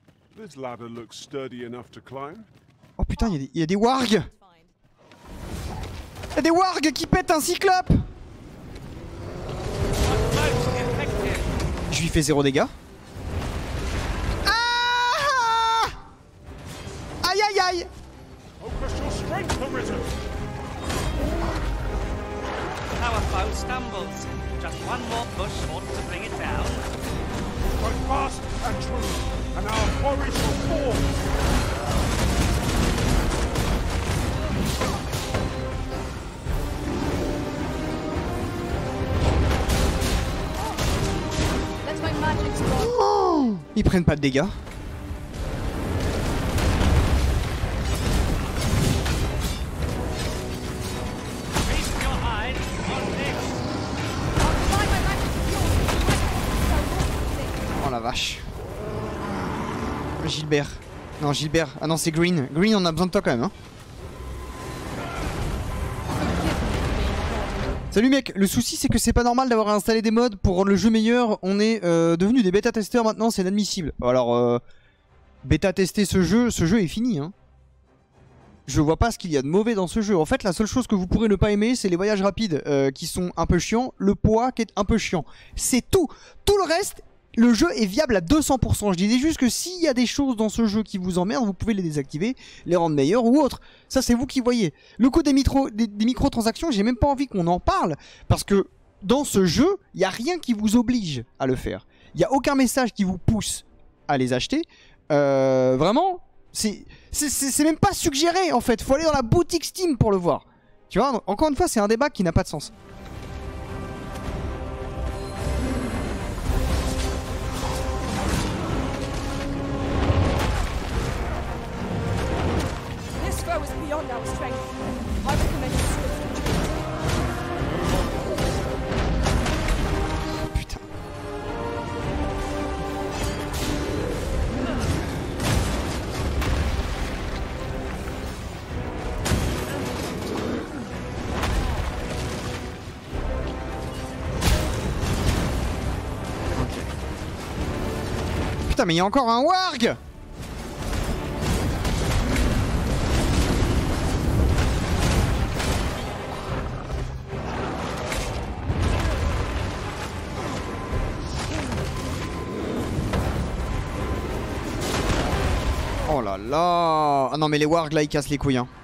Oh putain, il y a des wargs! Il y a des wargs qui pètent un cyclope! Je lui fais 0 dégâts. Ah! Aïe aïe aïe! Our foe stumbles. Just one more push ought to bring it down. But fast and true, and our quarry shall fall. Let my magic strong. Oh, ils prennent pas de dégâts. Oh la vache. Gilbert. Non, Gilbert. Ah non, c'est Green. Green, on a besoin de toi quand même. Hein. Salut mec, le souci c'est que c'est pas normal d'avoir installé des mods pour rendre le jeu meilleur. On est devenu des bêta-testeurs maintenant, c'est inadmissible. Alors, bêta-tester ce jeu est fini. Hein. Je vois pas ce qu'il y a de mauvais dans ce jeu. En fait, la seule chose que vous pourrez ne pas aimer, c'est les voyages rapides qui sont un peu chiants, le poids qui est un peu chiant. C'est tout. Tout le reste, le jeu est viable à 200%. Je disais juste que s'il y a des choses dans ce jeu qui vous emmerdent, vous pouvez les désactiver, les rendre meilleurs ou autres. Ça, c'est vous qui voyez. Le coup des microtransactions, j'ai même pas envie qu'on en parle. Parce que dans ce jeu, il n'y a rien qui vous oblige à le faire. Il n'y a aucun message qui vous pousse à les acheter. Vraiment, c'est même pas suggéré en fait. Faut aller dans la boutique Steam pour le voir. Tu vois, encore une fois, c'est un débat qui n'a pas de sens. This foe is beyond our strength. I recommend swift retreat. Putain. Putain, mais il y a encore un warg! Oh là là. Ah non mais les wargs là ils cassent les couilles hein.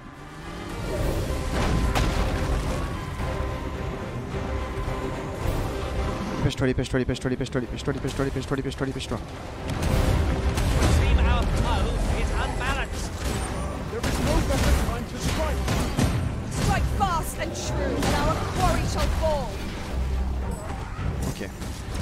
Dépêche-toi, dépêche-toi, dépêche-toi, dépêche-toi, dépêche-toi, dépêche-toi, dépêche-toi, dépêche-toi, dépêche-toi. Strike fast and true, and our quarry shall fall. Ok.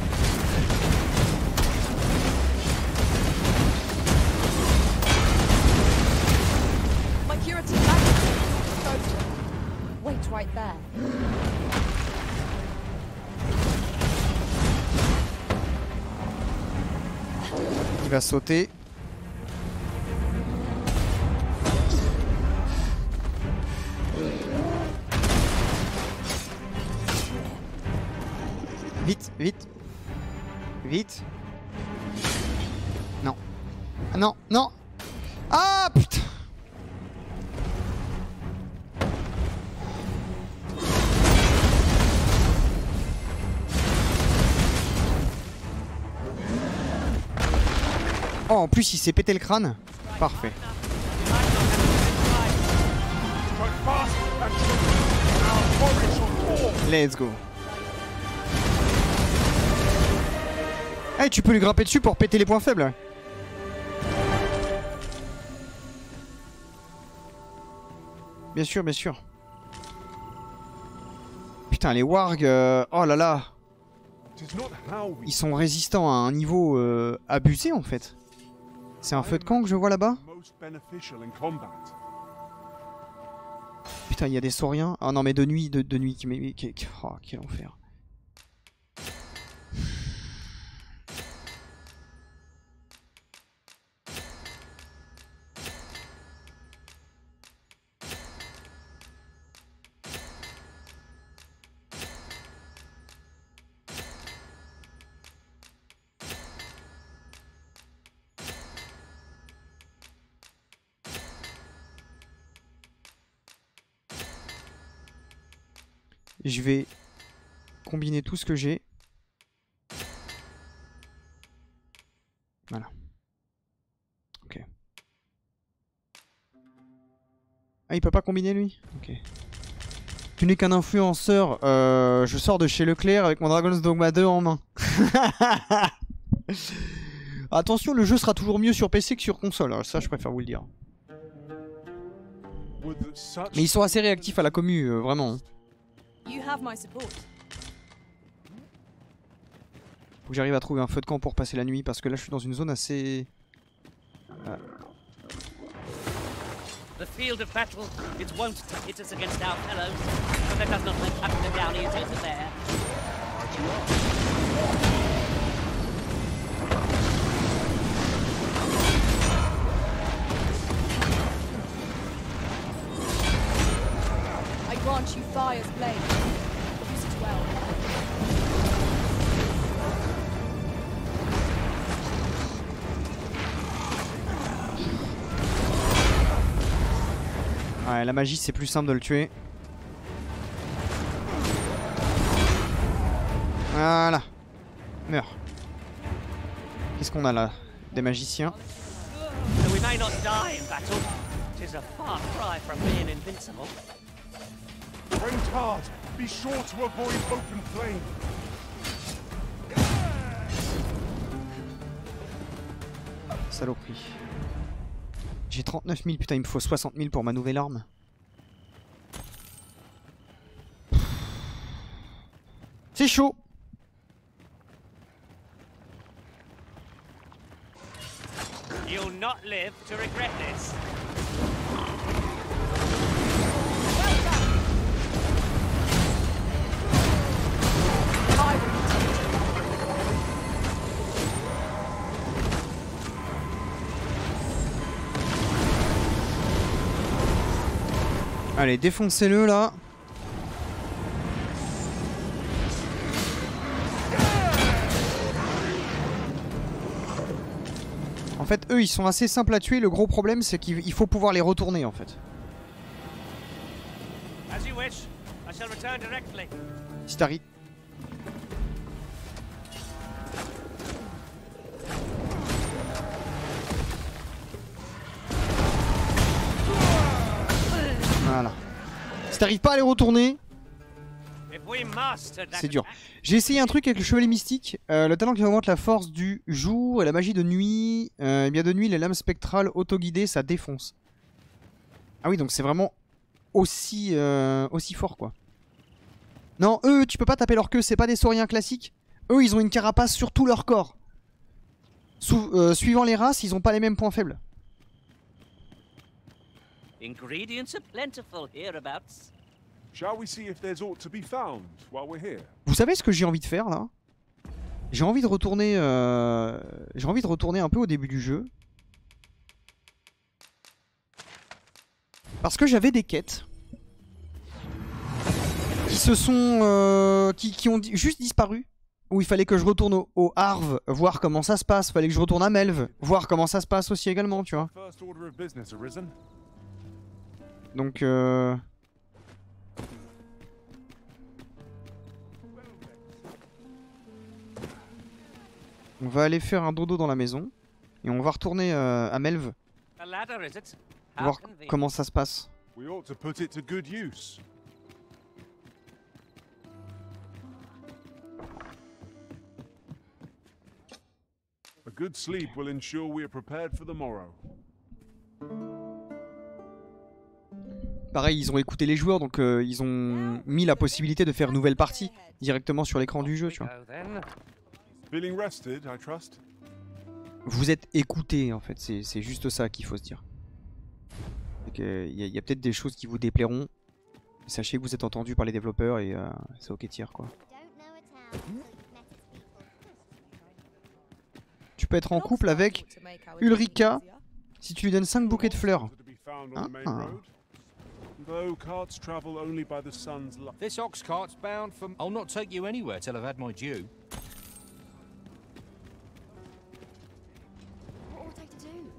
My curative magic. Wait right there. Il va sauter. Vite, vite. Vite. Non. Ah non, non. Ah putain. Oh, en plus il s'est pété le crâne. Parfait. Let's go. Hey, tu peux lui grimper dessus pour péter les points faibles. Bien sûr, bien sûr. Putain, les wargs... Oh là là. Ils sont résistants à un niveau abusé en fait. C'est un feu de camp que je vois là-bas. Putain, il y a des sauriens. Ah non, mais de nuit, de nuit. Oh, quel enfer. Je vais combiner tout ce que j'ai. Voilà. Ok. Ah, il peut pas combiner lui? Ok. Tu n'es qu'un influenceur. Je sors de chez Leclerc avec mon Dragon's Dogma 2 en main. Attention, le jeu sera toujours mieux sur PC que sur console. Alors ça, je préfère vous le dire. Mais ils sont assez réactifs à la commu, vraiment. You have my support. Faut que j'arrive à trouver un feu de camp pour passer la nuit parce que là je suis dans une zone assez... The field of battle, it won't hit us against our fellows, but that does not make up the down easy to bear. I grant you fire's blade. Use it well. Ouais, la magie c'est plus simple de le tuer. Voilà. Meurs. Qu'est-ce qu'on a là? Des magiciens. So we may not die in battle. It is a far cry from being invincible. Train hard. Be sure to avoid open flame. Saloperie. J'ai 39 000, putain il me faut 60 000 pour ma nouvelle arme. C'est chaud. You'll not live to regret this. Allez, défoncez-le là. En fait, eux, ils sont assez simples à tuer. Le gros problème, c'est qu'il faut pouvoir les retourner, en fait. Si t'arrives... Si t'arrives pas à les retourner, If we mastered that c'est dur. J'ai essayé un truc avec le chevalier mystique, le talent qui augmente la force du jour et la magie de nuit. Et bien de nuit, les lames spectrales auto-guidées, ça défonce. Ah oui, donc c'est vraiment aussi fort quoi. Non, eux, tu peux pas taper leur queue, c'est pas des sauriens classiques. Eux, ils ont une carapace sur tout leur corps. Suivant les races, ils ont pas les mêmes points faibles. ingredients are plentiful hereabouts. Shall we see if there's aught to be found while we're here? Vous savez ce que j'ai envie de faire là? J'ai envie de retourner un peu au début du jeu. Parce que j'avais des quêtes qui se sont qui ont juste disparu. Où il fallait que je retourne au Harve, voir comment ça se passe. Fallait que je retourne à Melve, voir comment ça se passe aussi également, tu vois. Donc on va aller faire un dodo dans la maison. Et on va retourner à Melve. A ladder, is it? Voir comment ça se passe. We ought to put it to good use. A good sleep will ensure we are prepared for the morrow. Pareil, ils ont écouté les joueurs, donc ils ont mis la possibilité de faire une nouvelle partie directement sur l'écran du jeu, tu vois. Feeling rested, I trust. Vous êtes écoutés, en fait, c'est juste ça qu'il faut se dire. Il y a peut-être des choses qui vous déplairont. Sachez que vous êtes entendus par les développeurs et c'est ok tiers, quoi. Tu peux être en couple avec Ulrika si tu lui donnes 5 bouquets de fleurs. Ah. This ox cart's bound for... I'll not take you anywhere till I've had my due. What would I do?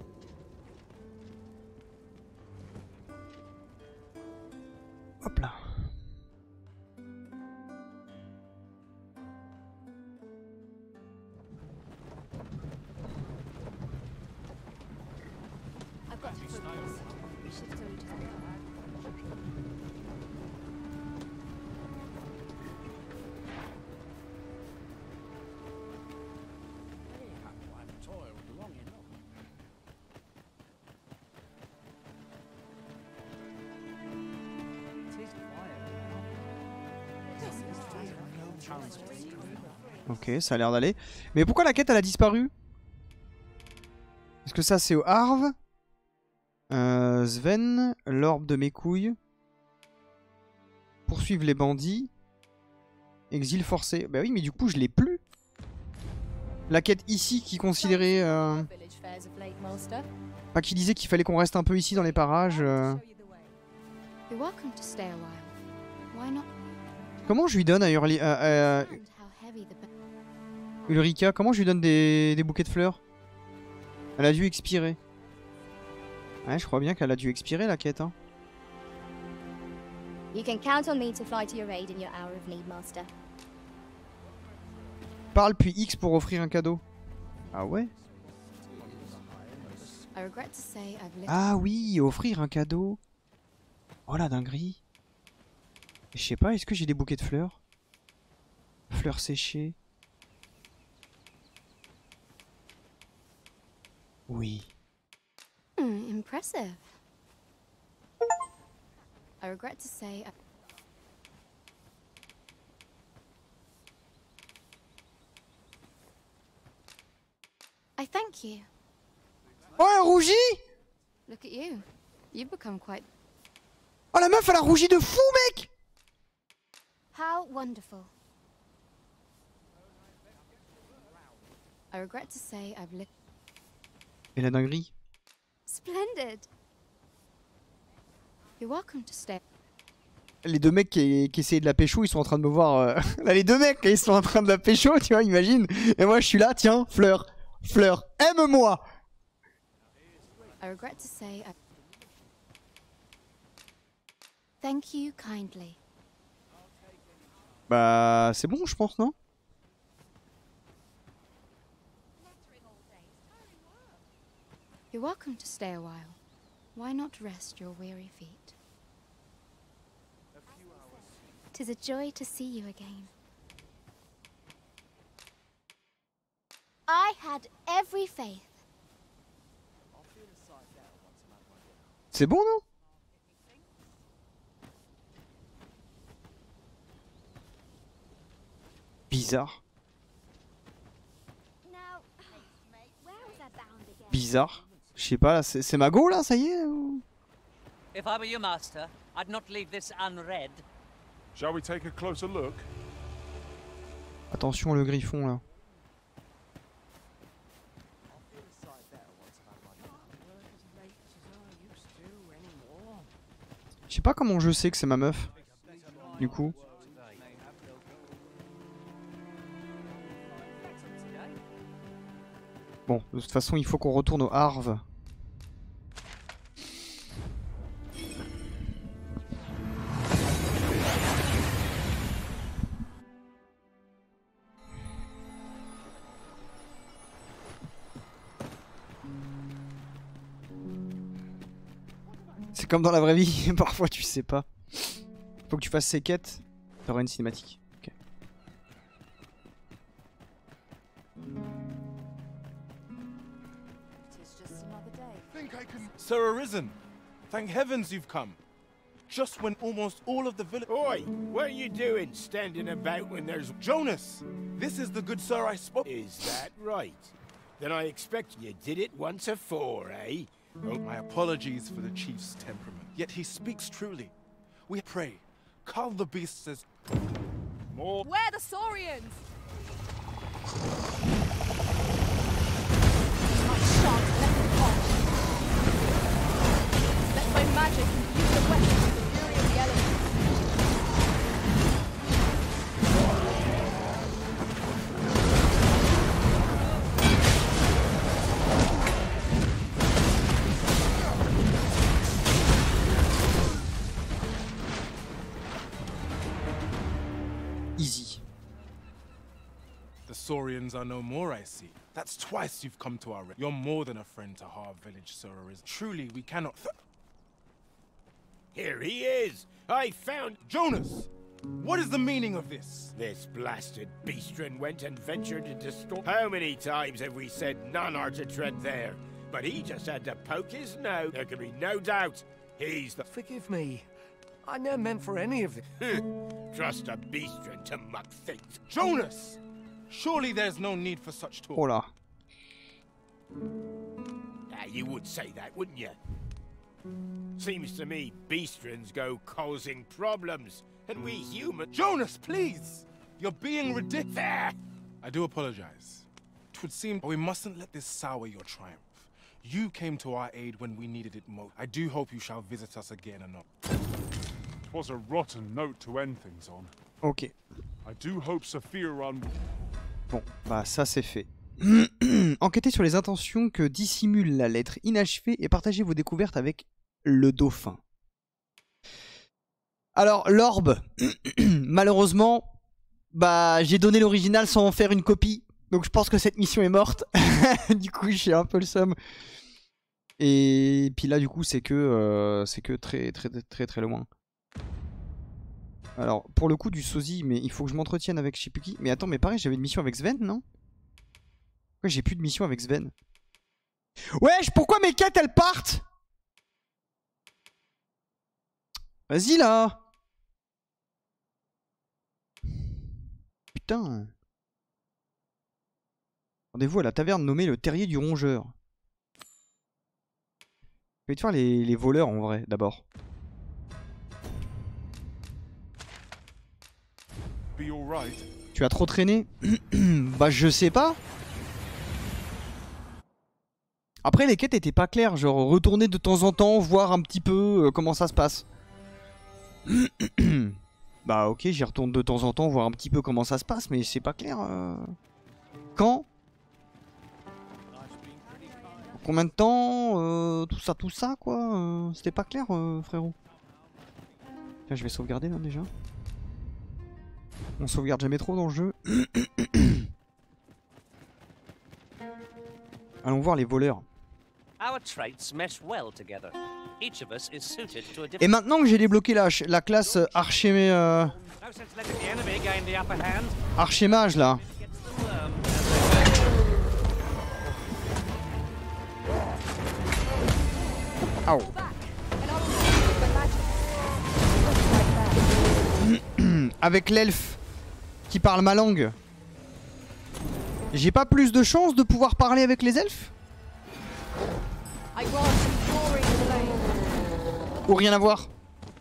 Hop là. I've got to focus. We should do it. Ok, ça a l'air d'aller. Mais pourquoi la quête elle a disparu? Est-ce que ça c'est au Harve? Sven, l'orbe de mes couilles. Poursuivre les bandits. Exil forcé. Bah oui, mais du coup je l'ai plus. La quête ici qui considérait... Pas qui disait qu'il fallait qu'on reste un peu ici dans les parages. Comment je lui donne à Ulrika, comment je lui donne des bouquets de fleurs? Elle a dû expirer. Ouais, je crois bien qu'elle a dû expirer la quête. Hein. You can count on me to fly to your aid in your hour of need, Master. Parle puis X pour offrir un cadeau. Ah ouais? Ah oui, offrir un cadeau. Oh la dinguerie. Je sais pas, est-ce que j'ai des bouquets de fleurs? Fleurs séchées. Oui. Impressive. I regret to say I thank you. Oh, elle rougit! Look at you. You've become quite... Oh, la meuf, elle a rougi de fou, mec! How wonderful. I regret to say I've lived... Et la dinguerie? Splendid. You're welcome to stay. Les deux mecs qui essayaient de la pécho, ils sont en train de me voir... Là, les deux mecs, ils sont en train de la pécho, tu vois, imagine. Et moi, je suis là, tiens, fleur. Fleur, aime-moi! I regret to say I... Thank you kindly. Bah, c'est bon, je pense, non? You're welcome to stay a while. Why not rest your weary feet? 'Tis a joy to see you again. I had every faith. C'est bon, non? Bizarre. Bizarre. Je sais pas, là, c'est ma go, là, ça y est ou... If I were your master, I'd not leave this unread. Shall we take a closer look? Attention, le griffon, là. Je sais pas comment je sais que c'est ma meuf. Du coup. Bon, de toute façon, il faut qu'on retourne au Harve. C'est comme dans la vraie vie, parfois tu sais pas. Faut que tu fasses ces quêtes, t'auras une cinématique. Ok. Sir Arisen, thank heavens you've come. Just when almost all of the village... Oi! What are you doing standing about when there's... Jonas! This is the good sir I spoke... Is that right? Then I expect you did it once afore, eh? Oh, my apologies for the chief's temperament. Yet he speaks truly. We pray, calm the beasts as... More... Where the Saurians? Let my magic use the weapon of the fury of the elements. Easy. The Saurians are no more, I see. That's twice you've come to our... You're more than a friend to Harve Village, Sir Arisen. Truly, we cannot... Here he is! I found... Jonas! What is the meaning of this? This blasted beastren went and ventured into store... How many times have we said none are to tread there? But he just had to poke his nose. There can be no doubt. He's the... Forgive me. I never meant for any of it. Trust a beastren to muck things. Jonas! Surely there's no need for such talk. Oh là. You would say that, wouldn't you? Seems to me beastrens go causing problems, and we humans... Jonas, please! You're being ridiculous. I do apologize. It would seem we mustn't let this sour your triumph. You came to our aid when we needed it most. I do hope you shall visit us again anon. It was a rotten note to end things on. Ok. I do hope Sophia Run... Bon, bah ça c'est fait. Enquêtez sur les intentions que dissimule la lettre inachevée et partagez vos découvertes avec le dauphin. Alors, l'orbe, malheureusement, bah j'ai donné l'original sans en faire une copie. Donc je pense que cette mission est morte. Du coup, j'ai un peu le seum. Et puis là, du coup, c'est que très loin. Alors, pour le coup du sosie, mais il faut que je m'entretienne avec je sais plus qui. Mais attends, mais pareil, j'avais une mission avec Sven, non? Pourquoi j'ai plus de mission avec Sven? Wesh, pourquoi mes quêtes elles partent? Vas-y là. Putain. Rendez-vous à la taverne nommée le Terrier du Rongeur. Je vais te faire les voleurs en vrai, d'abord. Tu as trop traîné? Bah je sais pas. Après les quêtes étaient pas claires, genre retourner de temps en temps, voir un petit peu comment ça se passe. Bah ok, j'y retourne de temps en temps, voir un petit peu comment ça se passe, mais c'est pas clair. Quand? Combien de temps? Tout ça quoi. C'était pas clair frérot. Là je vais sauvegarder là déjà. On sauvegarde jamais trop dans le jeu. Allons voir les voleurs. Our traits mesh well together. Each of us is suited to a Et different... maintenant que j'ai débloqué la classe archer, No sense letting the enemy gain the upper hand. archer-mage là. Au. Avec l'elfe qui parle ma langue, j'ai pas plus de chance de pouvoir parler avec les elfes? Ou rien à voir?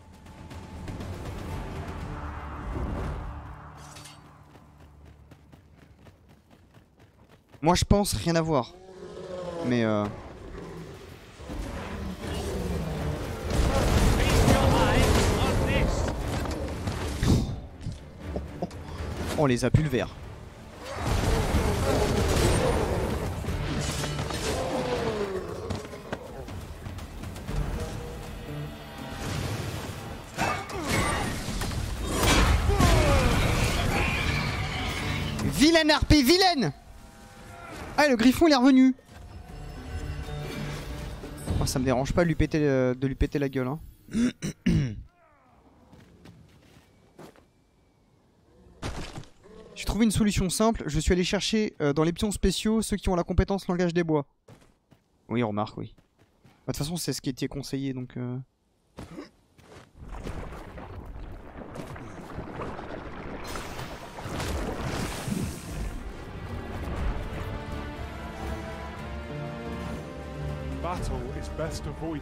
Moi je pense rien à voir. Mais on les a pulvères. Vilaine harpée, vilaine! Ah, le griffon il est revenu. Oh, ça me dérange pas de lui péter la gueule. Hein. J'ai trouvé une solution simple. Je suis allé chercher dans les pions spéciaux ceux qui ont la compétence langage des bois. Oui, on remarque, oui. De toute façon, c'est ce qui était conseillé donc. Battle is best avoided.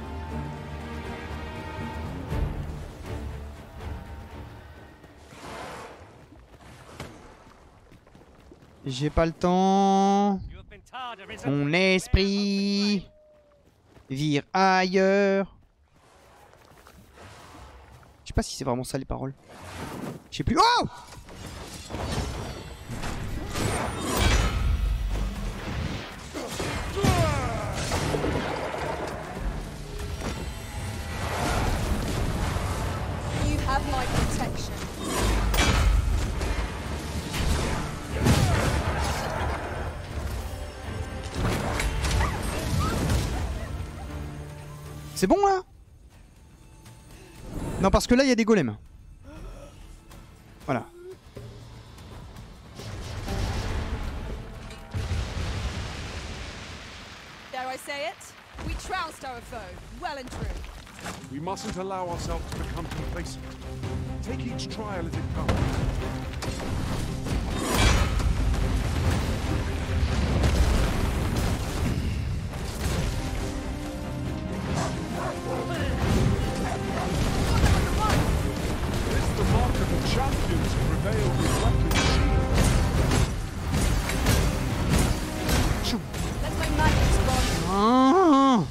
J'ai pas le temps. Mon esprit vire ailleurs. Je sais pas si c'est vraiment ça les paroles. Je sais plus. Oh! You have my protection. C'est bon là? Non, parce que là il y a des golems. Voilà. Dare I say it? We trounced our foe, well and true. We mustn't allow ourselves to become complacent. Take each trial as it comes. It's the mark of the champion to prevail with weapons shield. Let my magic gone. Ah.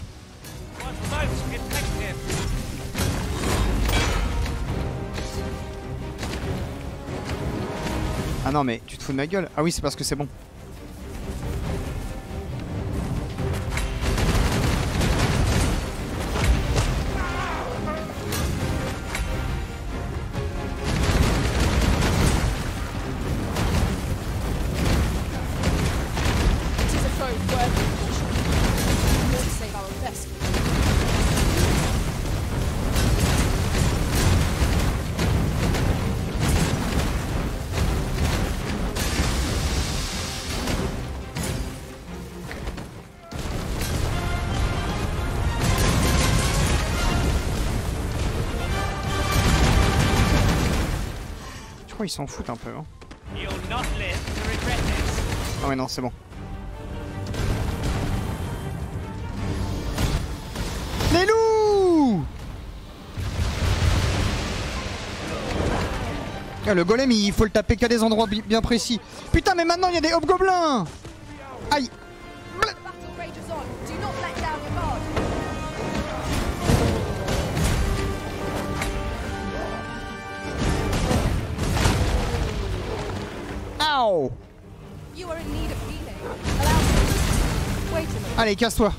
Ah non mais tu te fous de ma gueule. Ah oui c'est parce que c'est bon. It is a foe worthy of caution. More to save our best. Je crois qu'ils s'en foutent un peu. Hein. You'll not live to regret this. Ah ouais non c'est bon. Les loups! Ah, le golem il faut le taper qu'à des endroits bien précis. Putain mais maintenant il y a des hobgoblins! Aïe! The battle rages on. Do not let down your guard. Ow! You are in need of healing. Allow me. Wait a minute. Allez casse-toi!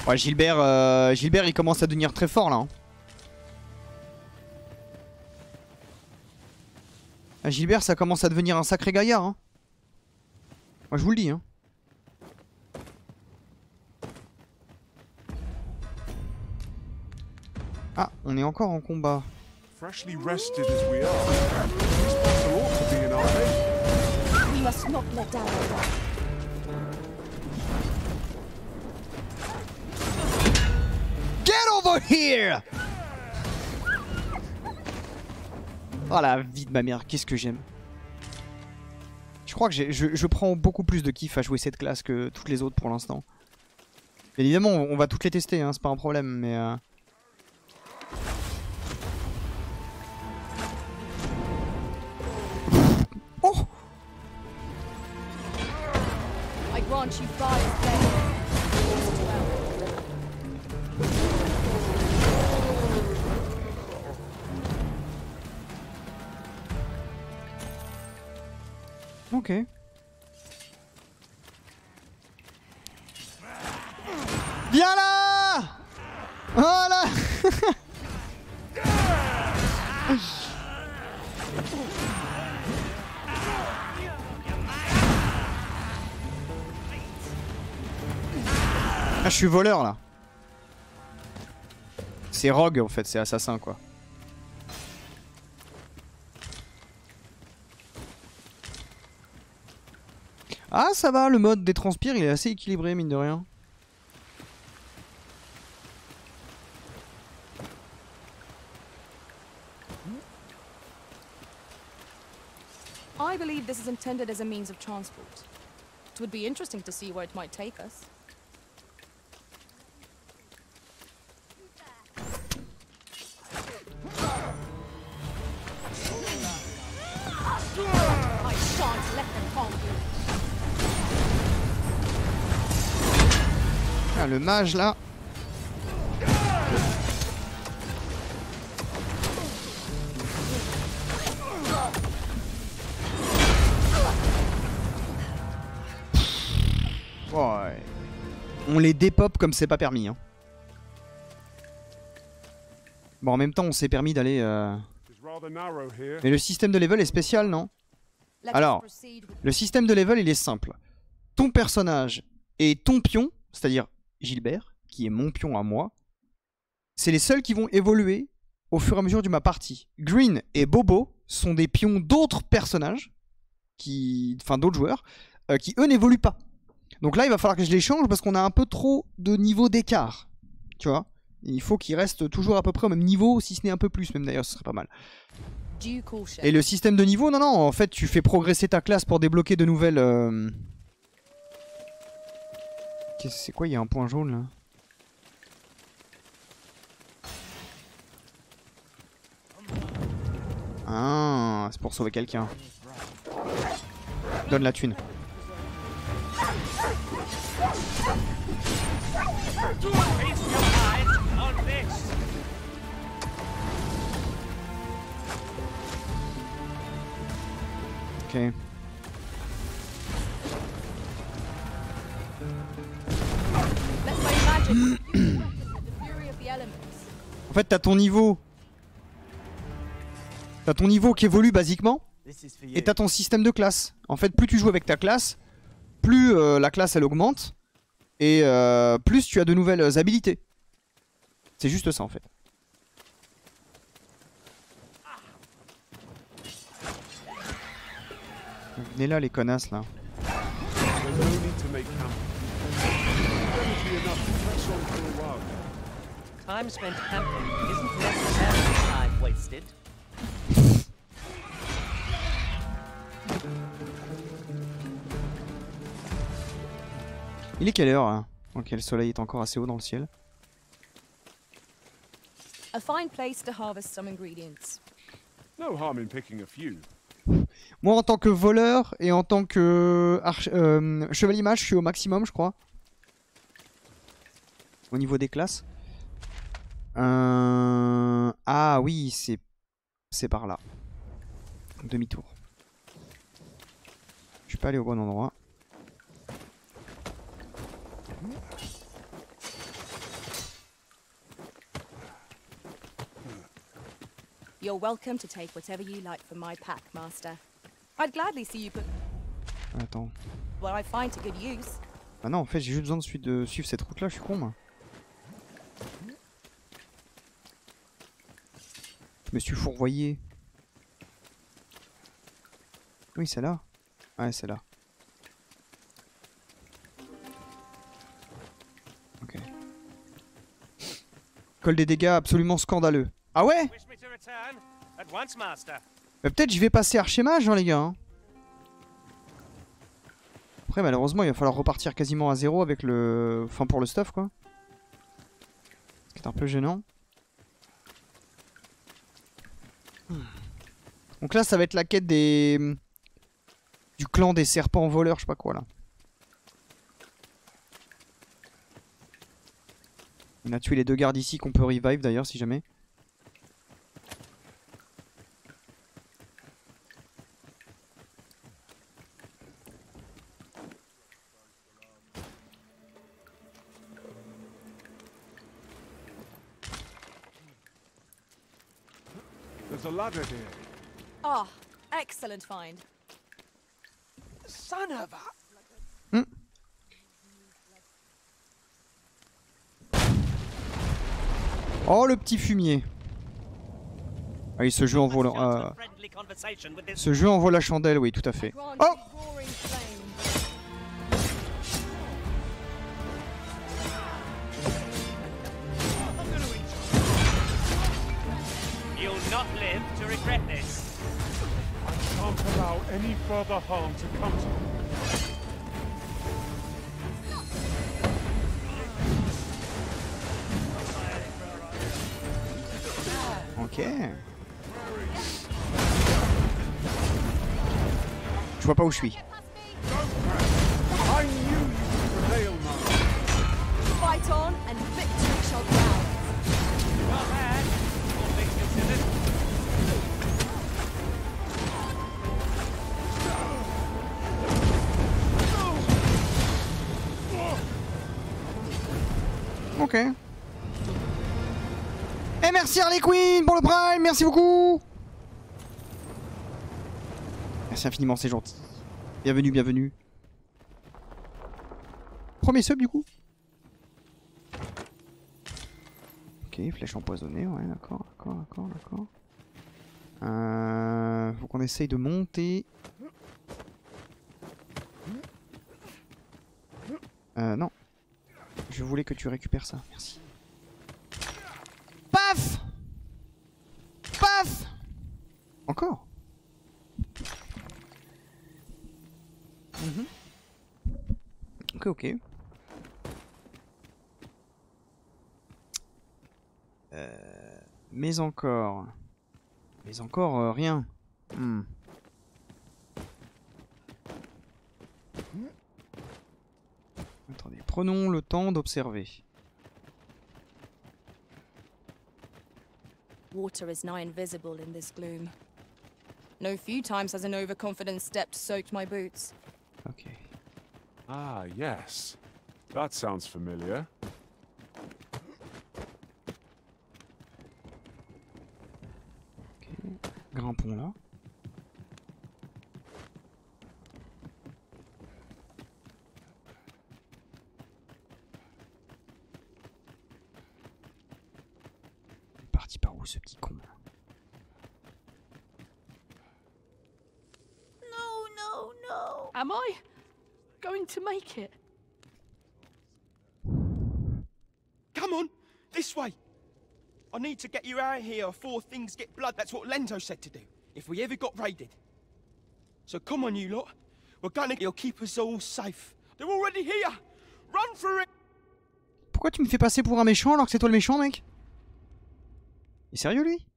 Ouais, Gilbert, Gilbert il commence à devenir très fort là. Hein. Ah, Gilbert ça commence à devenir un sacré gaillard. Hein. Moi je vous le dis. Hein. Ah, on est encore en combat. Freshly rested as we are, this battle ought to be in our head. We must not let down our guard. Get over here! Oh la vie de ma mère, qu'est-ce que j'aime. Je crois que je prends beaucoup plus de kiff à jouer cette classe que toutes les autres pour l'instant. Évidemment, on va toutes les tester, hein, c'est pas un problème, mais... Oh! I grant you fire's blade. Ok. Viens là! Voilà! Ah, je suis voleur là. C'est rogue en fait, c'est assassin quoi. Ah ça va, le mode des transpires il est assez équilibré mine de rien. I believe this is intended as a means of transport. It would be interesting to see where it might take us. I shan't let them harm you. Ah, le mage là. Ouais. On les dépop comme c'est pas permis. Hein. Bon, en même temps, on s'est permis d'aller. Mais le système de level est spécial, non? Alors, le système de level, il est simple. Ton personnage et ton pion, c'est-à-dire Gilbert, qui est mon pion à moi, c'est les seuls qui vont évoluer au fur et à mesure de ma partie. Green et Bobo sont des pions d'autres personnages, enfin d'autres joueurs, qui eux n'évoluent pas. Donc là, il va falloir que je les change parce qu'on a un peu trop de niveau d'écart. Tu vois? Il faut qu'ils restent toujours à peu près au même niveau, si ce n'est un peu plus même d'ailleurs, ce serait pas mal. Et le système de niveau, non, en fait, tu fais progresser ta classe pour débloquer de nouvelles... C'est quoi, il y a un point jaune là? Ah, c'est pour sauver quelqu'un. Donne la thune. Ok. En fait, t'as ton niveau. T'as ton niveau qui évolue basiquement. Et t'as ton système de classe. En fait, plus tu joues avec ta classe, plus la classe elle augmente. Et plus tu as de nouvelles habilités. C'est juste ça en fait. Venez là les connasses là. Time spent camping isn't necessarily time wasted. Il est quelle heure hein? Ok, le soleil est encore assez haut dans le ciel. A fine place to harvest some ingredients. No harm in picking a few. Moi en tant que voleur et en tant que chevalier mage, je suis au maximum je crois. Au niveau des classes. Ah oui, c'est par là. Demi-tour. Je suis pas allé au bon endroit. You're welcome to take whatever you like from my pack, Master. I'd gladly see you put Attends. what I find to good use. Ah non, en fait, j'ai juste besoin de suivre cette route-là, je suis con, moi. Je me suis fourvoyé. Oui, celle-là. Ouais, celle-là. Ok. Colle des dégâts absolument scandaleux. Ah ouais? Peut-être je vais passer archémage, hein, les gars. Hein. Après, malheureusement, il va falloir repartir quasiment à zéro avec le... Enfin, pour le stuff, quoi. Ce qui est un peu gênant. Donc là, ça va être la quête des... Du clan des serpents voleurs, je sais pas quoi, là. On a tué les 2 gardes ici qu'on peut revive, d'ailleurs, si jamais. There's a ladder here. Ah, excellent find. Son of a... Oh, le petit fumier. Ah oui, ce jeu en vaut ce jeu en vaut la chandelle, oui, tout à fait. Oh! You'll not live to regret this. I can't allow any further harm to come to you. Ok. Je vois pas où je suis. Fight on and victory shall be ours. Ok. Et merci Harley Quinn pour le prime, merci beaucoup. Merci infiniment, c'est gentil. Bienvenue, bienvenue. Premier sub du coup. Ok, flèche empoisonnée, ouais, d'accord, d'accord. Faut qu'on essaye de monter. Non. Je voulais que tu récupères ça, merci. Paf! Paf! Encore? Ok, ok. Mais encore... rien. Attendez, prenons le temps d'observer. Water is nigh invisible in this gloom. No few times has an overconfident step soaked my boots. Okay. Ah, yes. That sounds familiar. Okay. Grimpons là. Parti par où ce petit con là? No. Am I going to make it? Come on, this way. I need to get you out of here before things get blood. That's what Lento said to do, if we ever got raided. So come on, you lot. We're gonna... He'll keep us all safe. They're already here. Run for it. Pourquoi tu me fais passer pour un méchant alors que c'est toi le méchant, mec? Il est sérieux, lui?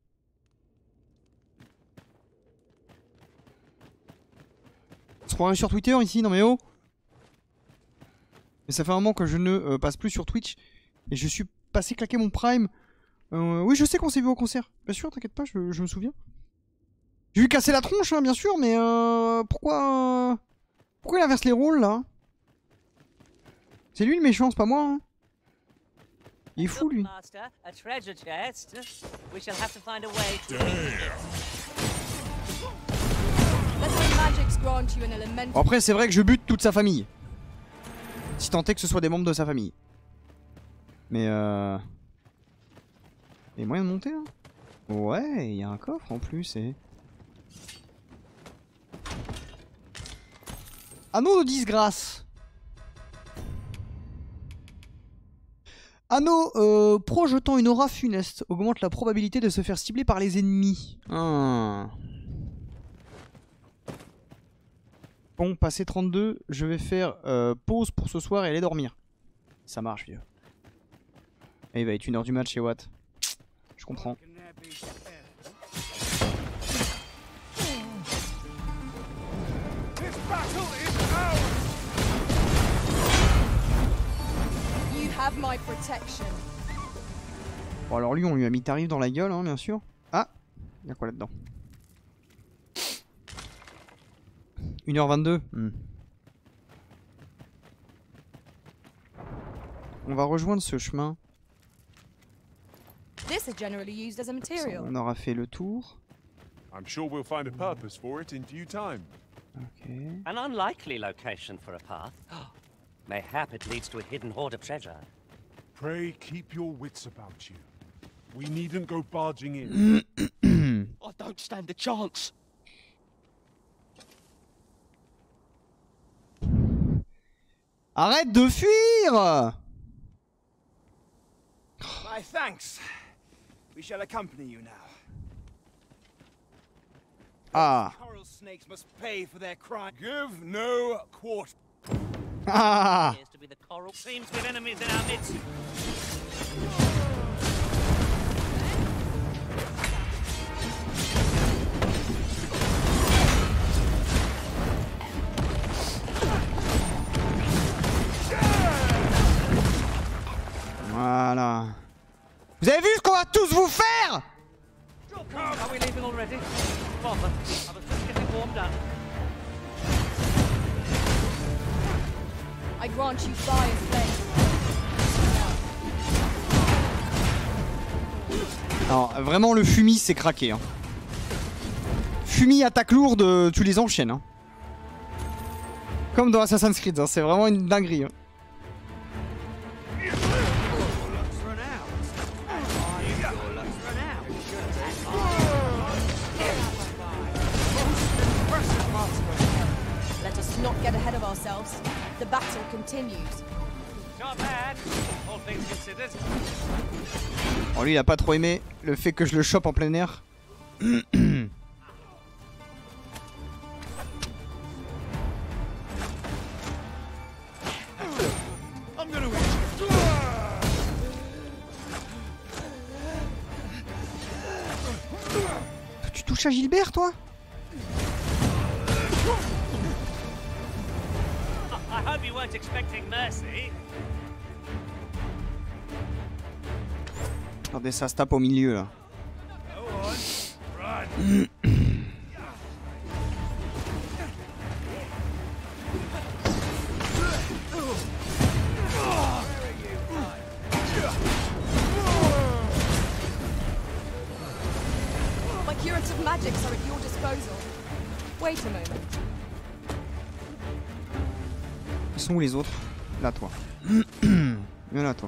On se croirait sur Twitter ici, non mais oh! Mais ça fait un moment que je ne passe plus sur Twitch. Et je suis passé claquer mon prime. Oui, je sais qu'on s'est vu au concert. Bien sûr, t'inquiète pas, je me souviens. J'ai eu casser la tronche, hein, bien sûr, mais pourquoi il inverse les rôles, là? C'est lui le méchant, c'est pas moi, hein. Il est fou lui. Master, a treasure chest. We shall have to find a way to Let my magics grant you an elemental. Bon, après c'est vrai que je bute toute sa famille. Si tant est que ce soit des membres de sa famille. Mais il y a moyen de monter là? Ouais, il y a un coffre en plus et... Anneau de disgrâce. Anneau projetant une aura funeste augmente la probabilité de se faire cibler par les ennemis. Bon, passé 32, je vais faire pause pour ce soir et aller dormir. Ça marche, vieux. Et il va être 1h du match chez Watt. Je comprends. You have my protection. Bon alors lui on lui a mis tarif dans la gueule hein, bien sûr. Ah, il y a quoi là-dedans? 1h22. On va rejoindre ce chemin. This is generally used as a material. On aura fait le tour. I'm sure we'll find a purpose for it in due time. Okay. An unlikely location for a path. Mayhap it leads to a hidden hoard of treasure. Pray keep your wits about you. We needn't go barging in. I don't stand a chance. Arrête de fuir! My thanks. We shall accompany you now. Ah. Coral snakes must pay for their crime. Give no quarter. Ah. Appears to be the coral. Seems with enemies in our midst. Voilà. Vous avez vu ce qu'on va tous vous faire? Are we leaving already? Bother. I was just getting warmed up. I grant you fire and flame. Alors vraiment le Fumi c'est craqué hein. Fumi attaque lourde, tu les enchaînes hein. Comme dans Assassin's Creed hein. C'est vraiment une dinguerie hein. Let us not get ahead of ourselves. The battle continues. Not bad, all things considered. Bon lui il a pas trop aimé le fait que je le chope en plein air. Tu touches à Gilbert toi? I hope you weren't expecting mercy. Regardez ça se tape au milieu là. My curative magics are at your disposal. Wait a moment. Ils sont où les autres? Là toi. Viens là toi.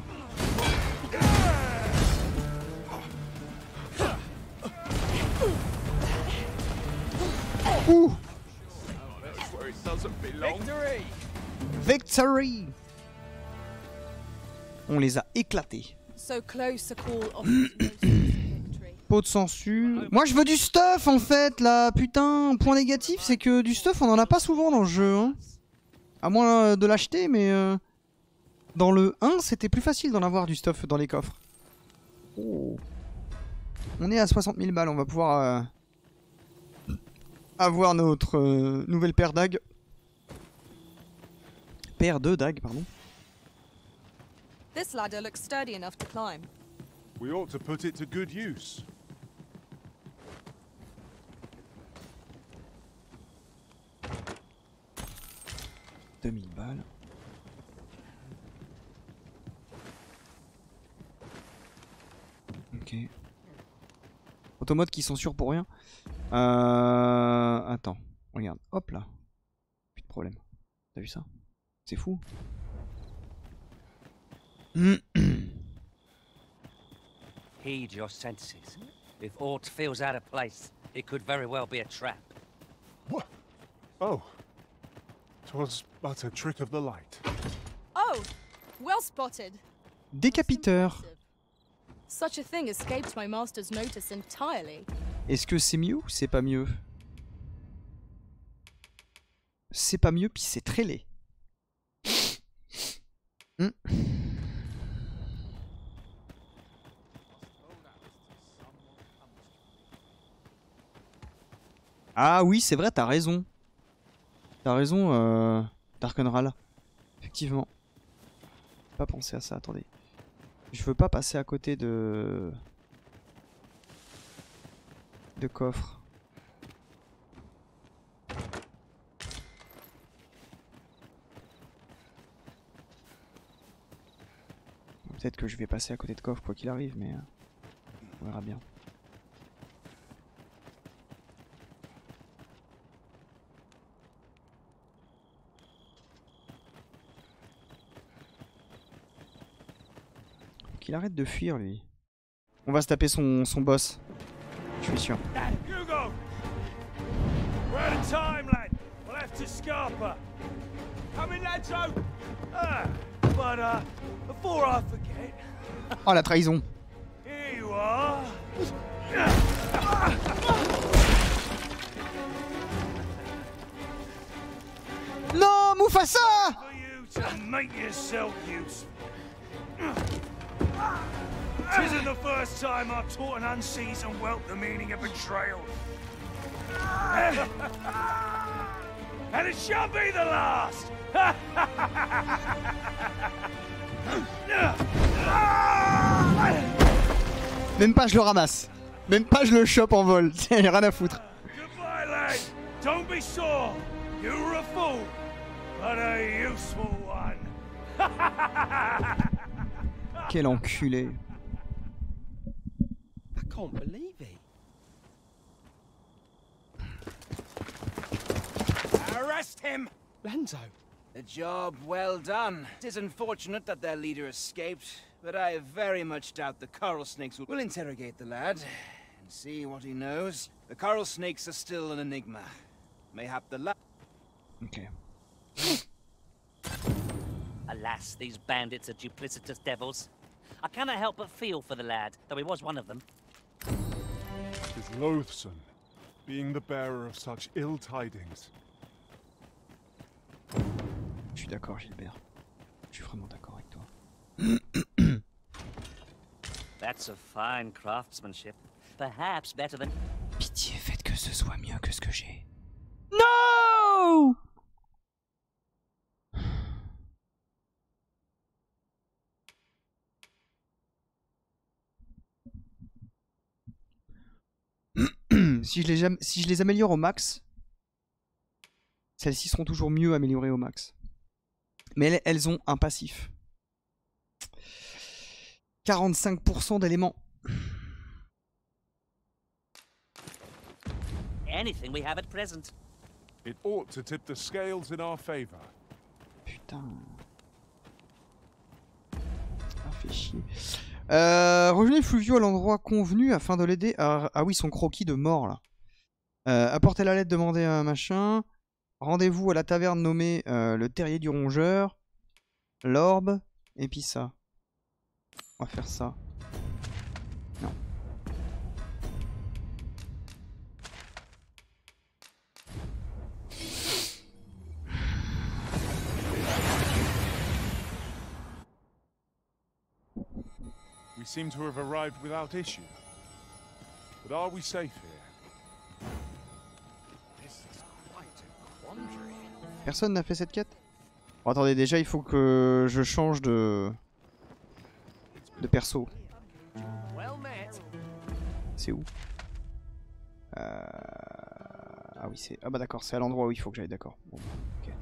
Ouh. Victory. On les a éclatés. So close a call of Pot de sangsue. Moi je veux du stuff en fait là. Putain, point négatif c'est que du stuff on en a pas souvent dans le jeu hein. À moins de l'acheter mais dans le 1 c'était plus facile d'en avoir du stuff dans les coffres. Oh. On est à 60 000 balles, on va pouvoir avoir notre nouvelle paire dagues. Paire de dagues, pardon. This ladder looks sturdy enough to climb. We ought to put it to good use. $2000 balles. Ok. Automodes qui sont sûrs pour rien. Attends, regarde, hop là. Plus de problème. T'as vu ça? C'est fou. Heed your senses. If aught feels out of place, it could very well be a trap. What? Oh. 'Twas but a trick of the light. Oh, well spotted. Décapiteur. Such a thing escaped my master's notice entirely. Est-ce que c'est mieux ou c'est pas mieux? C'est pas mieux, puis c'est très laid. Ah oui, c'est vrai, t'as raison. T'as raison, Darkenral. Effectivement. Pas pensé à ça, attendez. Je veux pas passer à côté de coffre. Peut-être que je vais passer à côté de coffre quoi qu'il arrive, mais on verra bien. Faut qu'il arrête de fuir lui. On va se taper son boss. Je suis sûr. Hugo! We're out of time, lad. We'll have to Scarpa. Come in, lads, out. But, before I forget... Oh, la trahison. Here you are. Non, Mufasa! For you to make yourself useful. 'Tisn't the first time I've taught an unseasoned whelp the meaning of betrayal. And it shall be the last! Même pas je le ramasse. Même pas je le chope en vol. Rien à foutre. Goodbye, lad. Don't be sore. You were a fool, but a useful one. Quel enculé. I can't believe it. Arrest him! Lenzo. A job well done. It is unfortunate that their leader escaped, but I very much doubt the Coral Snakes will interrogate the lad and see what he knows. The Coral Snakes are still an enigma. Mayhap the lad. Okay. Alas, these bandits are duplicitous devils. I cannot help but feel for the lad, though he was one of them. It is loathsome, being the bearer of such ill tidings. Je suis d'accord, Gilbert. Je suis vraiment d'accord avec toi. That's a fine craftsmanship. Perhaps better than... Pitié, faites que ce soit mieux que ce que j'ai. No! Si je les améliore au max, celles-ci seront toujours mieux améliorées au max. Mais elles ont un passif. 45% d'éléments. Anything we have at present. It ought to tip the scales in our favor. Putain. Ah, fait chier. Rejoignez Fluvio à l'endroit convenu afin de l'aider à... Ah oui, son croquis de mort là. Apportez la lettre, demandez un machin. Rendez-vous à la taverne nommée le Terrier du Rongeur. L'orbe. Et puis ça. On va faire ça. Non. We seem to have arrived without issue. But are we safe here? This is quite a quandary. Personne n'a fait cette quête? Bon, attendez, déjà il faut que je change de perso. C'est où? Ah oui, c'est... Ah bah d'accord, c'est à l'endroit où il faut que j'aille, d'accord. Bon, ok.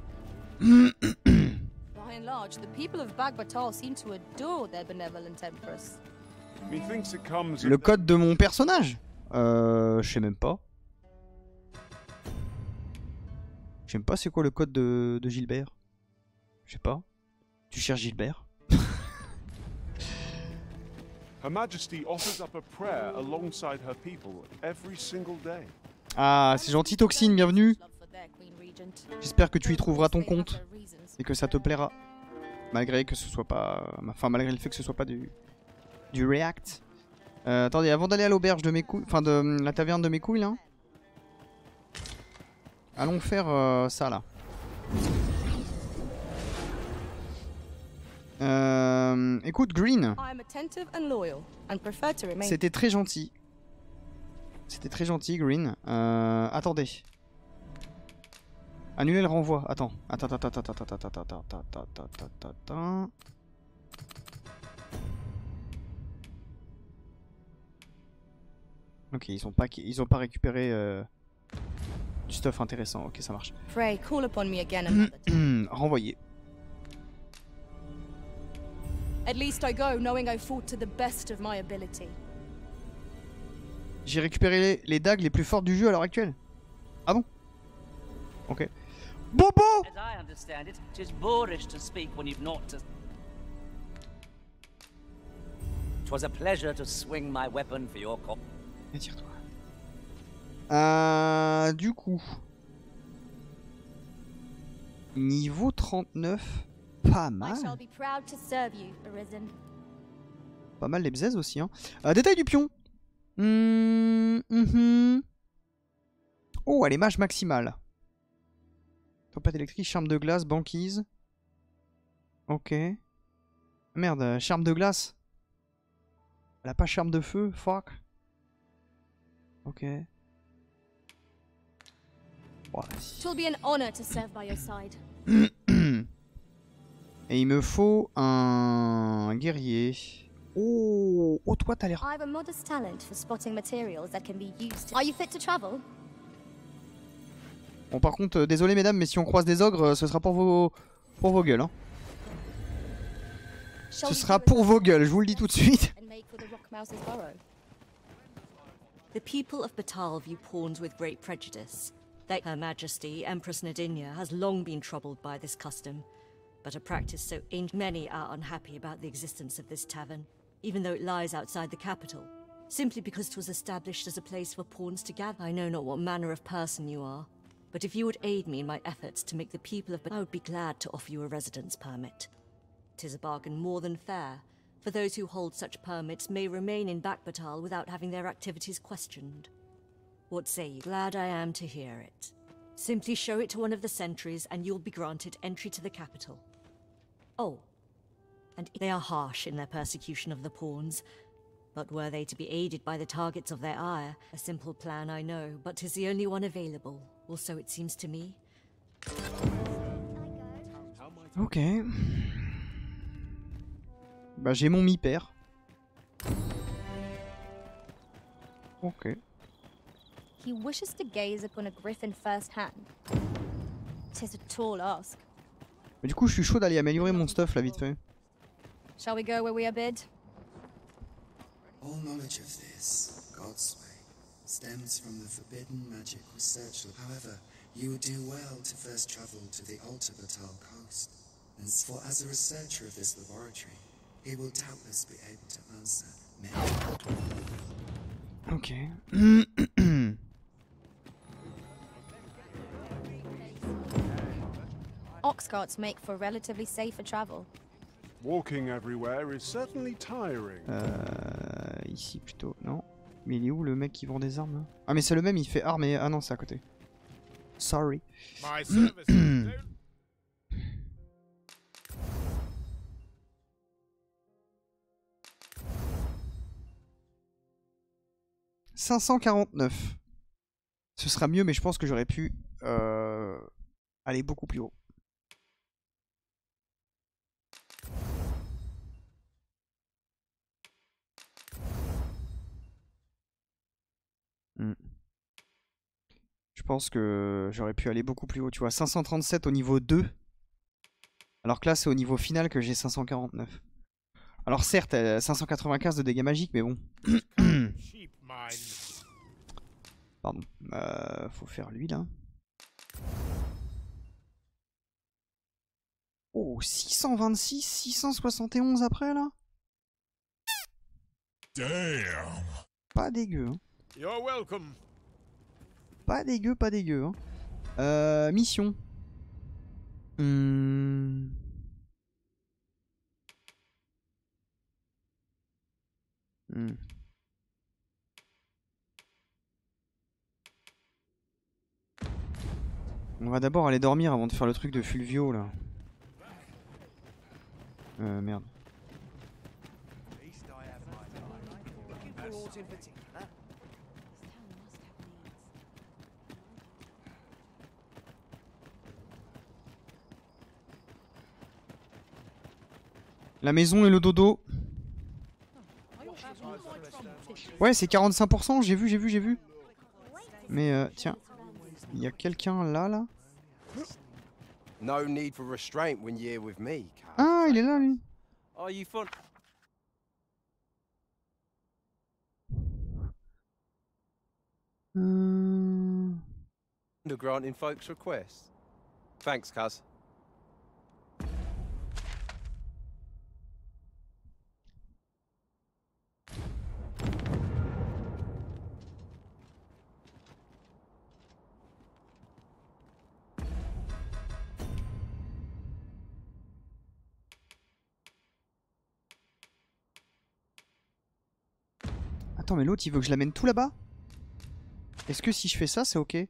By and large, the people of Bagbatal seem to adore their benevolent empress. Methinks it comes Le code de mon personnage? Je sais même pas. Je sais même pas c'est quoi le code de Gilbert. Je sais pas. Tu cherches Gilbert? Her Majesty offers up a prayer alongside her people every single day. Ah, c'est gentil Toxine, bienvenue. J'espère que tu y trouveras ton compte et que ça te plaira. Malgré que ce soit pas... Enfin, malgré le fait que ce soit pas du React. Attendez, avant d'aller à l'auberge de mes couilles... Enfin, de la taverne de mes couilles, là. Allons faire ça, là. Écoute, Green. C'était très gentil. C'était très gentil, Green. Attendez. Annuler le renvoi. Attends. Ok, ils ont pas récupéré du stuff intéressant. Ok, ça marche. Pray, call upon me again another time. Renvoyer. At least I go knowing I fought to the best of my ability. J'ai récupéré les dagues les plus fortes du jeu à l'heure actuelle. Ah bon? Ok. Bobo! As I understand it, 'tis boorish to speak when you've naught to... 'Twas a pleasure to swing my weapon for your cause. Tire-toi. Du coup. Niveau 39. Pas mal. I shall be proud to serve you, Arisen. Pas mal les bzaises aussi. Hein. Détail du pion. Oh, elle est mage maximale. Tempête électrique, charme de glace, banquise. Ok. Merde, charme de glace. Elle a pas charme de feu, fuck. Ok. Bon, It will be an honor to serve by your side. Et il me faut un guerrier. Oh, toi t'as l'air... I have a modest talent for spotting materials that can be used. Are you fit to travel? Bon par contre, désolé mesdames, mais si on croise des ogres, ce sera pour vos gueules. Hein. Ce sera pour vos gueules, je vous le dis tout de suite. The people of Batal view pawns with great prejudice. Her Majesty, Empress Nadinia, has long been troubled by this custom, but a practice so ancient many are unhappy about the existence of this tavern, even though it lies outside the capital, simply because it was established as a place for pawns to gather. I know not what manner of person you are, but if you would aid me in my efforts to make the people of Batal, I would be glad to offer you a residence permit. 'Tis a bargain more than fair, for those who hold such permits may remain in Batal without having their activities questioned. What say you? Glad I am to hear it. Simply show it to one of the sentries and you'll be granted entry to the capital. Oh, and they are harsh in their persecution of the pawns, but were they to be aided by the targets of their ire, a simple plan I know, but 'tis the only one available, or so it seems to me. Ok. Bah j'ai mon mi-père. Ok. He wishes to gaze upon a griffin firsthand. 'Tis a tall ask. Mais du coup, je suis chaud d'aller améliorer mon stuff là vite fait. Shall we go where we are bid? All knowledge of this, God's way, stems from the forbidden magic research. However, you would do well to first travel to the Alta Batal coast, and for as a researcher of this laboratory, he will doubtless be able to answer many. Ok. Ox carts make for relatively safer travel. Walking everywhere is certainly tiring. Ici plutôt, non. Mais il est où le mec qui vend des armes là? Ah mais c'est le même, il fait armes et... Ah non, c'est à côté. Sorry. My service, 549. Ce sera mieux, mais je pense que j'aurais pu aller beaucoup plus haut. Je pense que j'aurais pu aller beaucoup plus haut. Tu vois, 537 au niveau 2. Alors que là, c'est au niveau final que j'ai 549. Alors certes, 595 de dégâts magiques, mais bon. Pardon. Faut faire lui là. Oh, 626, 671 après là. Damn. Pas dégueu. Hein. You're welcome. Pas dégueu, pas dégueu. Hein. Mission. On va d'abord aller dormir avant de faire le truc de Fulvio là. Merde. La maison et le dodo. Ouais, c'est 45%, j'ai vu. Mais tiens, il y a quelqu'un là. No need for restraint when you're with me. Ah, il est là lui. Are you fun? Under granting folks' requests. Thanks, cuz. Attends, mais l'autre il veut que je l'amène tout là-bas? Est-ce que si je fais ça, c'est ok?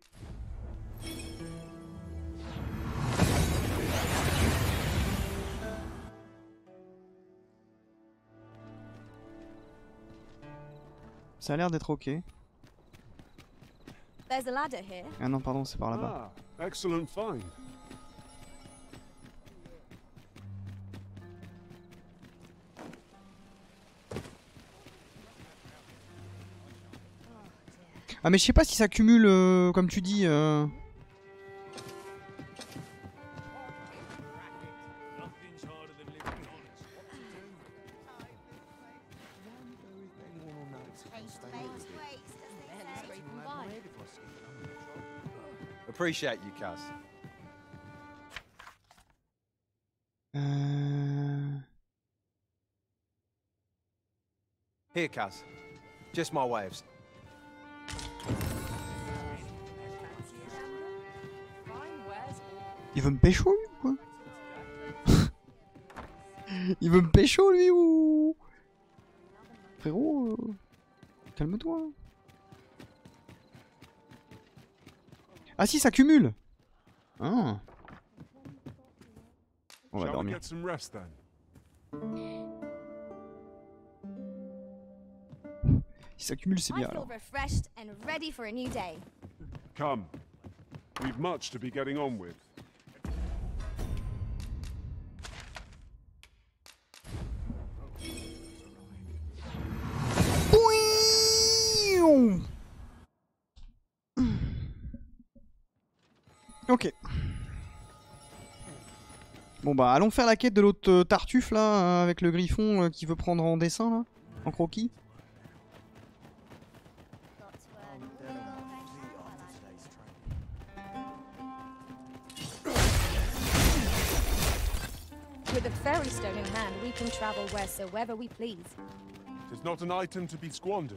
Ça a l'air d'être ok. There's a ladder here. Ah non, pardon, c'est par là-bas. Ah, excellent find. Ah mais je sais pas si ça cumule comme tu dis. Appreciate you, cuz. Here, cuz. Just my waves. Il veut me pécho lui ou quoi? Il veut me pécho lui ou... Frérot, calme-toi. Ah si, ça cumule. Ah. On va dormir. Si ça cumule, c'est bien alors. Come. We've much to be getting on with. Ok. Bon bah allons faire la quête de l'autre Tartuffe là, avec le griffon qui veut prendre en dessin là, en croquis. With a fairy stone in hand, we can travel wheresoever we please. It is not an item to be squandered.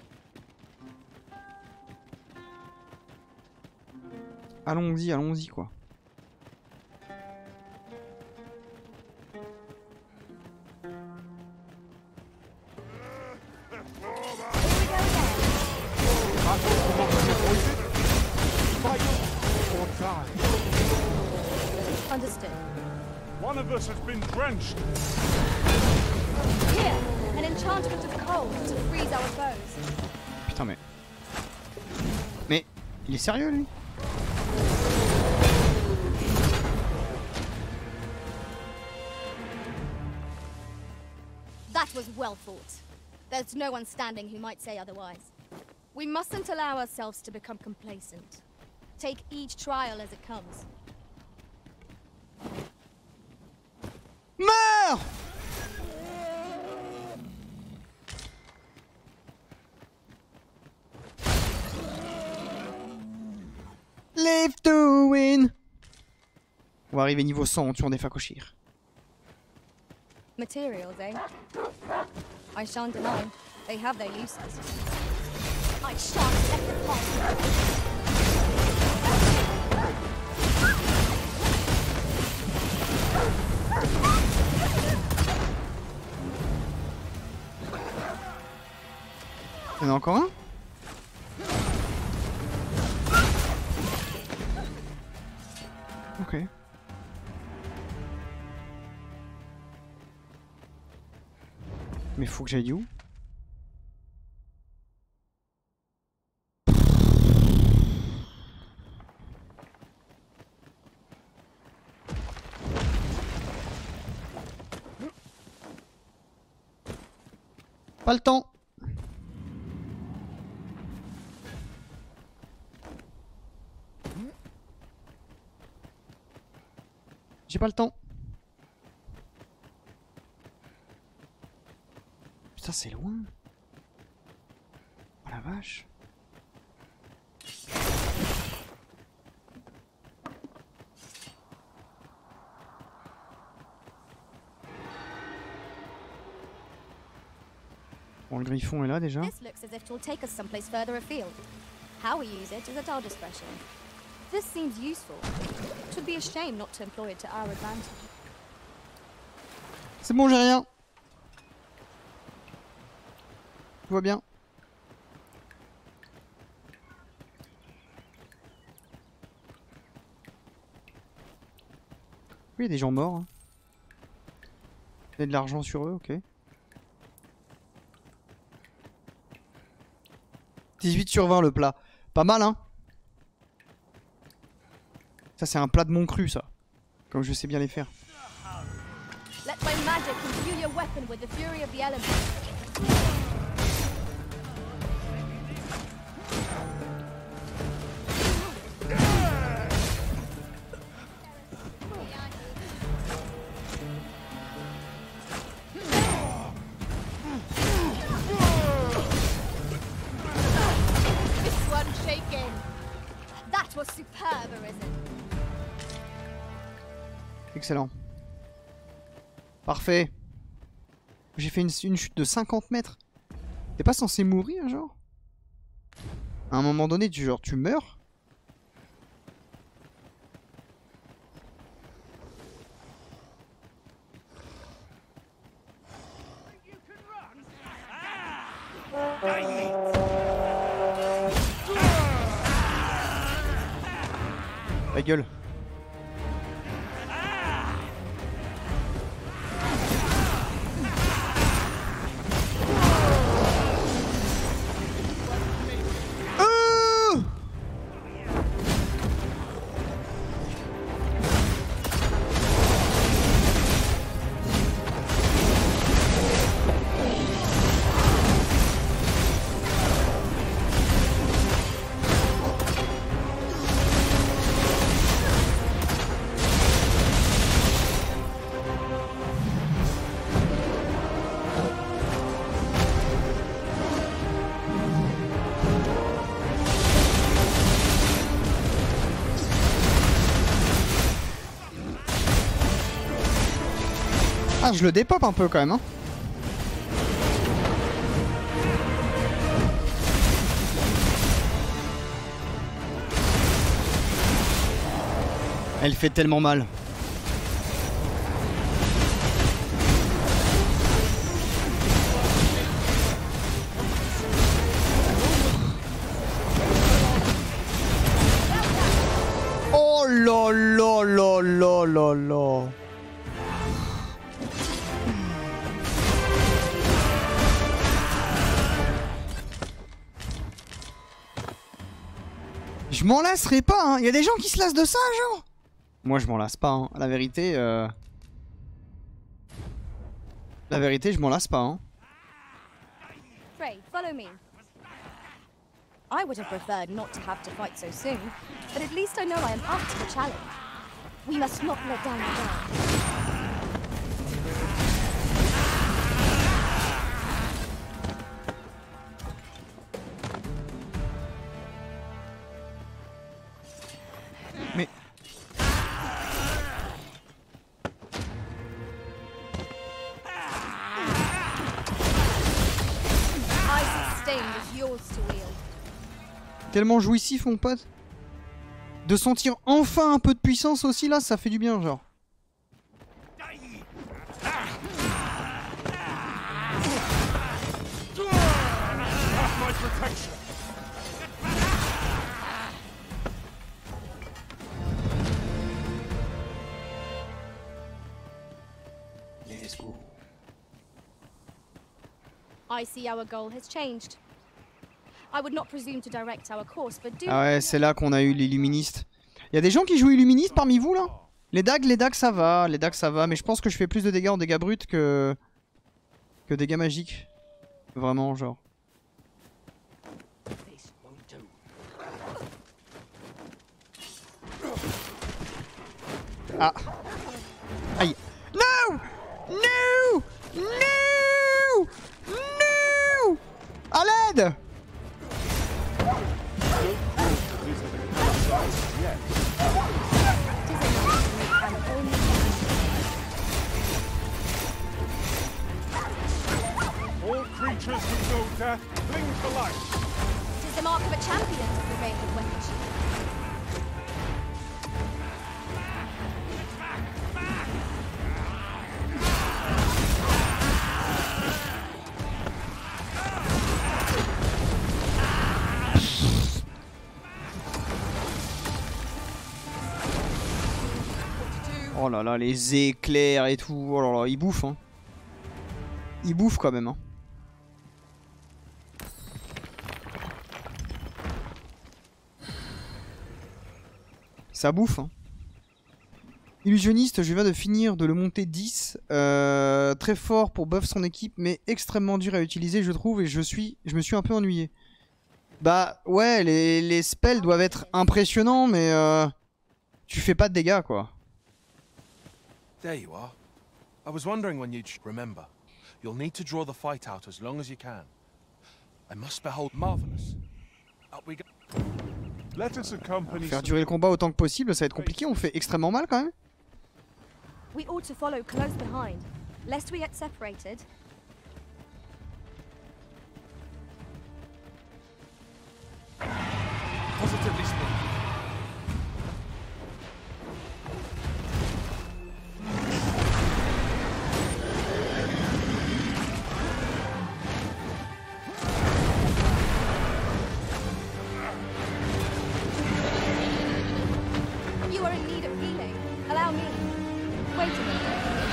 Allons-y, allons-y quoi. Understood. One of us has been drenched. Here, an enchantment of cold to freeze our foes. Putain mais... Mais... Il est sérieux lui? That was well fought. There's no one standing who might say otherwise. We mustn't allow ourselves to become complacent. Take each trial as it comes. Meurs! va arriver niveau 100 en tuant des Fakoshir. Materials, eh? I shan't deny. They have their uses. I shan't let them pass. Il y en a encore un? Ok. Mais faut que j'aille où? Pas le temps. J'ai pas le temps. Putain, c'est loin. Oh la vache. Bon, le griffon est là déjà. This looks as if it will take us someplace further afield. How we use it is at our discretion. This seems useful. It would be a shame not to employ it to our advantage. C'est bon, j'ai rien. Tout va bien. Oui, il y a des gens morts. Hein. Il y a de l'argent sur eux, ok. 18 sur 20 le plat. Pas mal, hein. Ça, c'est un plat de mon cru, ça. Comme je sais bien les faire. Let my magic imbue your weapon with the fury of the elements. This one's shaking. That was superb, Arisen. Excellent. Parfait. J'ai fait une chute de 50 mètres. T'es pas censé mourir, genre? À un moment donné, tu meurs? Ta gueule. Ah, je le dépop un peu quand même, hein. Elle fait tellement mal. Oh là là là là là là. Je m'en lasserai pas, hein. Y a des gens qui se lassent de ça, genre. Moi, je m'en lasse pas, hein. La vérité, je m'en lasse pas, hein. Frey, follow me. I would have preferred not to have to fight so soon, but at least I know I am up to the challenge. We must not let down the guard. Mais... Tellement jouissif, mon pote. De sentir enfin un peu de puissance aussi, là, ça fait du bien, genre. Let's go. I see our goal has changed. I would not presume to direct our course, but do... Ah ouais, c'est là qu'on a eu l'illuministe. Il y a des gens qui jouent illuministe parmi vous, là? Les dagues ça va, mais je pense que je fais plus de dégâts en dégâts bruts que dégâts magiques. Vraiment, genre. Ah. Aïe. No! No! No! No! À l'aide! All creatures who know death cling to life. It is the mark of a champion, the rain of wench. Oh là là, les éclairs et tout. Oh là là, ils bouffent, hein. Ils bouffent quand même, hein. Ça bouffe, hein. Illusionniste, je viens de finir de le monter 10. Très fort pour buff son équipe, mais extrêmement dur à utiliser, je trouve, et je me suis un peu ennuyé. Bah ouais, les spells doivent être impressionnants, mais tu fais pas de dégâts, quoi. There you are. I was wondering when you'd remember. You'll need to draw the fight out as long as you can. I must behold marvelous. Up we go. Let us accompany. Faire durer le combat autant que possible, ça va être compliqué, on fait extrêmement mal quand même. We ought to follow close behind, lest we get separated. Positively speaking. You are in need of healing. Allow me. Wait a minute.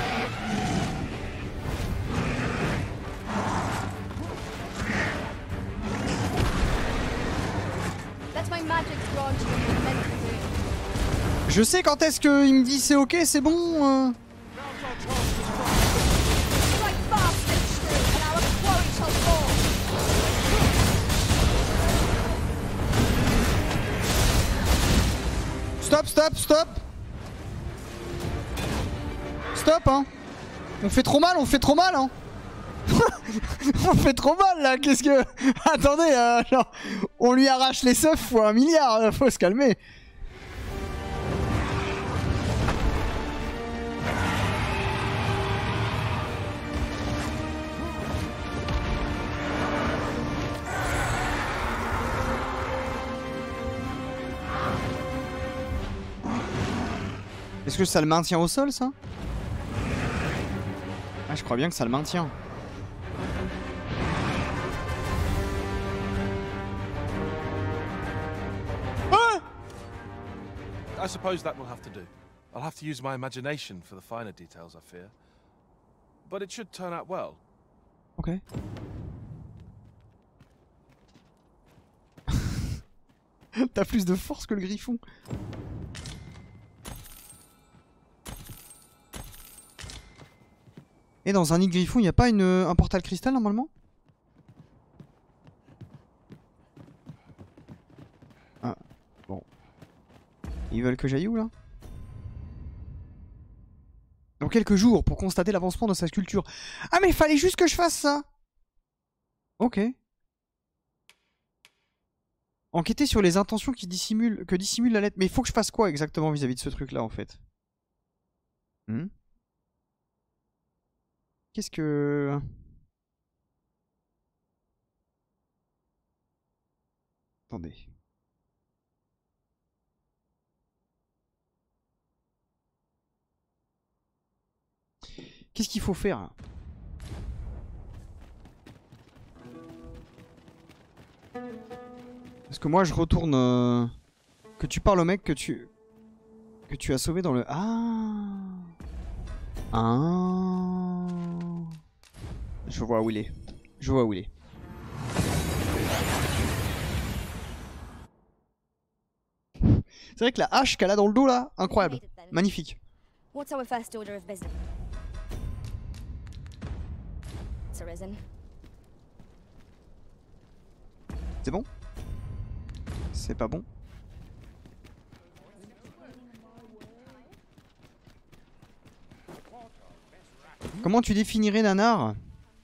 Let my magic grant you what you're meant to do. Je sais quand est-ce qu'il me dit c'est ok, c'est bon. Strike fast and true, and our quarry shall fall. Stop, stop, stop. Stop, hein. On fait trop mal, hein. On fait trop mal là, qu'est-ce que... Attendez, genre, on lui arrache les seufs fois 1 milliard, faut se calmer. Est-ce que ça le maintient au sol, ça? Ah, je crois bien que ça le maintient. Ah! I suppose that will have to do. I'll have to use my imagination for the finer details, I fear. But it should turn out well. Ok. T'as plus de force que le griffon. Et dans un nid de griffon, il n'y a pas un portal cristal normalement? Ah, bon. Ils veulent que j'aille où là? Dans quelques jours pour constater l'avancement de sa sculpture. Ah mais il fallait juste que je fasse ça! Ok. Enquêter sur les intentions que dissimule la lettre. Mais il faut que je fasse quoi exactement vis-à-vis de ce truc là en fait? Qu'est-ce que... Attendez. Qu'est-ce qu'il faut faire? Parce que moi je retourne... Que tu parles au mec que tu as sauvé dans le... Ah. Je vois où il est. Je vois où il est. C'est vrai que la hache qu'elle a dans le dos là, incroyable. Magnifique. What's our first order of business? It's arisen. C'est bon? C'est pas bon? Comment tu définirais nanar?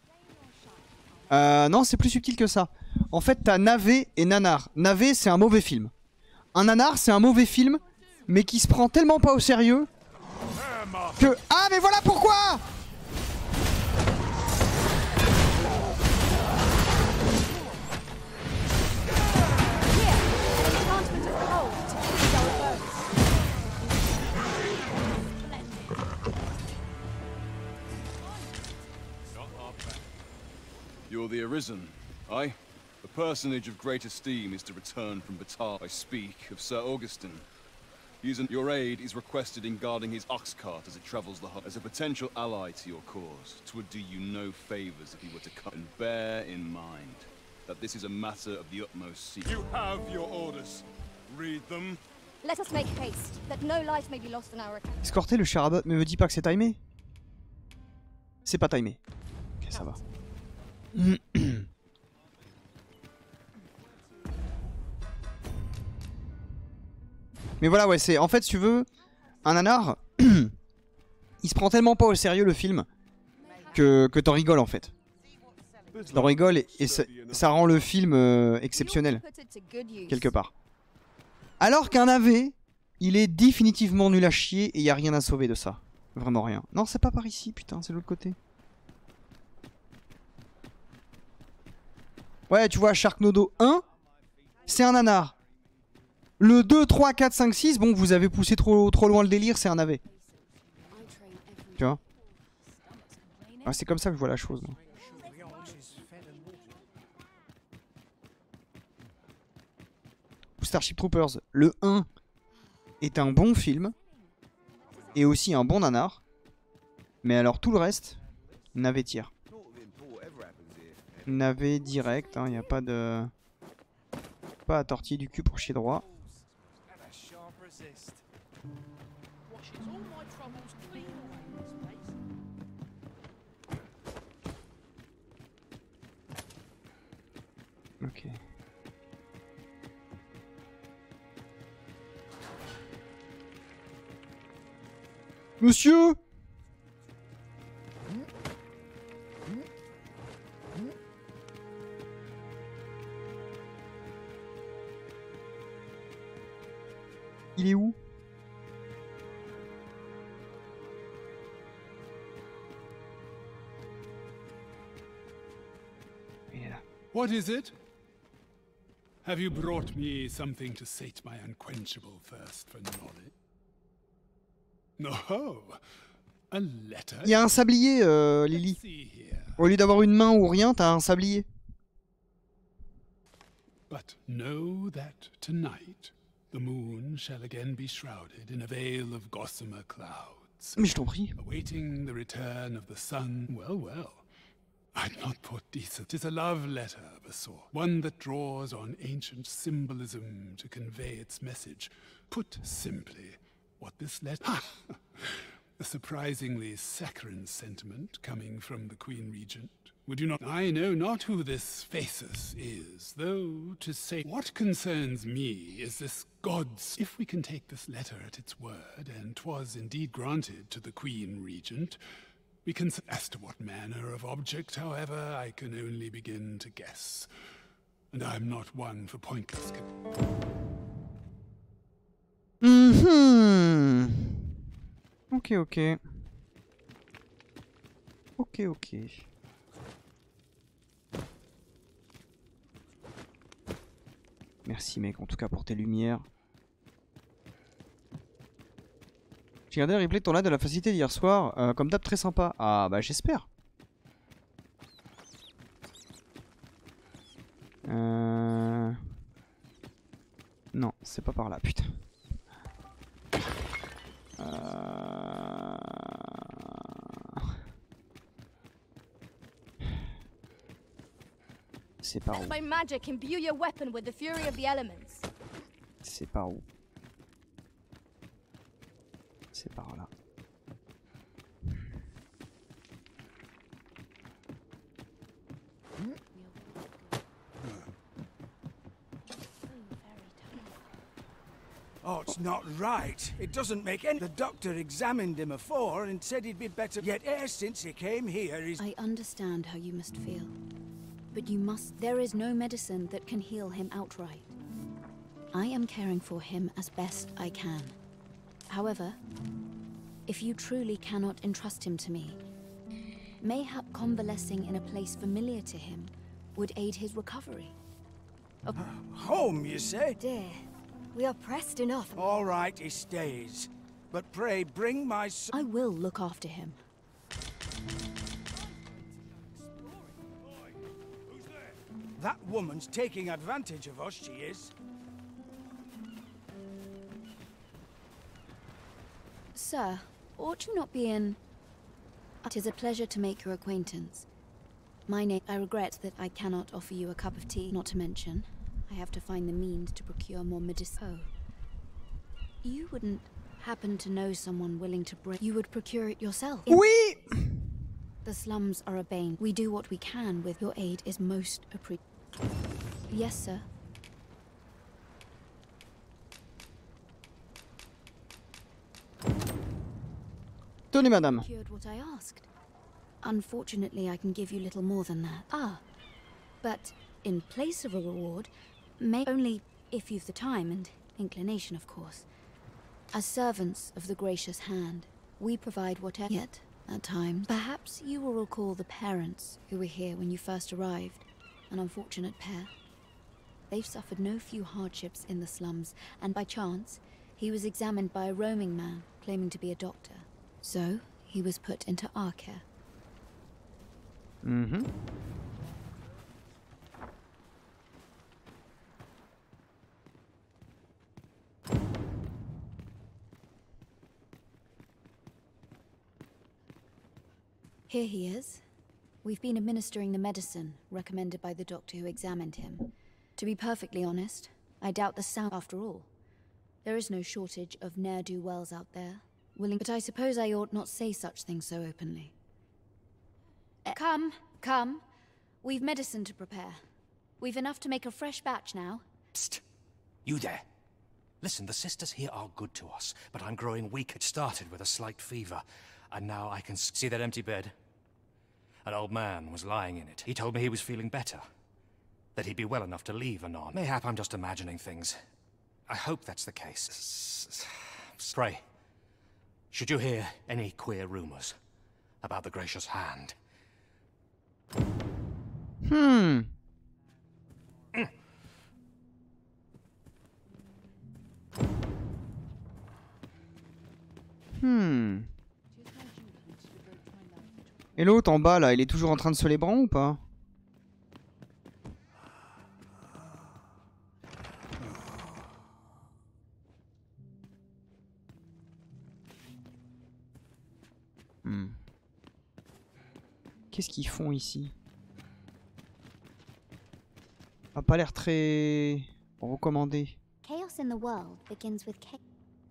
Non, c'est plus subtil que ça. En fait, t'as navet et nanar. Navet, c'est un mauvais film. Un nanar, c'est un mauvais film, mais qui se prend tellement pas au sérieux que... Ah, mais voilà pourquoi! You're the Arisen, aye? A personage of great esteem is to return from Batar. I speak of Sir Augustin. Your aid is requested in guarding his ox cart as it travels the hub. As a potential ally to your cause, 'twould do you no favors if he were to come. And bear in mind that this is a matter of the utmost secret. You have your orders. Read them. Let us make haste, that no life may be lost on our account. Escorter le Charabot, mais me dis pas que c'est timé. C'est pas timé. Ok, ça va. Mais voilà, ouais, c'est... En fait, si tu veux, un nanar, il se prend tellement pas au sérieux le film que t'en rigoles en fait. T'en rigoles et ça rend le film exceptionnel, quelque part. Alors qu'un AV, il est définitivement nul à chier et y a rien à sauver de ça. Vraiment rien. Non, c'est pas par ici, putain, c'est de l'autre côté. Ouais, tu vois, Sharknado 1, c'est un nanar. Le 2, 3, 4, 5, 6, bon, vous avez poussé trop loin le délire, c'est un AV. Tu vois? Ah, c'est comme ça que je vois la chose, moi. Starship Troopers, le 1 est un bon film. Et aussi un bon nanar. Mais alors tout le reste, navet tir. Navet direct, hein, y a pas de... Pas à tortiller du cul pour chier droit. Ok. Monsieur! Il est où? Il est là. What is it? Have you brought me something to sate my unquenchable thirst for knowledge? No, a letter. Il y a un sablier, Lily. Au lieu d'avoir une main ou rien, t'as un sablier. But know that tonight the moon shall again be shrouded in a veil of gossamer clouds. Mais je t'en prie. Awaiting the return of the sun. Well, well. I'd not put decent. 'Tis a love letter of a sort, one that draws on ancient symbolism to convey its message. Put simply, what this letter... A surprisingly saccharine sentiment coming from the Queen Regent. Would you not... I know not who this Phasis is, though to say what concerns me is this God's... If we can take this letter at its word, and 'twas indeed granted to the Queen Regent, we can... As to what manner of object, however, I can only begin to guess. And I'm not one for pointless... Ok, ok. Ok, ok. Merci mec, en tout cas pour tes lumières. J'ai regardé le replay de ton live de la facilité d'hier soir. Comme d'hab, très sympa. Ah bah j'espère. Non, c'est pas par là, putain. C'est par où? Let my magic imbue your weapon with the fury of the elements. C'est par où? C'est par là. Oh, it's not right. It doesn't make any... The doctor examined him afore and said he'd be better. Yet ever since he came here, he's... I understand how you must feel. But you must... There is no medicine that can heal him outright. I am caring for him as best I can. However, if you truly cannot entrust him to me, mayhap convalescing in a place familiar to him would aid his recovery. Home, you say? Dear, we are pressed enough. All right, he stays. But pray, bring my son... I will look after him. That woman's taking advantage of us, she is. Sir, ought you not be in... It is a pleasure to make your acquaintance. My name... I regret that I cannot offer you a cup of tea, not to mention, I have to find the means to procure more medicine. Oh. You wouldn't happen to know someone willing to bring... You would procure it yourself? Oui! The slums are a bane. We do what we can with your aid is most appreciated. Yes, sir. Tenez, madame. Cured what I asked. Unfortunately, I can give you little more than that. Ah, but in place of a reward, may only if you've the time and inclination, of course. As servants of the gracious hand, we provide whatever. Yet, at times, perhaps you will recall the parents who were here when you first arrived. An unfortunate pair. They've suffered no few hardships in the slums, and by chance, he was examined by a roaming man claiming to be a doctor. So, he was put into our care. Mm-hmm. Here he is. We've been administering the medicine recommended by the doctor who examined him. To be perfectly honest, I doubt the sound after all. There is no shortage of ne'er-do-wells out there, willing... But I suppose I ought not say such things so openly. Come, come. We've medicine to prepare. We've enough to make a fresh batch now. Psst! You there. Listen, the sisters here are good to us, but I'm growing weak. It started with a slight fever, and now I can see that empty bed. An old man was lying in it. He told me he was feeling better. That he'd be well enough to leave anon. Mayhap I'm just imagining things. I hope that's the case. Pray, should you hear any queer rumors about the Gracious Hand? Et l'autre en bas là, il est toujours en train de se les bras ou pas? Qu'est-ce qu'ils font ici? A pas l'air très recommandé. Chaos in the world begins with chaos.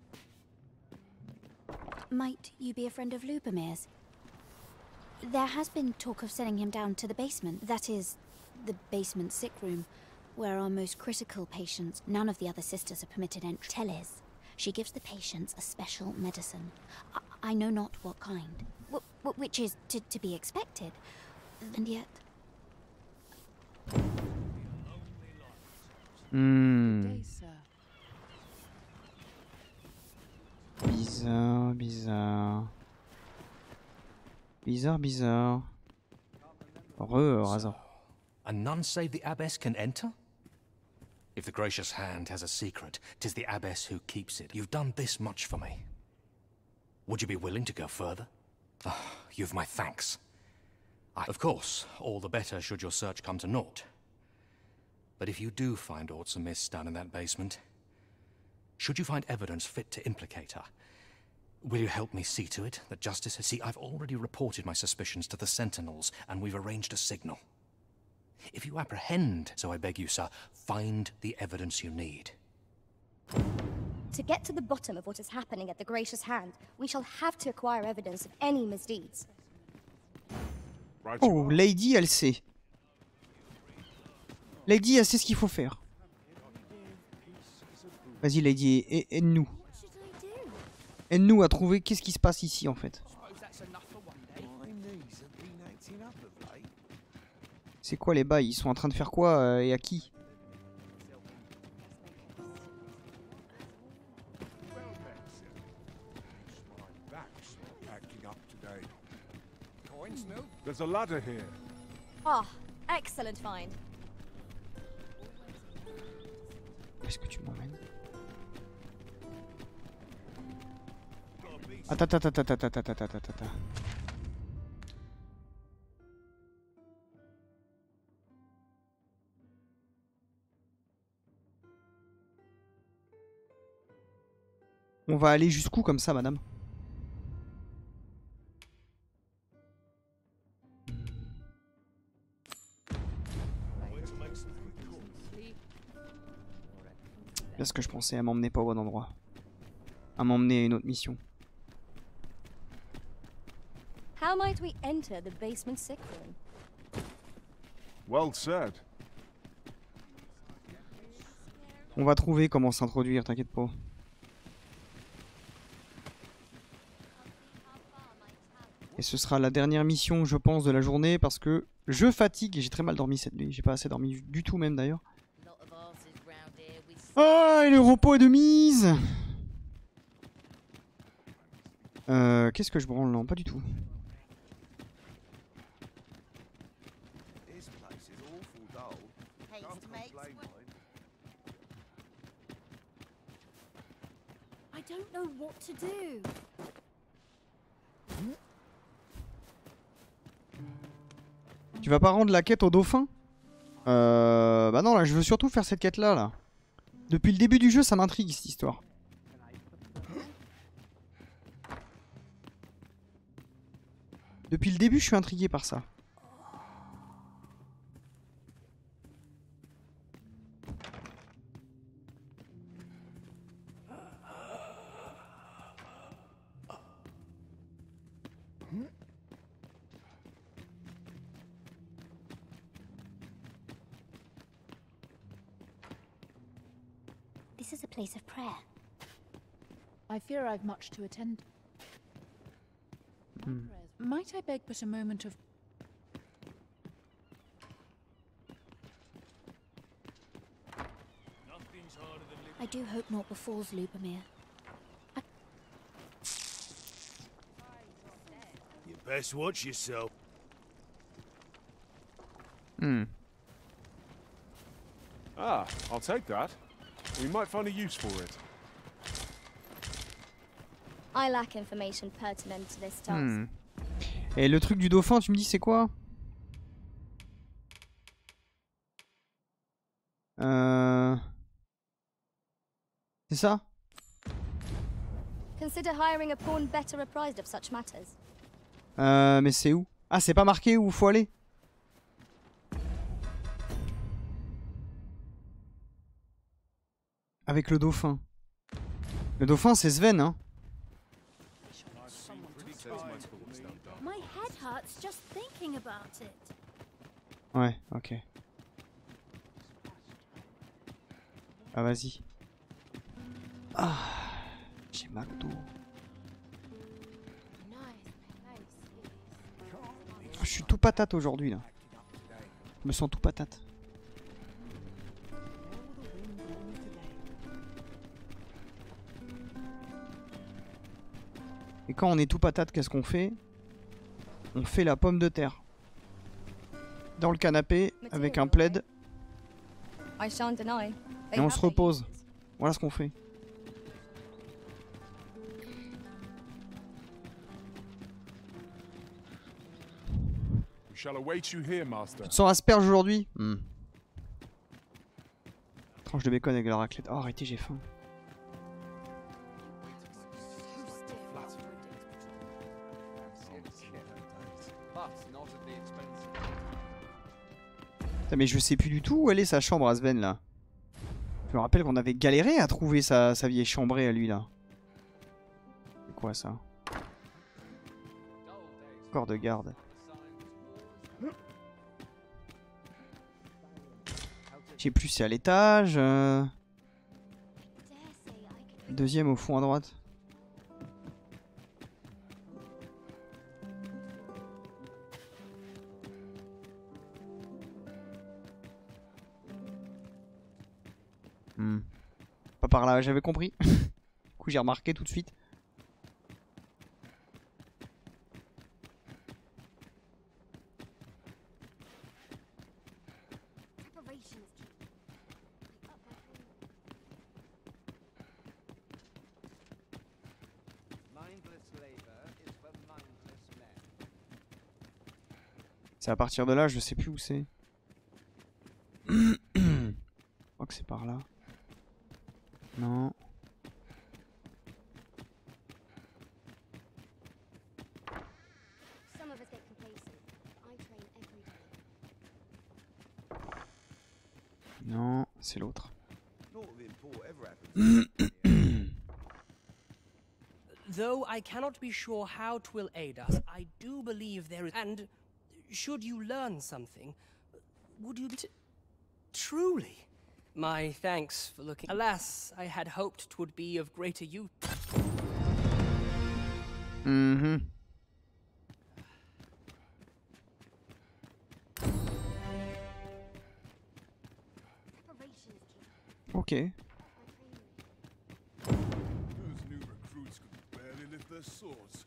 Might you be a friend of Lubomir's? There has been talk of sending him down to the basement. That is, the basement sick room, where our most critical patients... None of the other sisters are permitted entry. Teles. She gives the patients a special medicine. I know not what kind. Which is to be expected. And yet... Bizarre, bizarre. Bizarre. Hasard. And none save the abbess can enter? If the Gracious Hand has a secret, 'tis the abbess who keeps it. You've done this much for me. Would you be willing to go further? You've my thanks. Of course, all the better should your search come to naught. But if you do find aught amiss down in that basement, should you find evidence fit to implicate her, will you help me see to it that justice has... See, I've already reported my suspicions to the Sentinels, and we've arranged a signal. If you apprehend, so I beg you, sir, find the evidence you need. To get to the bottom of what is happening at the Gracious Hand, we shall have to acquire evidence of any misdeeds. Oh, Lady, elle sait. Lady, elle sait ce qu'il faut faire. Vas-y, Lady, aide-nous. Aide-nous à trouver qu'est-ce qui se passe ici, en fait. C'est quoi les bails? Ils sont en train de faire quoi et à qui? There's a ladder here. Ah, excellent find. Est-ce que tu m'emmènes? Attends. On va aller jusqu'où comme ça, madame? Là, ce que je pensais, elle m'emmenait pas au bon endroit. À m'emmener à une autre mission. How might we enter the basement sick room? Well said. On va trouver comment s'introduire, t'inquiète pas. Et ce sera la dernière mission, je pense, de la journée parce que je fatigue et j'ai très mal dormi cette nuit. J'ai pas assez dormi du tout même d'ailleurs. Ah, et le repos est de mise. Qu'est-ce que je branle là? Pas du tout. I don't know what to do. Tu vas pas rendre la quête au dauphin? Bah non, là, je veux surtout faire cette quête-là, là. Depuis le début du jeu, ça m'intrigue, cette histoire. Depuis le début, je suis intrigué par ça. This is a place of prayer. I fear I've much to attend. Might I beg but a moment of... I do hope naught befalls Lubomir. You best watch yourself. Ah, I'll take that. We might find a use for it. I lack information pertinent to this task. Et le truc du dauphin, tu me dis c'est quoi? C'est ça? Consider hiring a pawn better apprised of such matters. Mais c'est où? Ah, c'est pas marqué où faut aller? Avec le dauphin. Le dauphin, c'est Sven, hein? My head hurts just thinking about it. Ouais, ok. Ah, vas-y. Ah, j'ai mal au dos. Je suis tout patate aujourd'hui, là. Je me sens tout patate. Et quand on est tout patate, qu'est-ce qu'on fait? On fait la pomme de terre. Dans le canapé, avec un plaid. Et on se repose. Voilà ce qu'on fait. shall await you here, master. Tu te sens asperge aujourd'hui? Tranche de bacon avec la raclette. Oh, arrêtez, j'ai faim. Putain, mais je sais plus du tout où elle est sa chambre à Sven là. Je me rappelle qu'on avait galéré à trouver sa vieille chambrée à lui là. C'est quoi ça? Corps de garde. Je sais plus, c'est à l'étage. Deuxième au fond à droite. Pas par là, j'avais compris. Du coup, j'ai remarqué tout de suite. C'est à partir de là, je sais plus où c'est. Je crois que c'est par là. Non. Non, c'est l'autre. Though I cannot be sure how 'twill aid us, I do believe there is. And should you learn something, would you be truly? My thanks for looking. Alas, I had hoped 'twould be of greater use. Ok. Those new recruits could barely lift their swords.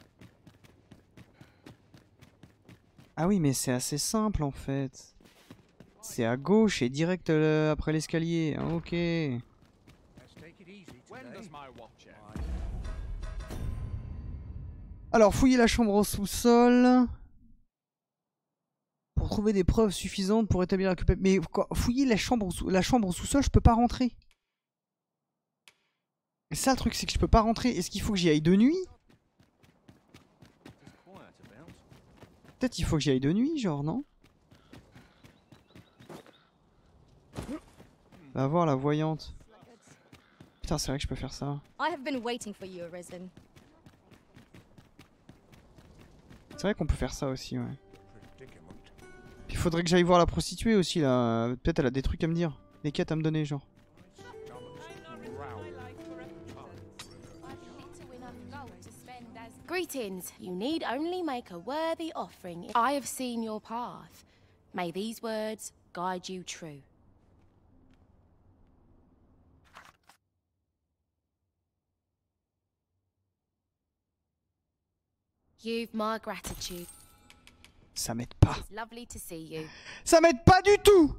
Ah oui, mais c'est assez simple en fait. C'est à gauche et direct après l'escalier. Ok. Alors, fouiller la chambre au sous-sol. Pour trouver des preuves suffisantes pour établir la culpabilité. Mais quoi, fouiller la chambre au sous-sol, je peux pas rentrer. Et ça, le truc, c'est que je peux pas rentrer. Est-ce qu'il faut que j'y aille de nuit? Peut-être il faut que j'y aille de nuit, genre, non? Va voir la voyante. Putain, c'est vrai que je peux faire ça. I have been waiting for you, Arisen. C'est vrai qu'on peut faire ça aussi, ouais. Puis il faudrait que j'aille voir la prostituée aussi, là. Peut-être elle a des trucs à me dire. Des quêtes à me donner, genre. Greetings. You need only make a worthy offering. I have seen your path. May these words guide you true. You've my gratitude. Ça m'aide pas. It's lovely to see you. Ça m'aide pas du tout.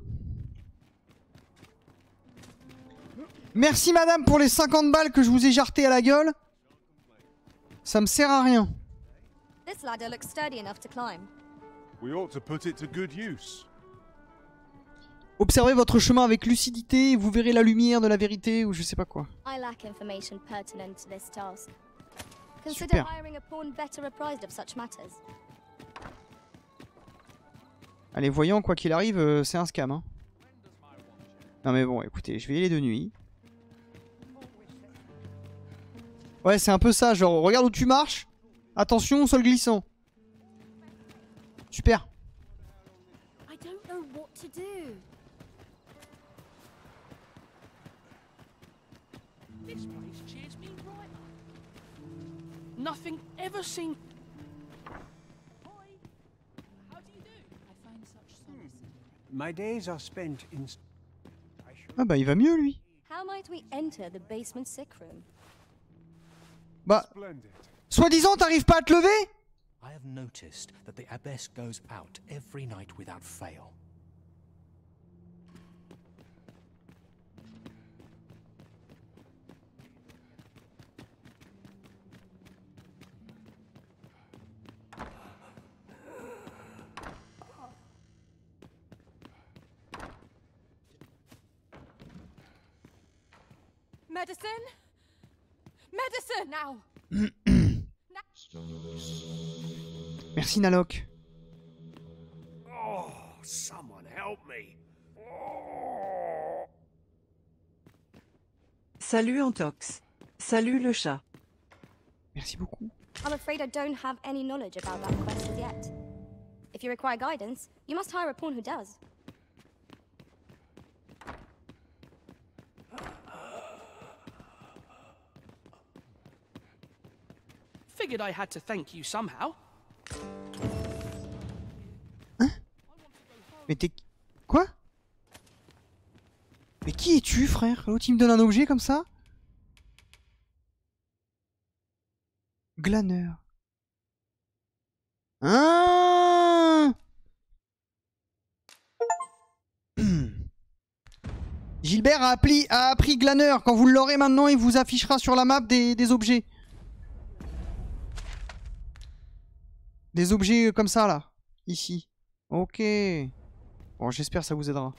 Merci madame pour les 50 balles que je vous ai jartées à la gueule. Ça me sert à rien. This ladder looks sturdy enough to climb. We ought to put it to good use. Observez votre chemin avec lucidité et vous verrez la lumière de la vérité ou je sais pas quoi. I lack information pertinent to this task. Consider Super. hiring a pawn better apprised of such matters. Allez, voyons, quoi qu'il arrive, c'est un scam. Hein. Non mais bon, écoutez, je vais y aller de nuit. Ouais, c'est un peu ça, genre, regarde où tu marches. Attention, sol glissant. Super. I don't know what to do. This place cheers me right up. Nothing ever seemed. My days are spent in... Ah bah il va mieux lui. How might we enter the basement sick room? Bah, soi-disant t'arrives pas à te lever? I have noticed that the abbess goes out every night without fail. Medicine? Medicine now! Merci Nalok. Oh, someone help me. Salut Antox. Salut le chat. Merci beaucoup. I'm afraid I don't have any knowledge about that quest as yet. If you require guidance, you must hire a pawn who does. Figured I had to thank you somehow. Mais t'es... Quoi? Mais qui es-tu, frère? L'autre il me donne un objet comme ça? Glaneur. Ah Gilbert a appris Glaneur. Quand vous l'aurez maintenant, il vous affichera sur la map des objets. Des objets comme ça, là. Ici. Ok. Bon, j'espère que ça vous aidera.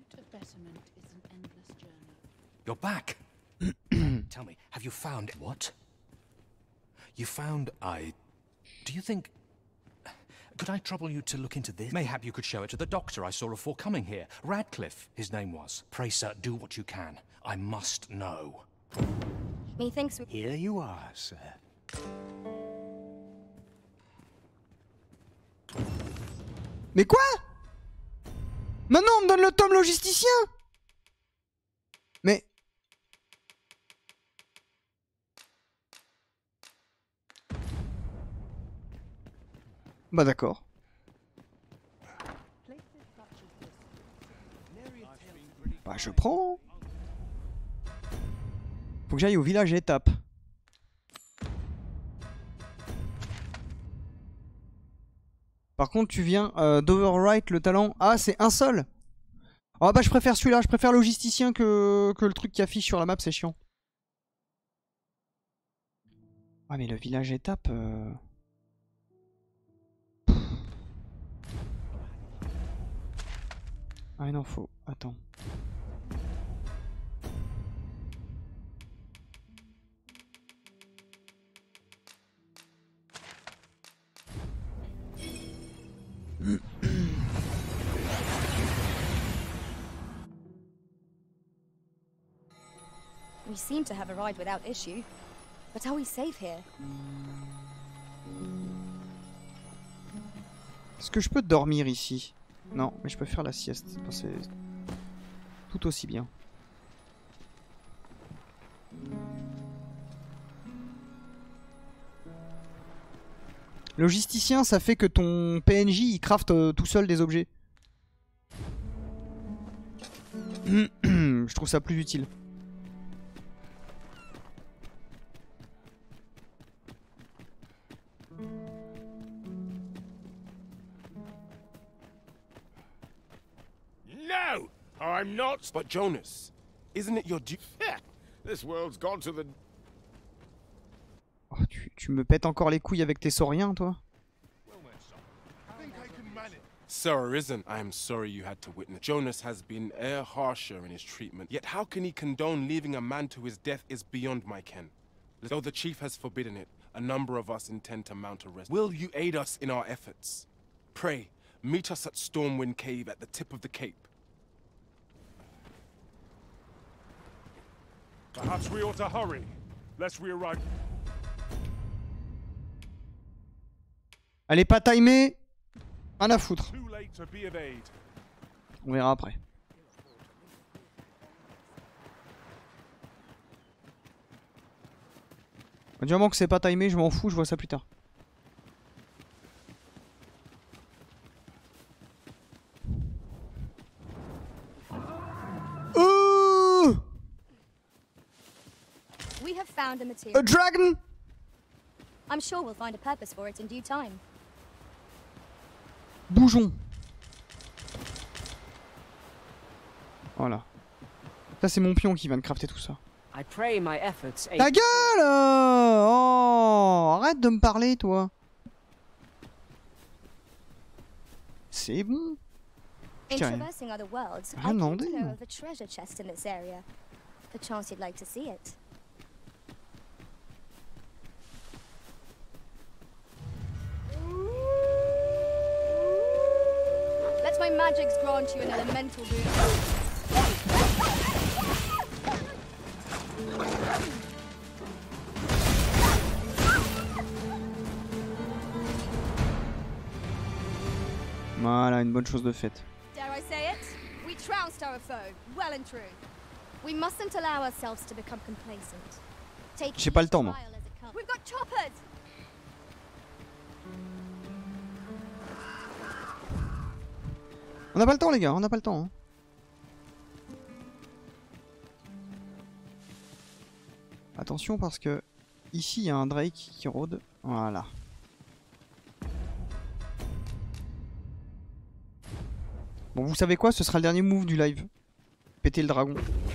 You're back. Tell me, have you found what? You found do you think... Could I trouble you to look into this? Mayhap you could show it to the doctor I saw before coming here. Radcliffe, his name was. Pray, sir, do what you can. I must know. Methinks we... Here you are, sir. Mais quoi? Maintenant on me donne le tome logisticien? Mais... Bah d'accord. Bah je prends. Faut que j'aille au village étape. Par contre tu viens d'Overwrite le talent. Ah c'est un seul. Ah bah je préfère celui-là, je préfère logisticien que le truc qui affiche sur la map, c'est chiant. Ah mais le village étape... Ah non, faut... Attends. We seem to have arrived without issue. But are we safe here? Est-ce que je peux dormir ici? Non, mais je peux faire la sieste. C'est tout aussi bien. Logisticien, ça fait que ton PNJ il crafte tout seul des objets. Je trouve ça plus utile. No! I'm not. But Jonas, isn't it your duty? This world's gone to the... Oh, tu me pètes encore les couilles avec tes sauriens, toi? Sir Arisen, I am sorry you had to witness. Jonas has been harsher in his treatment. Yet how can he condone leaving a man to his death is beyond my ken. Though the chief has forbidden it, a number of us intend to mount a rescue. Will you aid us in our efforts? Pray, meet us at Stormwind Cave at the tip of the cape. Perhaps we ought to hurry, lest we arrive. Elle est pas timée. Rien à foutre. Too late to be of aid. On verra après. Du moment que c'est pas timé, je m'en fous, je vois ça plus tard. We have found a material. A dragon! I'm sure we'll find a purpose for it in due time. Bougeons. Voilà. Ça c'est mon pion qui vient de crafter tout ça. I pray my efforts aid... Ta gueule! Oh, arrête de me parler, toi. C'est bon. In traversing other worlds, I Rien came demandé. to know of a treasure chest in this area. Perchance you'd like to see it. Let my magics grant you an elemental boon. Voilà, une bonne chose de faite. Dare I say it? We trounced our foe, well and true. We mustn't allow ourselves to become complacent. Take J'ai pas le temps, moi. We've got choppers! On n'a pas le temps, les gars, on n'a pas le temps. Hein. Attention parce que ici il y a un Drake qui rôde. Voilà. Bon, vous savez quoi? Ce sera le dernier move du live. Péter le dragon.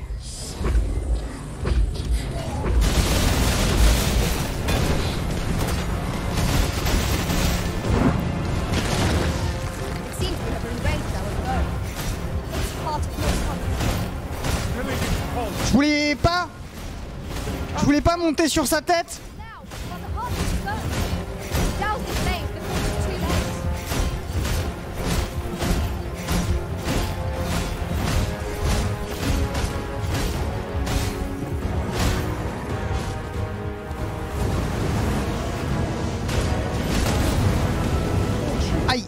Je voulais pas monter sur sa tête. Aïe.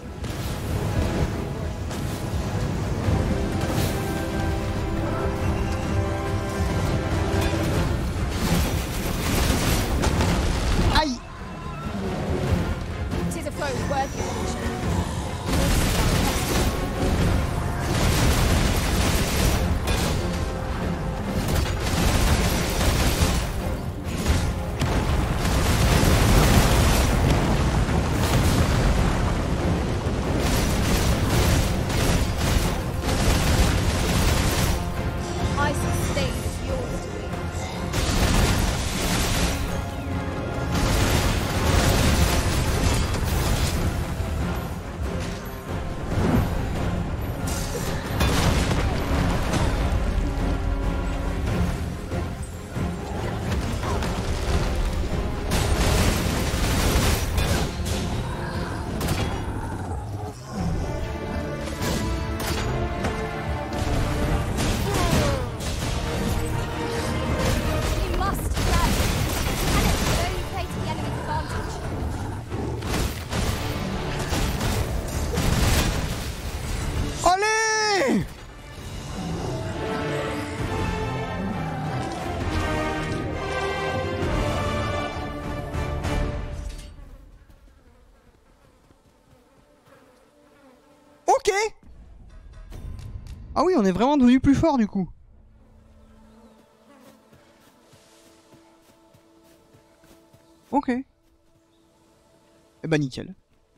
Aïe. I sustain is yours to win. We must play. And it will only play to the enemy's advantage. Allez. Ok. Ah oui, on est vraiment devenu plus fort du coup. Ok. Eh bah nickel.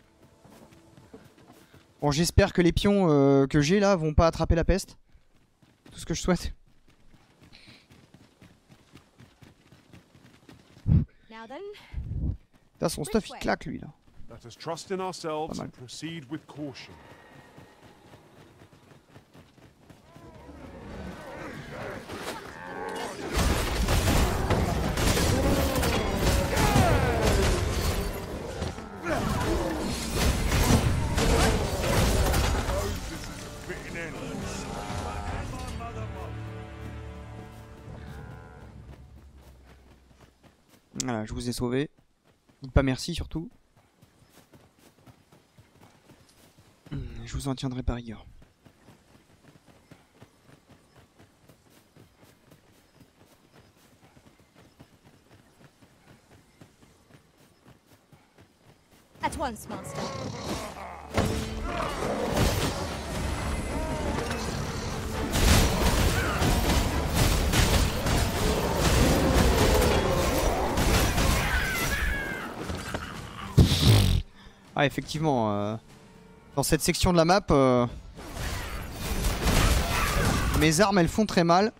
Bon, j'espère que les pions que j'ai là vont pas attraper la peste. Tout ce que je souhaite. Now then, Putain, son stuff il claque lui là. Let us trust in ourselves Pas mal. and proceed with caution. Voilà, je vous ai sauvé. Dites pas merci surtout. Je vous en tiendrai par rigueur. at once, Master. Ah, effectivement, dans cette section de la map, mes armes elles font très mal.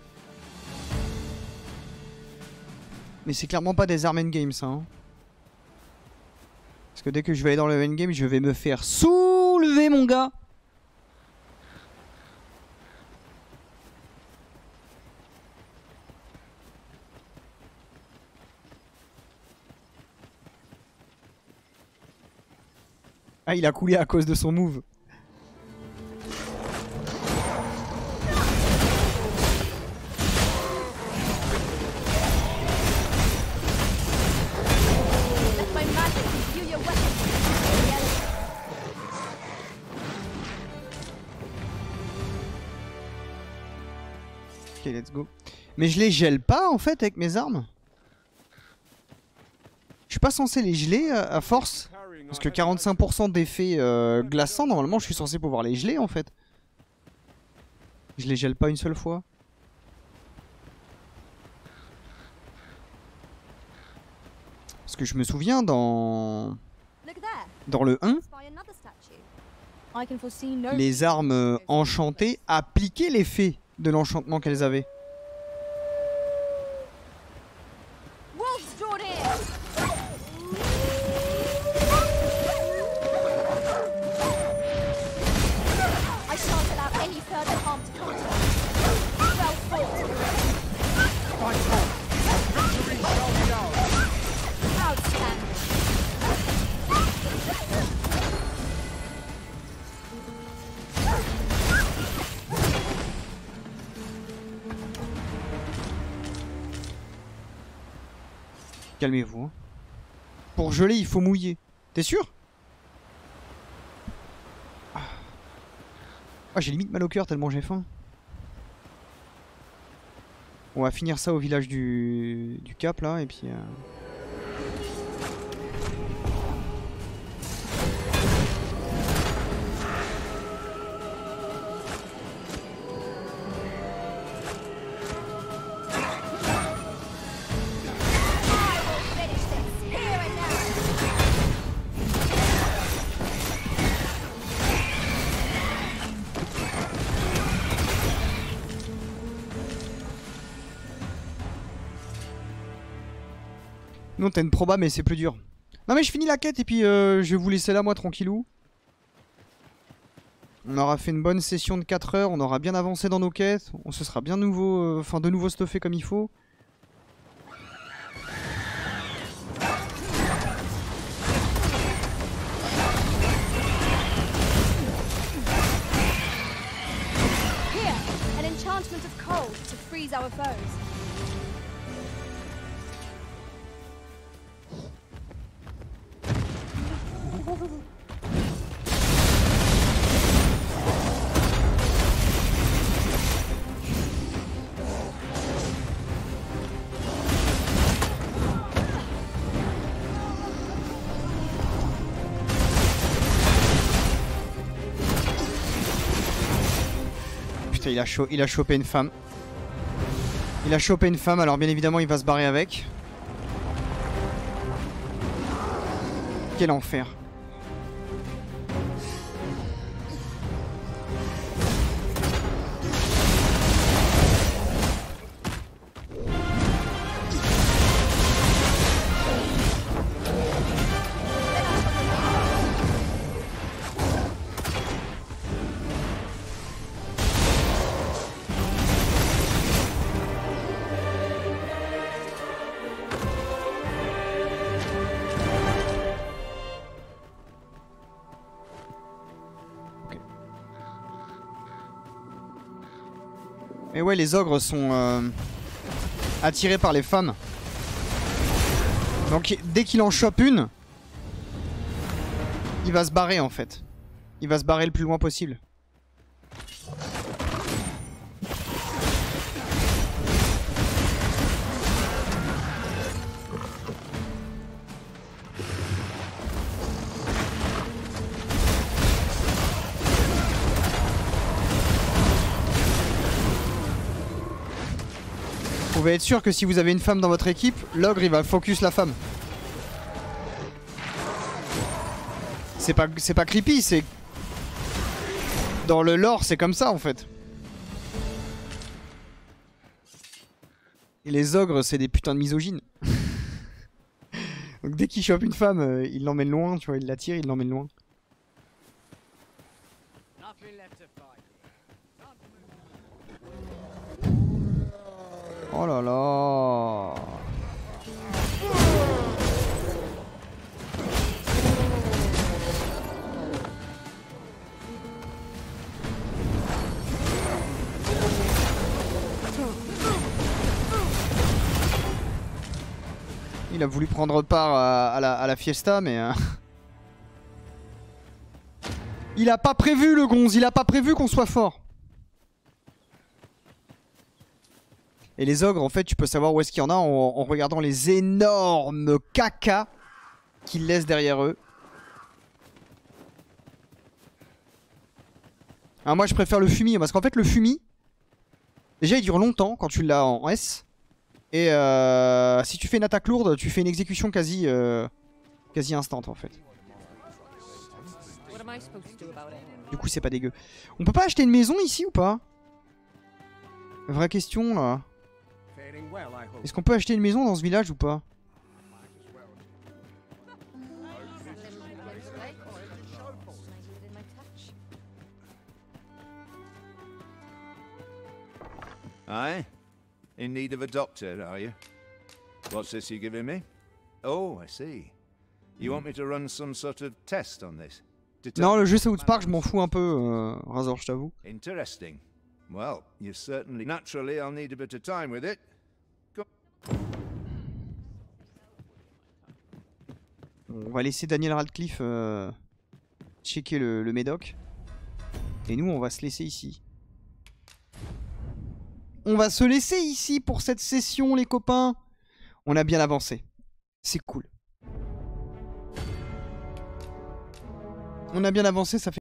Mais c'est clairement pas des armes endgame ça. Hein. Parce que dès que je vais aller dans le endgame, je vais me faire soulever mon gars. Ah, il a coulé à cause de son move. Let my magic imbue your weapon. Ok, let's go. Mais je les gèle pas en fait avec mes armes. Je suis pas censé les geler à force. Parce que 45% d'effet glaçant, normalement je suis censé pouvoir les geler en fait. Je les gèle pas une seule fois. Parce que je me souviens dans le 1, les armes enchantées appliquaient l'effet de l'enchantement qu'elles avaient. Calmez-vous. Hein. Pour geler, il faut mouiller. T'es sûr? Ah, j'ai limite mal au cœur tellement j'ai faim. On va finir ça au village du Cap là et puis... Non, t'as une proba, mais c'est plus dur. Non, mais je finis la quête et puis je vais vous laisser là, moi, tranquillou. On aura fait une bonne session de 4 heures, on aura bien avancé dans nos quêtes. On se sera bien nouveau, de nouveau stuffé comme il faut. Here, an enchantment of cold to freeze our foes. Putain, il a chopé une femme. Il a chopé une femme, alors bien évidemment il va se barrer avec. Quel enfer. Et ouais, les ogres sont attirés par les femmes. Donc dès qu'il en chope une, il va se barrer en fait. Il va se barrer le plus loin possible. Vous pouvez être sûr que si vous avez une femme dans votre équipe, l'ogre il va focus la femme. C'est pas creepy, c'est... Dans le lore, c'est comme ça en fait. Et les ogres, c'est des putains de misogynes. Donc dès qu'il chope une femme, il l'emmène loin, tu vois, il l'attire, il l'emmène loin. Oh là là. Il a voulu prendre part à la fiesta, mais... Il a pas prévu, le gonze. Il a pas prévu qu'on soit fort. Et les ogres, en fait, tu peux savoir où est-ce qu'il y en a en regardant les énormes caca qu'ils laissent derrière eux. Alors moi, je préfère le fumier, parce qu'en fait, le fumier, déjà, il dure longtemps quand tu l'as en S. Et si tu fais une attaque lourde, tu fais une exécution quasi instant, en fait. Du coup, c'est pas dégueu. On peut pas acheter une maison ici ou pas? Vraie question, là. Est-ce qu'on peut acheter une maison dans ce village ou pas? Aye? In need of a doctor, are you? What's this you're giving me? Oh, I see. You want me to run some sort of test on this? Non, le jeu South Park, je m'en fous un peu, Razor, je t'avoue. Interesting. Well, you certainly... Naturally, I'll need a bit of time with it. On va laisser Daniel Radcliffe checker le médoc. Et nous, on va se laisser ici. On va se laisser ici pour cette session, les copains. On a bien avancé. C'est cool. On a bien avancé, ça fait...